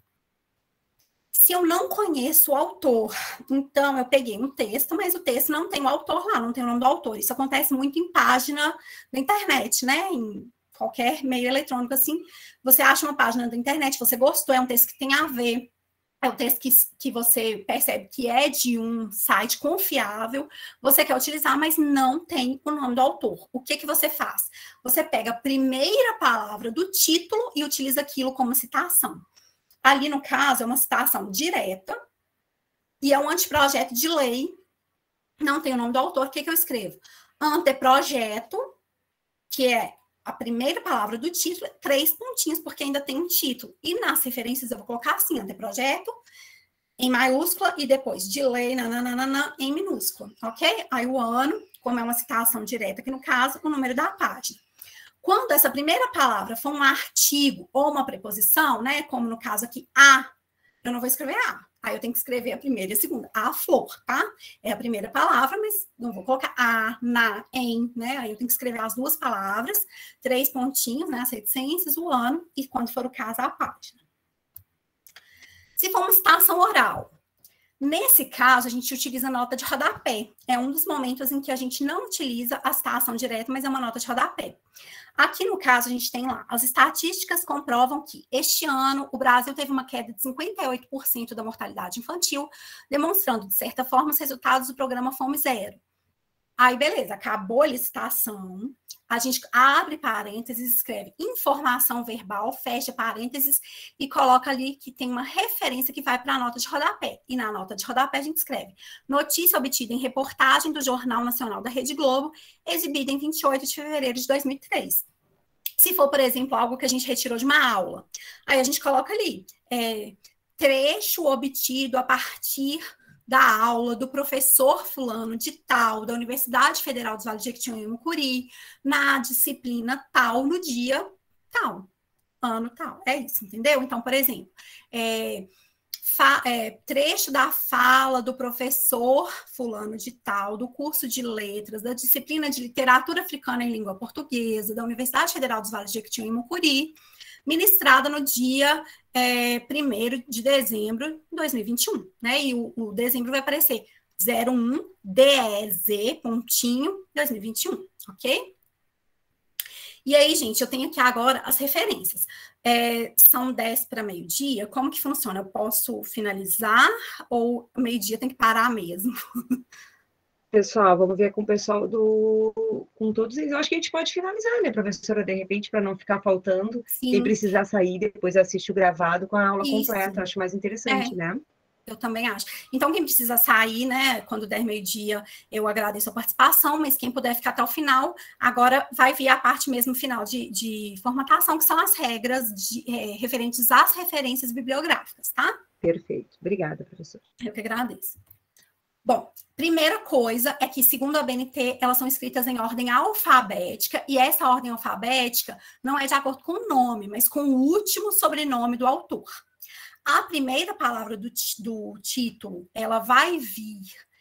Se eu não conheço o autor, então eu peguei um texto, mas o texto não tem o autor lá, não tem o nome do autor. Isso acontece muito em página da internet, né? Em qualquer meio eletrônico, assim. Você acha uma página da internet, você gostou, é um texto que tem a ver, é o texto que você percebe que é de um site confiável, você quer utilizar, mas não tem o nome do autor. O que você faz? Você pega a primeira palavra do título e utiliza aquilo como citação. Ali, no caso, é uma citação direta e é um anteprojeto de lei, não tem o nome do autor. O que eu escrevo? Anteprojeto, que é a primeira palavra do título, 3 pontinhos, porque ainda tem um título. E nas referências eu vou colocar assim, anteprojeto, em maiúscula, e depois de lei, nananana, em minúscula, ok? Aí o ano, como é uma citação direta aqui no caso, o número da página. Quando essa primeira palavra for um artigo ou uma preposição, né, como no caso aqui, a, eu não vou escrever a. Aí eu tenho que escrever a primeira e a segunda. A flor, tá? É a primeira palavra, mas não vou colocar a, na, em, né? Aí eu tenho que escrever as duas palavras, 3 pontinhos, né? As reticências, o ano e, quando for o caso, a página. Se for uma citação oral, nesse caso, a gente utiliza a nota de rodapé. É um dos momentos em que a gente não utiliza a citação direta, mas é uma nota de rodapé. Aqui, no caso, a gente tem lá, as estatísticas comprovam que este ano o Brasil teve uma queda de 58% da mortalidade infantil, demonstrando, de certa forma, os resultados do programa Fome Zero. Aí, beleza, acabou a licitação, a gente abre parênteses, escreve informação verbal, fecha parênteses e coloca ali que tem uma referência que vai para a nota de rodapé. E na nota de rodapé a gente escreve notícia obtida em reportagem do Jornal Nacional da Rede Globo, exibida em 28 de fevereiro de 2003. Se for, por exemplo, algo que a gente retirou de uma aula, aí a gente coloca ali, trecho obtido a partir da aula do professor fulano de tal, da Universidade Federal dos Vales do Jequitinhonha e Mucuri, na disciplina tal, no dia tal, ano tal. É isso, entendeu? Então, por exemplo, trecho da fala do professor fulano de tal, do curso de letras, da disciplina de literatura africana em língua portuguesa, da Universidade Federal dos Vales do Jequitinhonha e Mucuri, ministrada no dia 1º de dezembro de 2021, né? E o dezembro vai aparecer 01 DEZ pontinho 2021, ok? E aí, gente, eu tenho aqui agora as referências. São 10 para meio-dia, como que funciona? Eu posso finalizar ou meio-dia tem que parar mesmo? Pessoal, vamos ver com o pessoal com todos eles. Eu acho que a gente pode finalizar, né, professora? De repente, para não ficar faltando. Sim. Quem precisar sair, depois assiste o gravado com a aula Isso. completa. Acho mais interessante, né? Eu também acho. Então, quem precisa sair, né, quando der meio-dia, eu agradeço a participação, mas quem puder ficar até o final, agora vai vir a parte mesmo final de formatação, que são as regras referentes às referências bibliográficas, tá? Perfeito. Obrigada, professora. Eu que agradeço. Bom, primeira coisa é que, segundo a BNT, elas são escritas em ordem alfabética, e essa ordem alfabética não é de acordo com o nome, mas com o último sobrenome do autor. A primeira palavra do título, ela vai vir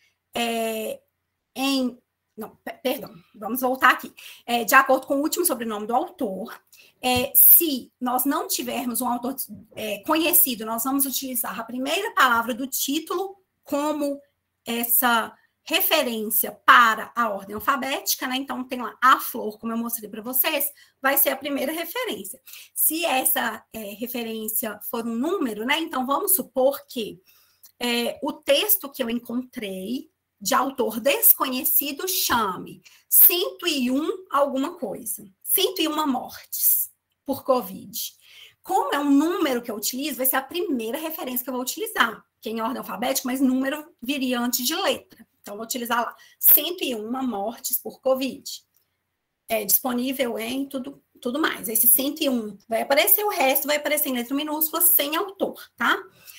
vamos voltar aqui. De acordo com o último sobrenome do autor, se nós não tivermos um autor conhecido, nós vamos utilizar a primeira palavra do título como essa referência para a ordem alfabética, né? Então, tem lá a flor, como eu mostrei para vocês, vai ser a primeira referência. Se essa referência for um número, né? Então, vamos supor que o texto que eu encontrei de autor desconhecido chame 101 alguma coisa, 101 mortes por Covid. Como é um número que eu utilizo, vai ser a primeira referência que eu vou utilizar, que é em ordem alfabética, mas número viria antes de letra. Então, vou utilizar lá 101 mortes por Covid. Disponível em tudo mais. Esse 101 vai aparecer, o resto vai aparecer em letra minúscula, sem autor, tá?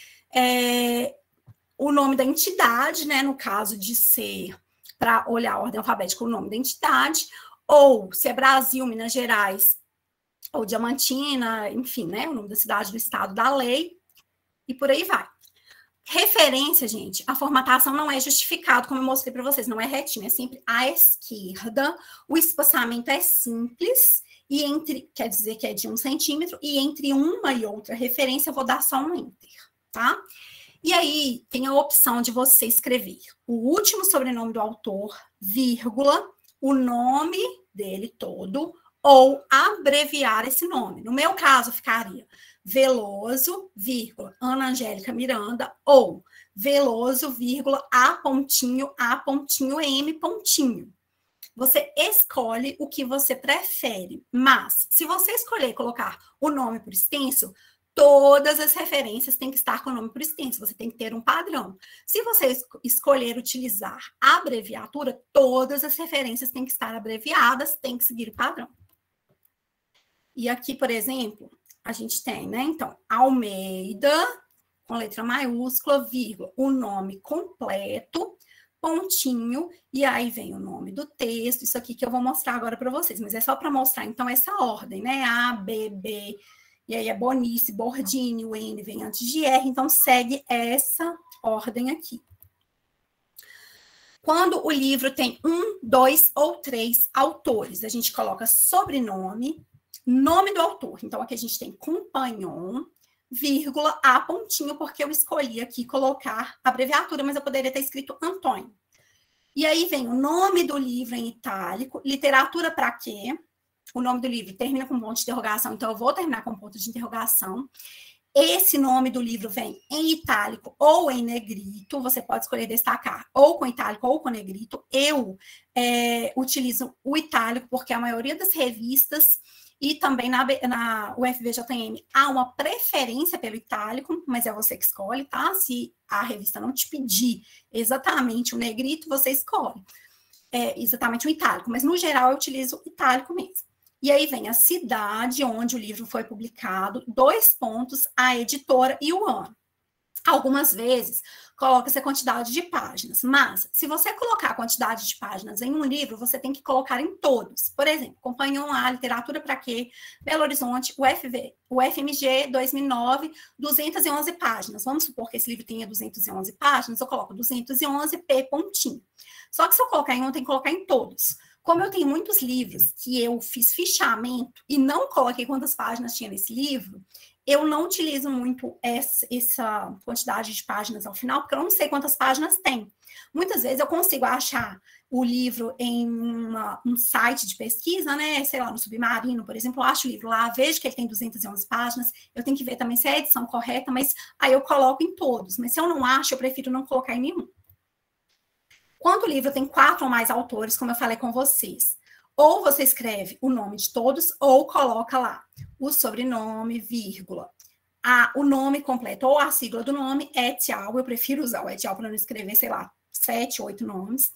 O nome da entidade, né? No caso de ser, para olhar a ordem alfabética, o nome da entidade, ou se é Brasil, Minas Gerais, ou Diamantina, enfim, né? O nome da cidade, do estado, da lei, e por aí vai. Referência, gente, a formatação não é justificado, como eu mostrei para vocês, não é retinho, é sempre à esquerda, o espaçamento é simples, e quer dizer que é de 1 centímetro, e entre uma e outra referência eu vou dar só um enter, tá? E aí tem a opção de você escrever o último sobrenome do autor, vírgula, o nome dele todo, ou abreviar esse nome. No meu caso, ficaria Veloso, vírgula, Ana Angélica Miranda, ou Veloso, vírgula, A pontinho, M pontinho. Você escolhe o que você prefere, mas se você escolher colocar o nome por extenso, todas as referências têm que estar com o nome por extenso, você tem que ter um padrão. Se você escolher utilizar a abreviatura, todas as referências têm que estar abreviadas, tem que seguir o padrão. E aqui, por exemplo, a gente tem, né? Então, Almeida, com letra maiúscula, vírgula, o nome completo, pontinho, e aí vem o nome do texto, isso aqui que eu vou mostrar agora para vocês, mas é só para mostrar, então, essa ordem, né? A, B, B, e aí é Bonice, Bordini, o N vem antes de R, então segue essa ordem aqui. Quando o livro tem 1, 2 ou 3 autores, a gente coloca sobrenome, nome do autor. Então, aqui a gente tem Compagnon, vírgula, A pontinho, porque eu escolhi aqui colocar a abreviatura, mas eu poderia ter escrito Antônio. E aí vem o nome do livro em itálico, literatura para quê? O nome do livro termina com ponto de interrogação, então eu vou terminar com ponto de interrogação. esse nome do livro vem em itálico ou em negrito, você pode escolher destacar ou com itálico ou com negrito. Eu utilizo o itálico porque a maioria das revistas e também na UFVJM há uma preferência pelo itálico, mas é você que escolhe, tá? Se a revista não te pedir exatamente o negrito, você escolhe exatamente o itálico, mas no geral eu utilizo o itálico mesmo. E aí vem a cidade onde o livro foi publicado, 2 pontos, a editora e o ano. Algumas vezes coloca-se a quantidade de páginas, mas se você colocar a quantidade de páginas em um livro, você tem que colocar em todos. Por exemplo, Companhia A, Literatura para Quê, Belo Horizonte, o FMG 2009, 211 páginas. Vamos supor que esse livro tenha 211 páginas, eu coloco 211 P pontinho. Só que se eu colocar em um, eu tenho que colocar em todos. Como eu tenho muitos livros que eu fiz fichamento e não coloquei quantas páginas tinha nesse livro, eu não utilizo muito essa quantidade de páginas ao final, porque eu não sei quantas páginas tem. Muitas vezes eu consigo achar o livro em um site de pesquisa, né? Sei lá, no Submarino, por exemplo, eu acho o livro lá, vejo que ele tem 211 páginas, eu tenho que ver também se é a edição correta, mas aí eu coloco em todos. Mas se eu não acho, eu prefiro não colocar em nenhum. Quando o livro tem 4 ou mais autores, como eu falei com vocês, ou você escreve o nome de todos, ou coloca lá o sobrenome, vírgula, o nome completo, ou a sigla do nome, et al. Eu prefiro usar o et al. Para não escrever, sei lá, 7, 8 nomes.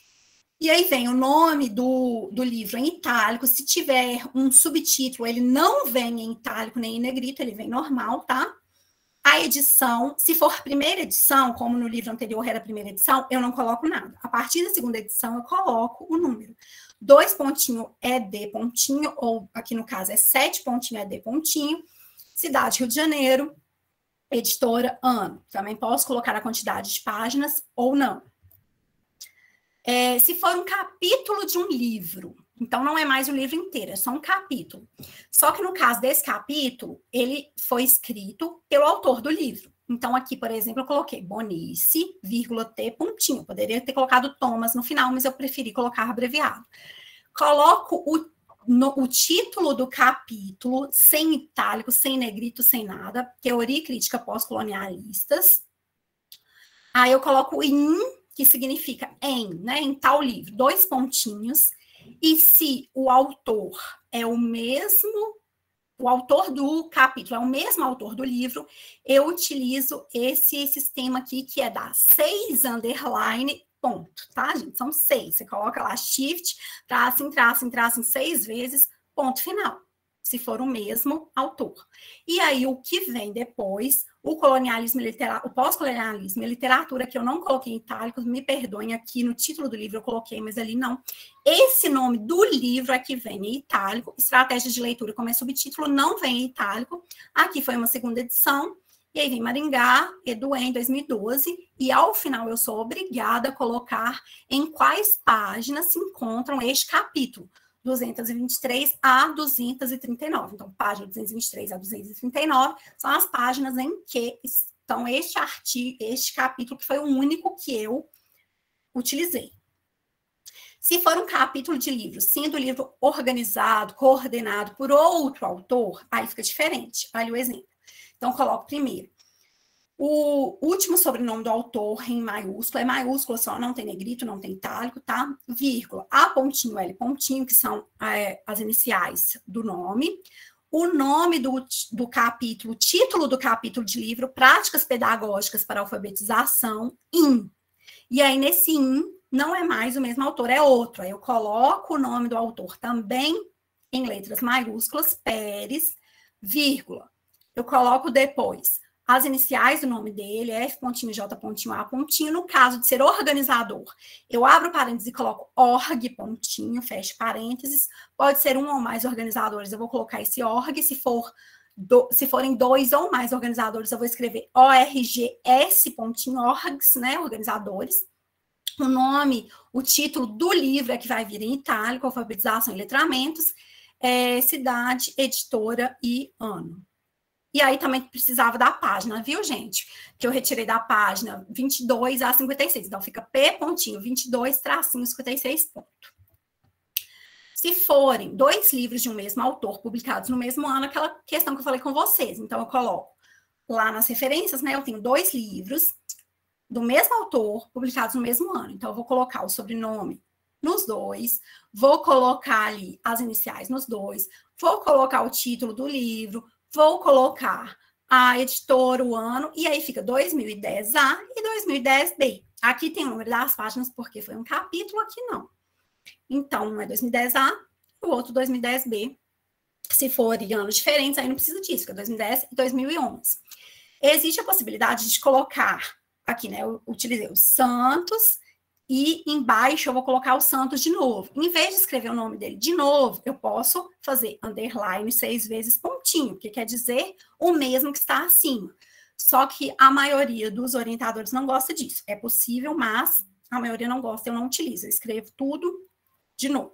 E aí vem o nome do livro em itálico. Se tiver um subtítulo, ele não vem em itálico nem em negrito, ele vem normal, tá? A edição, se for primeira edição, como no livro anterior era a primeira edição, eu não coloco nada. A partir da segunda edição, eu coloco o número. 2 pontinho ED pontinho, ou aqui no caso é 7 pontinho ED pontinho. Cidade, Rio de Janeiro, editora, ano. Também posso colocar a quantidade de páginas ou não. Se for um capítulo de um livro, então não é mais o livro inteiro, é só um capítulo. Só que no caso desse capítulo, ele foi escrito pelo autor do livro. Então aqui, por exemplo, eu coloquei Bonice, vírgula T, pontinho. Poderia ter colocado Thomas no final, mas eu preferi colocar abreviado. Coloco o título do capítulo, sem itálico, sem negrito, sem nada. Teoria e crítica pós-colonialistas. Aí eu coloco in, que significa em, né? Em tal livro. 2 pontinhos. E se o autor é o mesmo, o autor do capítulo é o mesmo autor do livro, eu utilizo esse sistema aqui, que é da 6 underline, ponto, tá, gente? São 6. Você coloca lá shift, traço 6 vezes, ponto final. Se for o mesmo autor. E aí, o que vem depois, o colonialismo literário, o pós-colonialismo e a literatura, que eu não coloquei em itálicos, me perdoem, aqui no título do livro eu coloquei, mas ali não. Esse nome do livro é que vem em itálico, estratégia de leitura, como é subtítulo, não vem em itálico. Aqui foi uma segunda edição, e aí vem Maringá, Eduem, 2012, e ao final eu sou obrigada a colocar em quais páginas se encontram este capítulo. 223 a 239. Então, página 223 a 239 são as páginas em que estão este capítulo, que foi o único que eu utilizei. Se for um capítulo de livro, sendo o livro organizado, coordenado por outro autor, aí fica diferente. Olha o exemplo. Então, coloco primeiro o último sobrenome do autor em maiúsculo, é maiúsculo só, não tem negrito, não tem itálico, tá? Vírgula, A pontinho, L pontinho, que são as iniciais do nome. O nome do capítulo, o título do capítulo de livro, Práticas Pedagógicas para Alfabetização, IN. E aí, nesse IN, não é mais o mesmo autor, é outro. Aí eu coloco o nome do autor também em letras maiúsculas, Pérez, vírgula. Eu coloco depois as iniciais do nome dele, F pontinho, J pontinho, A pontinho. No caso de ser organizador, eu abro parênteses e coloco org pontinho, fecho parênteses. Pode ser um ou mais organizadores, eu vou colocar esse org. Se forem 2 ou mais organizadores, eu vou escrever orgs pontinho, orgs, né, organizadores. O nome, o título do livro é que vai vir em itálico, alfabetização e letramentos, cidade, editora e ano. E aí também precisava da página, viu, gente? Que eu retirei da página 22 a 56. Então, fica P pontinho, 22, tracinho, 56 ponto. Se forem 2 livros de um mesmo autor publicados no mesmo ano, aquela questão que eu falei com vocês. Então, eu coloco lá nas referências, né, eu tenho 2 livros do mesmo autor, publicados no mesmo ano. Então, eu vou colocar o sobrenome nos 2, vou colocar ali as iniciais nos 2, vou colocar o título do livro, vou colocar a editora, o ano, e aí fica 2010A e 2010B. Aqui tem o número das páginas, porque foi um capítulo, aqui não. Então, um é 2010A, o outro 2010B. Se for em anos diferentes, aí não precisa disso, que é 2010 e 2011. Existe a possibilidade de colocar, aqui, né, eu utilizei o Santos, e embaixo eu vou colocar o Santos de novo. Em vez de escrever o nome dele de novo, eu posso fazer underline 6 vezes pontinho, que quer dizer o mesmo que está acima. Só que a maioria dos orientadores não gosta disso. É possível, mas a maioria não gosta, eu não utilizo. Eu escrevo tudo de novo.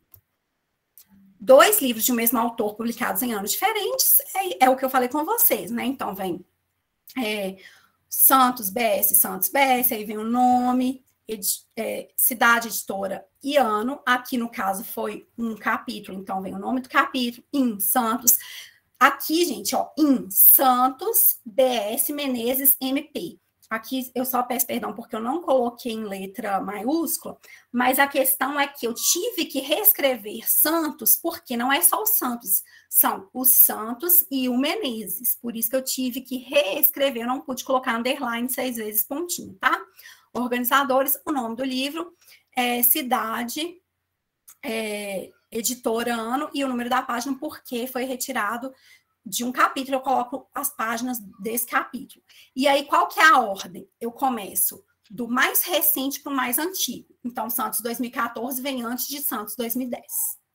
2 livros de um mesmo autor publicados em anos diferentes é o que eu falei com vocês, né? Então, vem Santos BS, aí vem o nome, cidade, editora e ano. Aqui, no caso, foi um capítulo, então vem o nome do capítulo, em Santos. Aqui, gente, ó, em Santos, BS Menezes, MP. Aqui eu só peço perdão porque eu não coloquei em letra maiúscula, mas a questão é que eu tive que reescrever Santos, porque não é só o Santos, são o Santos e o Menezes. Por isso que eu tive que reescrever, eu não pude colocar underline 6 vezes pontinho, tá? Organizadores, o nome do livro, cidade, editora, ano e o número da página, porque foi retirado de um capítulo, eu coloco as páginas desse capítulo. E aí, qual que é a ordem? Eu começo do mais recente para o mais antigo. Então, Santos 2014 vem antes de Santos 2010.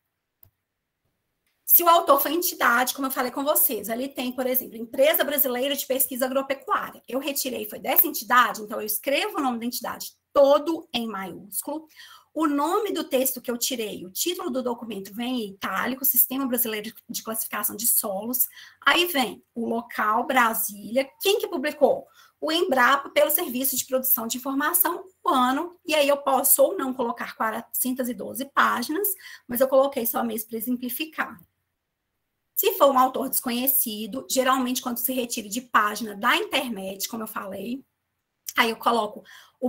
Se o autor foi entidade, como eu falei com vocês, ali tem, por exemplo, Empresa Brasileira de Pesquisa Agropecuária. Eu retirei, foi dessa entidade, então eu escrevo o nome da entidade todo em maiúsculo. O nome do texto que eu tirei, o título do documento vem em itálico, Sistema Brasileiro de Classificação de Solos. Aí vem o local, Brasília. Quem que publicou? O Embrapa, pelo Serviço de Produção de Informação, o ano. E aí eu posso ou não colocar 412 páginas, mas eu coloquei só mesmo para exemplificar. Se for um autor desconhecido, geralmente quando se retira de página da internet, como eu falei, aí eu coloco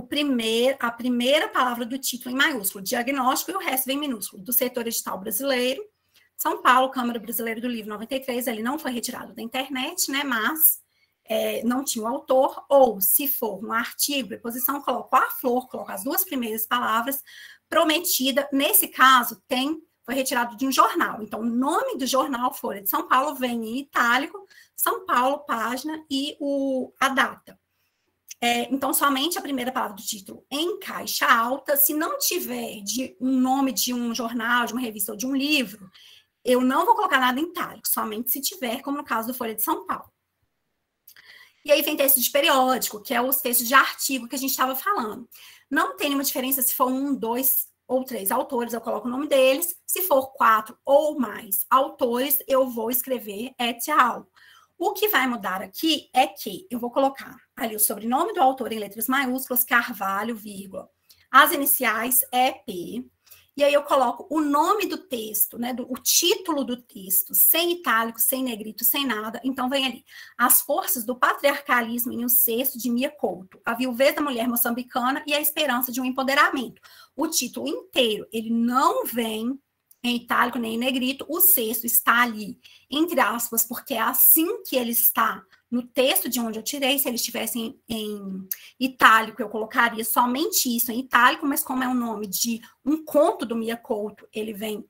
a primeira palavra do título em maiúsculo, diagnóstico, e o resto vem em minúsculo, do setor edital brasileiro, São Paulo, Câmara Brasileira do Livro 93, ele não foi retirado da internet, né, mas não tinha o autor, ou se for um artigo, preposição, coloco a flor, coloco as 2 primeiras palavras, prometida, nesse caso, foi retirado de um jornal, então o nome do jornal, Folha de São Paulo, vem em itálico, São Paulo, página e a data. Então, somente a primeira palavra do título em caixa alta. Se não tiver um nome de um jornal, de uma revista ou de um livro, eu não vou colocar nada em itálico, somente se tiver, como no caso do Folha de São Paulo. E aí vem texto de periódico, que é os textos de artigo que a gente estava falando. Não tem nenhuma diferença se for 1, 2 ou 3 autores, eu coloco o nome deles. Se for 4 ou mais autores, eu vou escrever et al. O que vai mudar aqui é que eu vou colocar ali o sobrenome do autor em letras maiúsculas, Carvalho, vírgula, as iniciais EP, e aí eu coloco o nome do texto, né, o título do texto, sem itálico, sem negrito, sem nada. Então vem ali, As Forças do Patriarcalismo em um Cesto, de Mia Couto, A Viuvez da Mulher Moçambicana e a Esperança de um Empoderamento. O título inteiro, ele não vem em itálico nem em negrito, o cesto está ali, entre aspas, porque é assim que ele está no texto de onde eu tirei. Se ele estivesse em itálico, eu colocaria somente isso em itálico, mas como é o nome de um conto do Mia Couto, ele vem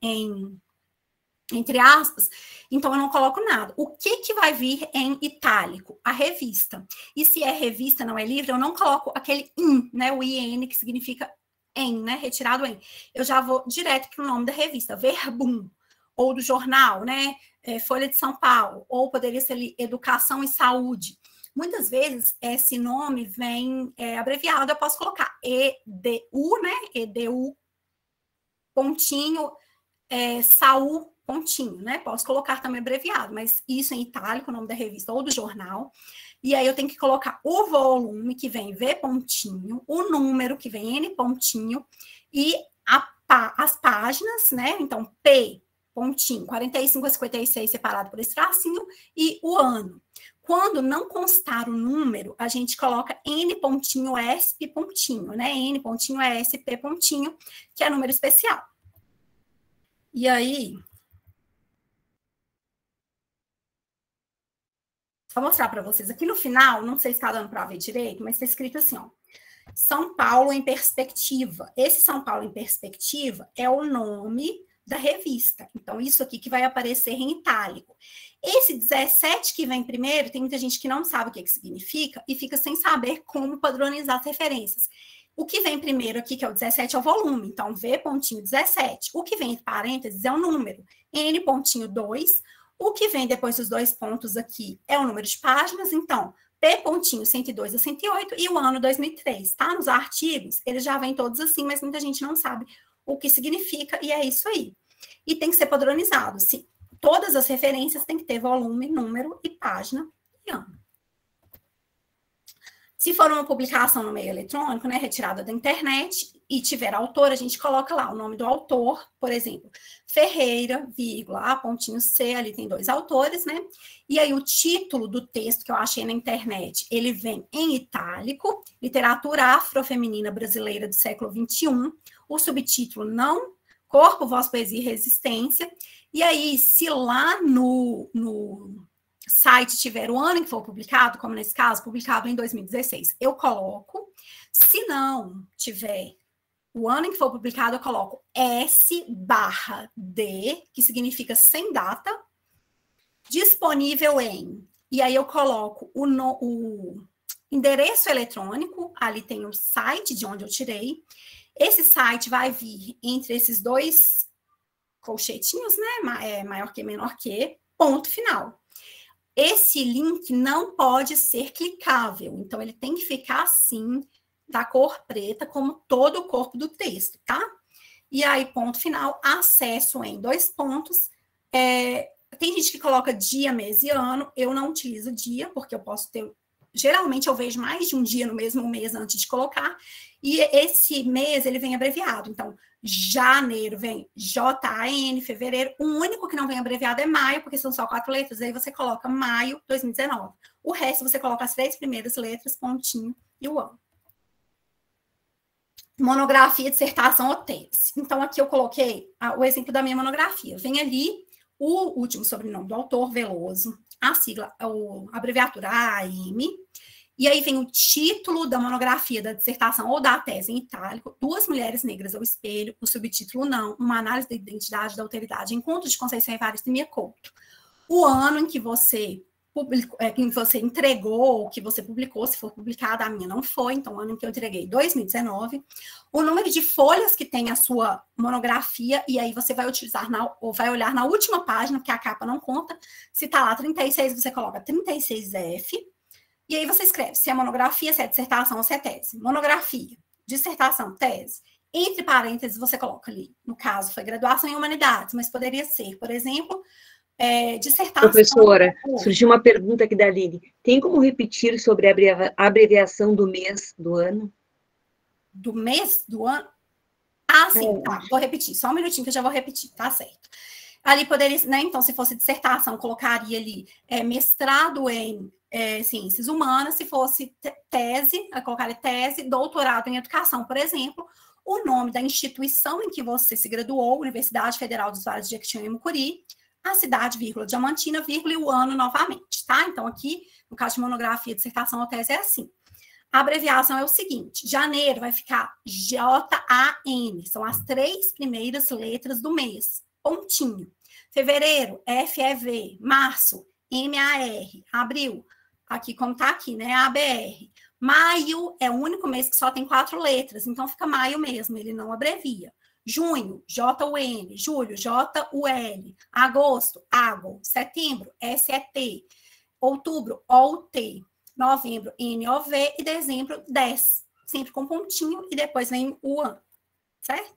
entre aspas, então eu não coloco nada. O que vai vir em itálico? A revista. E se é revista, não é livro, eu não coloco aquele in, né, o IN, que significa em, né, retirado em. Eu já vou direto para o nome da revista, Verbum, ou do jornal, né, Folha de São Paulo, ou poderia ser ali, Educação e Saúde. Muitas vezes esse nome vem abreviado, eu posso colocar EDU, né, EDU, pontinho, Saúl, pontinho, né, posso colocar também abreviado, mas isso em itálico, o nome da revista ou do jornal. E aí eu tenho que colocar o volume, que vem V pontinho, o número, que vem N pontinho, e as páginas, né? Então, P pontinho, 45 a 56 separado por esse tracinho, e o ano. Quando não constar o número, a gente coloca N.ESP pontinho, né? N.ESP pontinho, que é número especial. E aí, vou mostrar para vocês aqui no final, não sei se está dando para ver direito, mas está escrito assim, ó. São Paulo em perspectiva. Esse São Paulo em perspectiva é o nome da revista. Então, isso aqui que vai aparecer em itálico. Esse 17 que vem primeiro, tem muita gente que não sabe o que significa e fica sem saber como padronizar as referências. O que vem primeiro aqui, que é o 17, é o volume. Então, V.17. O que vem entre parênteses é o número. N.2. O que vem depois dos 2 pontos aqui é o número de páginas. Então, P.102 a 108 e o ano 2003. Tá? Nos artigos, eles já vêm todos assim, mas muita gente não sabe o que significa, e é isso aí. E tem que ser padronizado. Sim, todas as referências têm que ter volume, número e página e ano. Se for uma publicação no meio eletrônico, né, retirada da internet, e tiver autor, a gente coloca lá o nome do autor, por exemplo, Ferreira, vírgula, A.C, ali tem 2 autores, né? E aí o título do texto que eu achei na internet, ele vem em itálico, Literatura Afrofeminina Brasileira do século XXI, o subtítulo não, Corpo, Voz, Poesia e Resistência. E aí, se lá no site tiver o ano em que for publicado, como nesse caso, publicado em 2016, eu coloco. Se não tiver o ano em que for publicado, eu coloco S/D, que significa sem data, disponível em. E aí eu coloco o endereço eletrônico, ali tem o site de onde eu tirei. Esse site vai vir entre esses 2 colchetinhos, né? Maior que, menor que, ponto final. Esse link não pode ser clicável, então ele tem que ficar assim, da cor preta, como todo o corpo do texto, tá? E aí, ponto final, acesso em 2 pontos. Tem gente que coloca dia, mês e ano, eu não utilizo dia, porque eu posso ter... Geralmente eu vejo mais de um dia no mesmo mês antes de colocar, e esse mês ele vem abreviado. Então, janeiro vem JAN, fevereiro. O único que não vem abreviado é maio, porque são só 4 letras. Aí você coloca maio 2019. O resto você coloca as 3 primeiras letras, pontinho e o ano. Monografia, dissertação ou tese. Então, aqui eu coloquei o exemplo da minha monografia. Vem ali o último sobrenome do autor, Veloso, a sigla, a abreviatura AM, e aí vem o título da monografia, da dissertação ou da tese em itálico, 2 mulheres negras ao espelho, o subtítulo não, uma análise da identidade da alteridade, encontro de Conceição Evaristo e Mia Couto. O ano em que você publicou, que você entregou, que você publicou, se for publicada, a minha não foi, então o ano em que eu entreguei, 2019, o número de folhas que tem a sua monografia, e aí você vai utilizar, ou vai olhar na última página, porque a capa não conta, se tá lá 36, você coloca 36F, e aí você escreve se é monografia, se é dissertação ou se é tese. Monografia, dissertação, tese. Entre parênteses, você coloca ali, no caso, foi graduação em humanidades, mas poderia ser, por exemplo, dissertação. Professora, surgiu uma pergunta aqui da Lili. Tem como repetir sobre a abreviação do mês do ano? Do mês do ano? Ah, sim, tá. Vou repetir. Só um minutinho que eu já vou repetir, tá certo. Ali poderia, né? Então, se fosse dissertação, colocaria ali mestrado em ciências humanas. Se fosse tese, eu colocaria tese, doutorado em educação, por exemplo. O nome da instituição em que você se graduou, Universidade Federal dos Vales de Jequitinhonha e Mucuri, a cidade, vírgula, Diamantina, vírgula, e o ano novamente, tá? Então, aqui, no caso de monografia, dissertação ou tese, é assim. A abreviação é o seguinte, janeiro vai ficar JAN, são as 3 primeiras letras do mês, pontinho. Fevereiro, FEV, março, MAR, abril, aqui como tá aqui, né, ABR. Maio é o único mês que só tem 4 letras, então fica maio mesmo, ele não abrevia. Junho, JUN, julho, JUL, agosto, AGO, setembro, SET, outubro, OUT, novembro, NOV e dezembro, 10, sempre com pontinho e depois vem o ano, certo?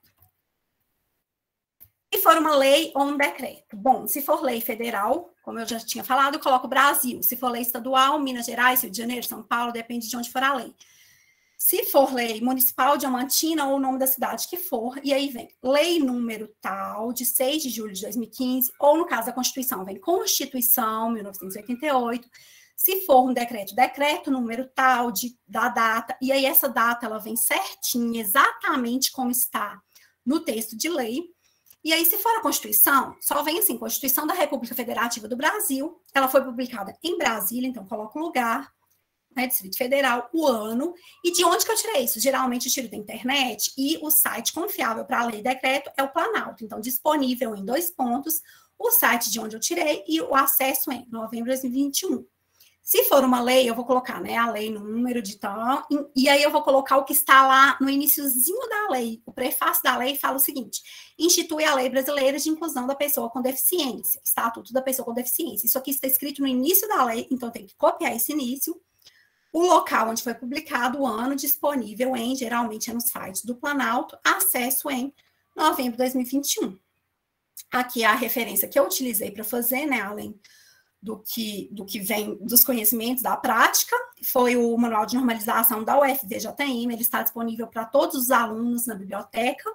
Se for uma lei ou um decreto. Bom, se for lei federal, como eu já tinha falado, eu coloco Brasil. Se for lei estadual, Minas Gerais, Rio de Janeiro, São Paulo, depende de onde for a lei. Se for lei municipal, Diamantina, ou o nome da cidade que for, e aí vem lei número tal, de 6 de julho de 2015, ou no caso da Constituição, vem Constituição, 1988. Se for um decreto número tal, da data, e aí essa data ela vem certinha, exatamente como está no texto de lei. E aí, se for a Constituição, só vem assim, Constituição da República Federativa do Brasil, ela foi publicada em Brasília, então coloca o lugar, né, Distrito Federal, o ano, e de onde que eu tirei isso? Geralmente eu tiro da internet, e o site confiável para a lei e decreto é o Planalto, então disponível em 2 pontos, o site de onde eu tirei e o acesso em novembro de 2021. Se for uma lei, eu vou colocar, né, a lei no número de tal, e aí eu vou colocar o que está lá no iniciozinho da lei. O prefácio da lei fala o seguinte: institui a Lei Brasileira de Inclusão da Pessoa com Deficiência, Estatuto da Pessoa com Deficiência. Isso aqui está escrito no início da lei, então eu tenho que copiar esse início. O local onde foi publicado, o ano, disponível geralmente é no site do Planalto, acesso em novembro de 2021. Aqui é a referência que eu utilizei para fazer, né, além do que vem dos conhecimentos da prática, foi o Manual de Normalização da UFVJM, ele está disponível para todos os alunos na biblioteca.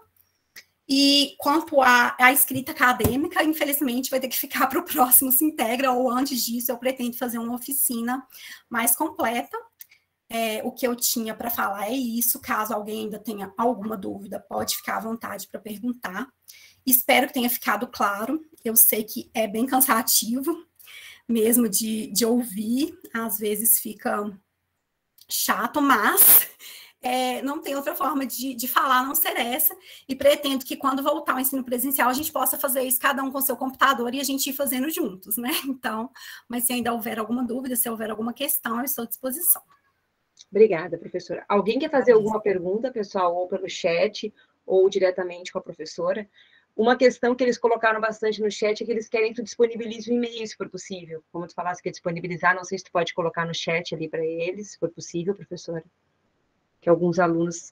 E quanto à escrita acadêmica, infelizmente vai ter que ficar para o próximo Se Integra, ou antes disso eu pretendo fazer uma oficina mais completa. O que eu tinha para falar é isso, caso alguém ainda tenha alguma dúvida, pode ficar à vontade para perguntar. Espero que tenha ficado claro, eu sei que é bem cansativo, mesmo de ouvir, às vezes fica chato, mas não tem outra forma de falar a não ser essa, e pretendo que quando voltar ao ensino presencial a gente possa fazer isso, cada um com seu computador, e a gente ir fazendo juntos, né? Então, mas se ainda houver alguma dúvida, se houver alguma questão, eu estou à disposição. Obrigada, professora. Alguém quer fazer alguma pergunta, pessoal, ou pelo chat, ou diretamente com a professora? Uma questão que eles colocaram bastante no chat é que eles querem que tu disponibilize o e-mail, se for possível. Como tu falasse que ia disponibilizar, não sei se tu pode colocar no chat ali para eles, se for possível, professora. Que alguns alunos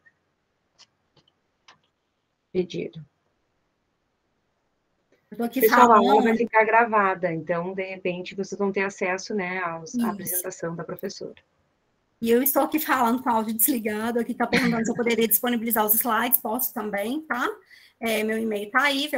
pediram. Pessoal, a aula vai ficar gravada, então, de repente, vocês vão ter acesso, né, à apresentação da professora. E eu estou aqui falando com o áudio desligado, aqui está perguntando se eu poderia disponibilizar os slides, posso também, tá? Meu e-mail está aí,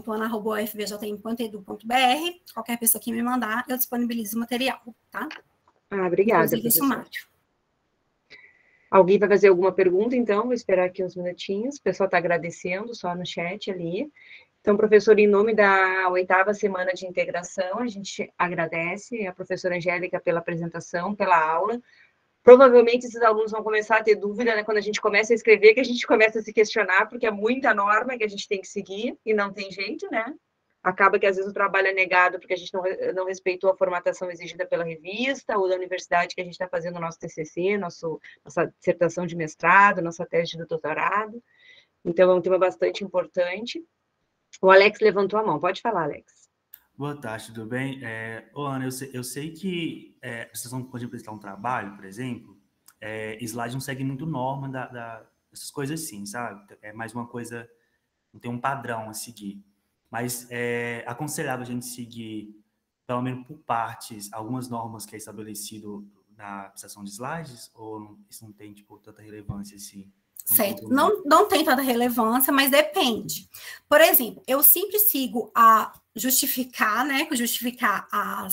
veloso.ana@ufvjm.edu.br. Qualquer pessoa que me mandar, eu disponibilizo o material, tá? Obrigada, professora. Alguém vai fazer alguma pergunta, então? Vou esperar aqui uns minutinhos. O pessoal está agradecendo só no chat ali. Então, professor, em nome da 8ª Semana de Integração, a gente agradece a professora Angélica pela apresentação, pela aula. Provavelmente esses alunos vão começar a ter dúvida, né, quando a gente começa a escrever, que a gente começa a se questionar, porque é muita norma que a gente tem que seguir, e não tem jeito, né? Acaba que às vezes o trabalho é negado porque a gente não respeitou a formatação exigida pela revista, ou da universidade que a gente está fazendo o nosso TCC, nossa dissertação de mestrado, nossa tese de doutorado. Então, é um tema bastante importante. O Alex levantou a mão. Pode falar, Alex. Boa tarde, tudo bem? Ana, eu sei que vocês vão poder apresentar um trabalho, por exemplo, slide não segue muito norma dessas coisas assim, sabe? É mais uma coisa, não tem um padrão a seguir. Mas é aconselhável a gente seguir, pelo menos por partes, algumas normas que é estabelecido na apresentação de slides, ou isso não tem, tipo, tanta relevância assim? Certo, não tem tanta relevância, mas depende. Por exemplo, eu sempre sigo a justificar, né? Justificar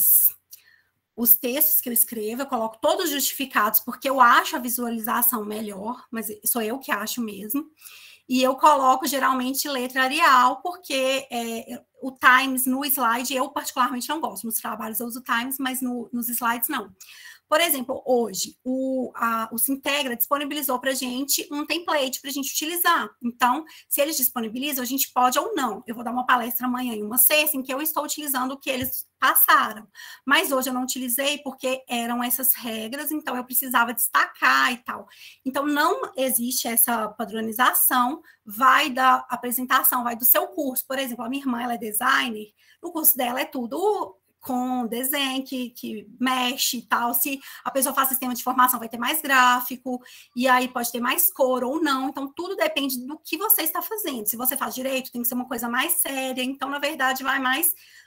os textos que eu escrevo, eu coloco todos justificados, porque eu acho a visualização melhor, mas sou eu que acho mesmo. E eu coloco, geralmente, letra Arial, porque o Times no slide, eu particularmente não gosto. Nos trabalhos eu uso Times, mas nos slides não. Por exemplo, hoje, o Se Integra disponibilizou para a gente um template para a gente utilizar. Então, se eles disponibilizam, a gente pode ou não. Eu vou dar uma palestra amanhã e uma sexta em que eu estou utilizando o que eles passaram. Mas hoje eu não utilizei porque eram essas regras, então eu precisava destacar e tal. Então, não existe essa padronização, vai da apresentação, vai do seu curso. Por exemplo, a minha irmã, ela é designer, no curso dela é tudo com desenho, que mexe e tal. Se a pessoa faz sistema de informação, vai ter mais gráfico, e aí pode ter mais cor ou não. Então, tudo depende do que você está fazendo. Se você faz direito, tem que ser uma coisa mais séria. Então, na verdade, vai mais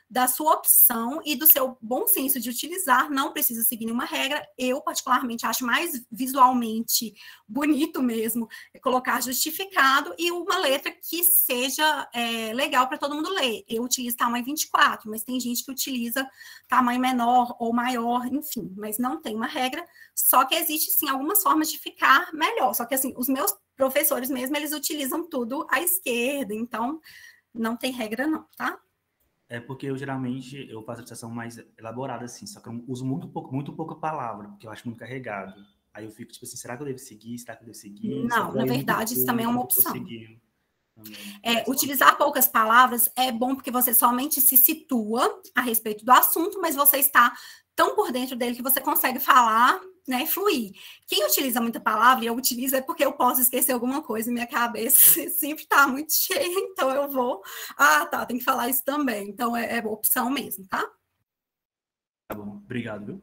da sua opção e do seu bom senso de utilizar, não precisa seguir nenhuma regra. Eu, particularmente, acho mais visualmente bonito mesmo colocar justificado e uma letra que seja legal para todo mundo ler. Eu utilizo tamanho 24, mas tem gente que utiliza tamanho menor ou maior, enfim, mas não tem uma regra, só que existe, sim, algumas formas de ficar melhor. Só que, assim, os meus professores mesmo, eles utilizam tudo à esquerda, então não tem regra não, tá? É porque eu geralmente eu faço a digitação mais elaborada, assim, só que eu uso muito pouca palavra, porque eu acho muito carregado. Aí eu fico tipo assim, será que eu devo seguir? Será que eu devo seguir? Não, na verdade, isso também é uma opção. Utilizar poucas palavras é bom porque você somente se situa a respeito do assunto, mas você está tão por dentro dele que você consegue falar, né, fluir. Quem utiliza muita palavra, e eu utilizo, é porque eu posso esquecer alguma coisa e minha cabeça sempre está muito cheia, então eu vou, tem que falar isso também. Então, é opção mesmo, tá? Tá bom, obrigado, viu?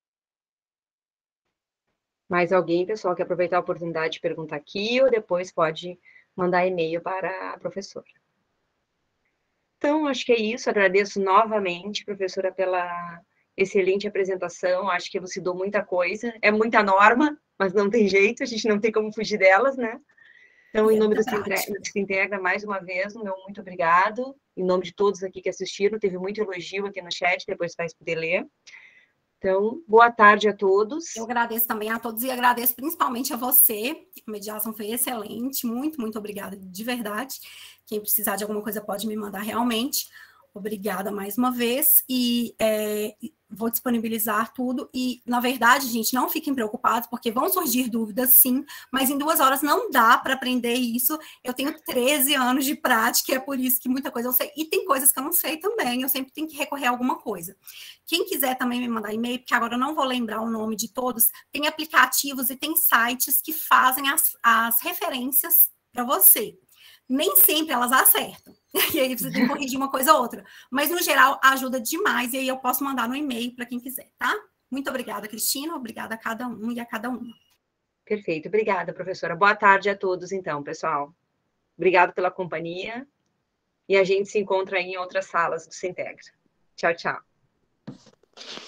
Mais alguém, pessoal, quer aproveitar a oportunidade de perguntar aqui ou depois pode mandar e-mail para a professora. Então, acho que é isso. Agradeço novamente, professora, pela excelente apresentação. Acho que elucidou muita coisa. É muita norma, mas não tem jeito, a gente não tem como fugir delas, né? Então, em nome do Se Integra, mais uma vez, meu muito obrigado. Em nome de todos aqui que assistiram, teve muito elogio aqui no chat, depois vai poder ler. Então, boa tarde a todos. Eu agradeço também a todos e agradeço principalmente a você. A mediação foi excelente. Muito, muito obrigada, de verdade. Quem precisar de alguma coisa pode me mandar realmente. Obrigada mais uma vez. E vou disponibilizar tudo. E, na verdade, gente, não fiquem preocupados, porque vão surgir dúvidas, sim, mas em 2 horas não dá para aprender isso. Eu tenho 13 anos de prática, é por isso que muita coisa eu sei. E tem coisas que eu não sei também, eu sempre tenho que recorrer a alguma coisa. Quem quiser também me mandar e-mail, porque agora eu não vou lembrar o nome de todos, tem aplicativos e tem sites que fazem as referências para você. Nem sempre elas acertam. E aí você tem que corrigir uma coisa ou outra. Mas, no geral, ajuda demais. E aí eu posso mandar no e-mail para quem quiser, tá? Muito obrigada, Cristina. Obrigada a cada um e a cada uma. Perfeito. Obrigada, professora. Boa tarde a todos, então, pessoal. Obrigada pela companhia. E a gente se encontra aí em outras salas do Se Integra. Tchau, tchau.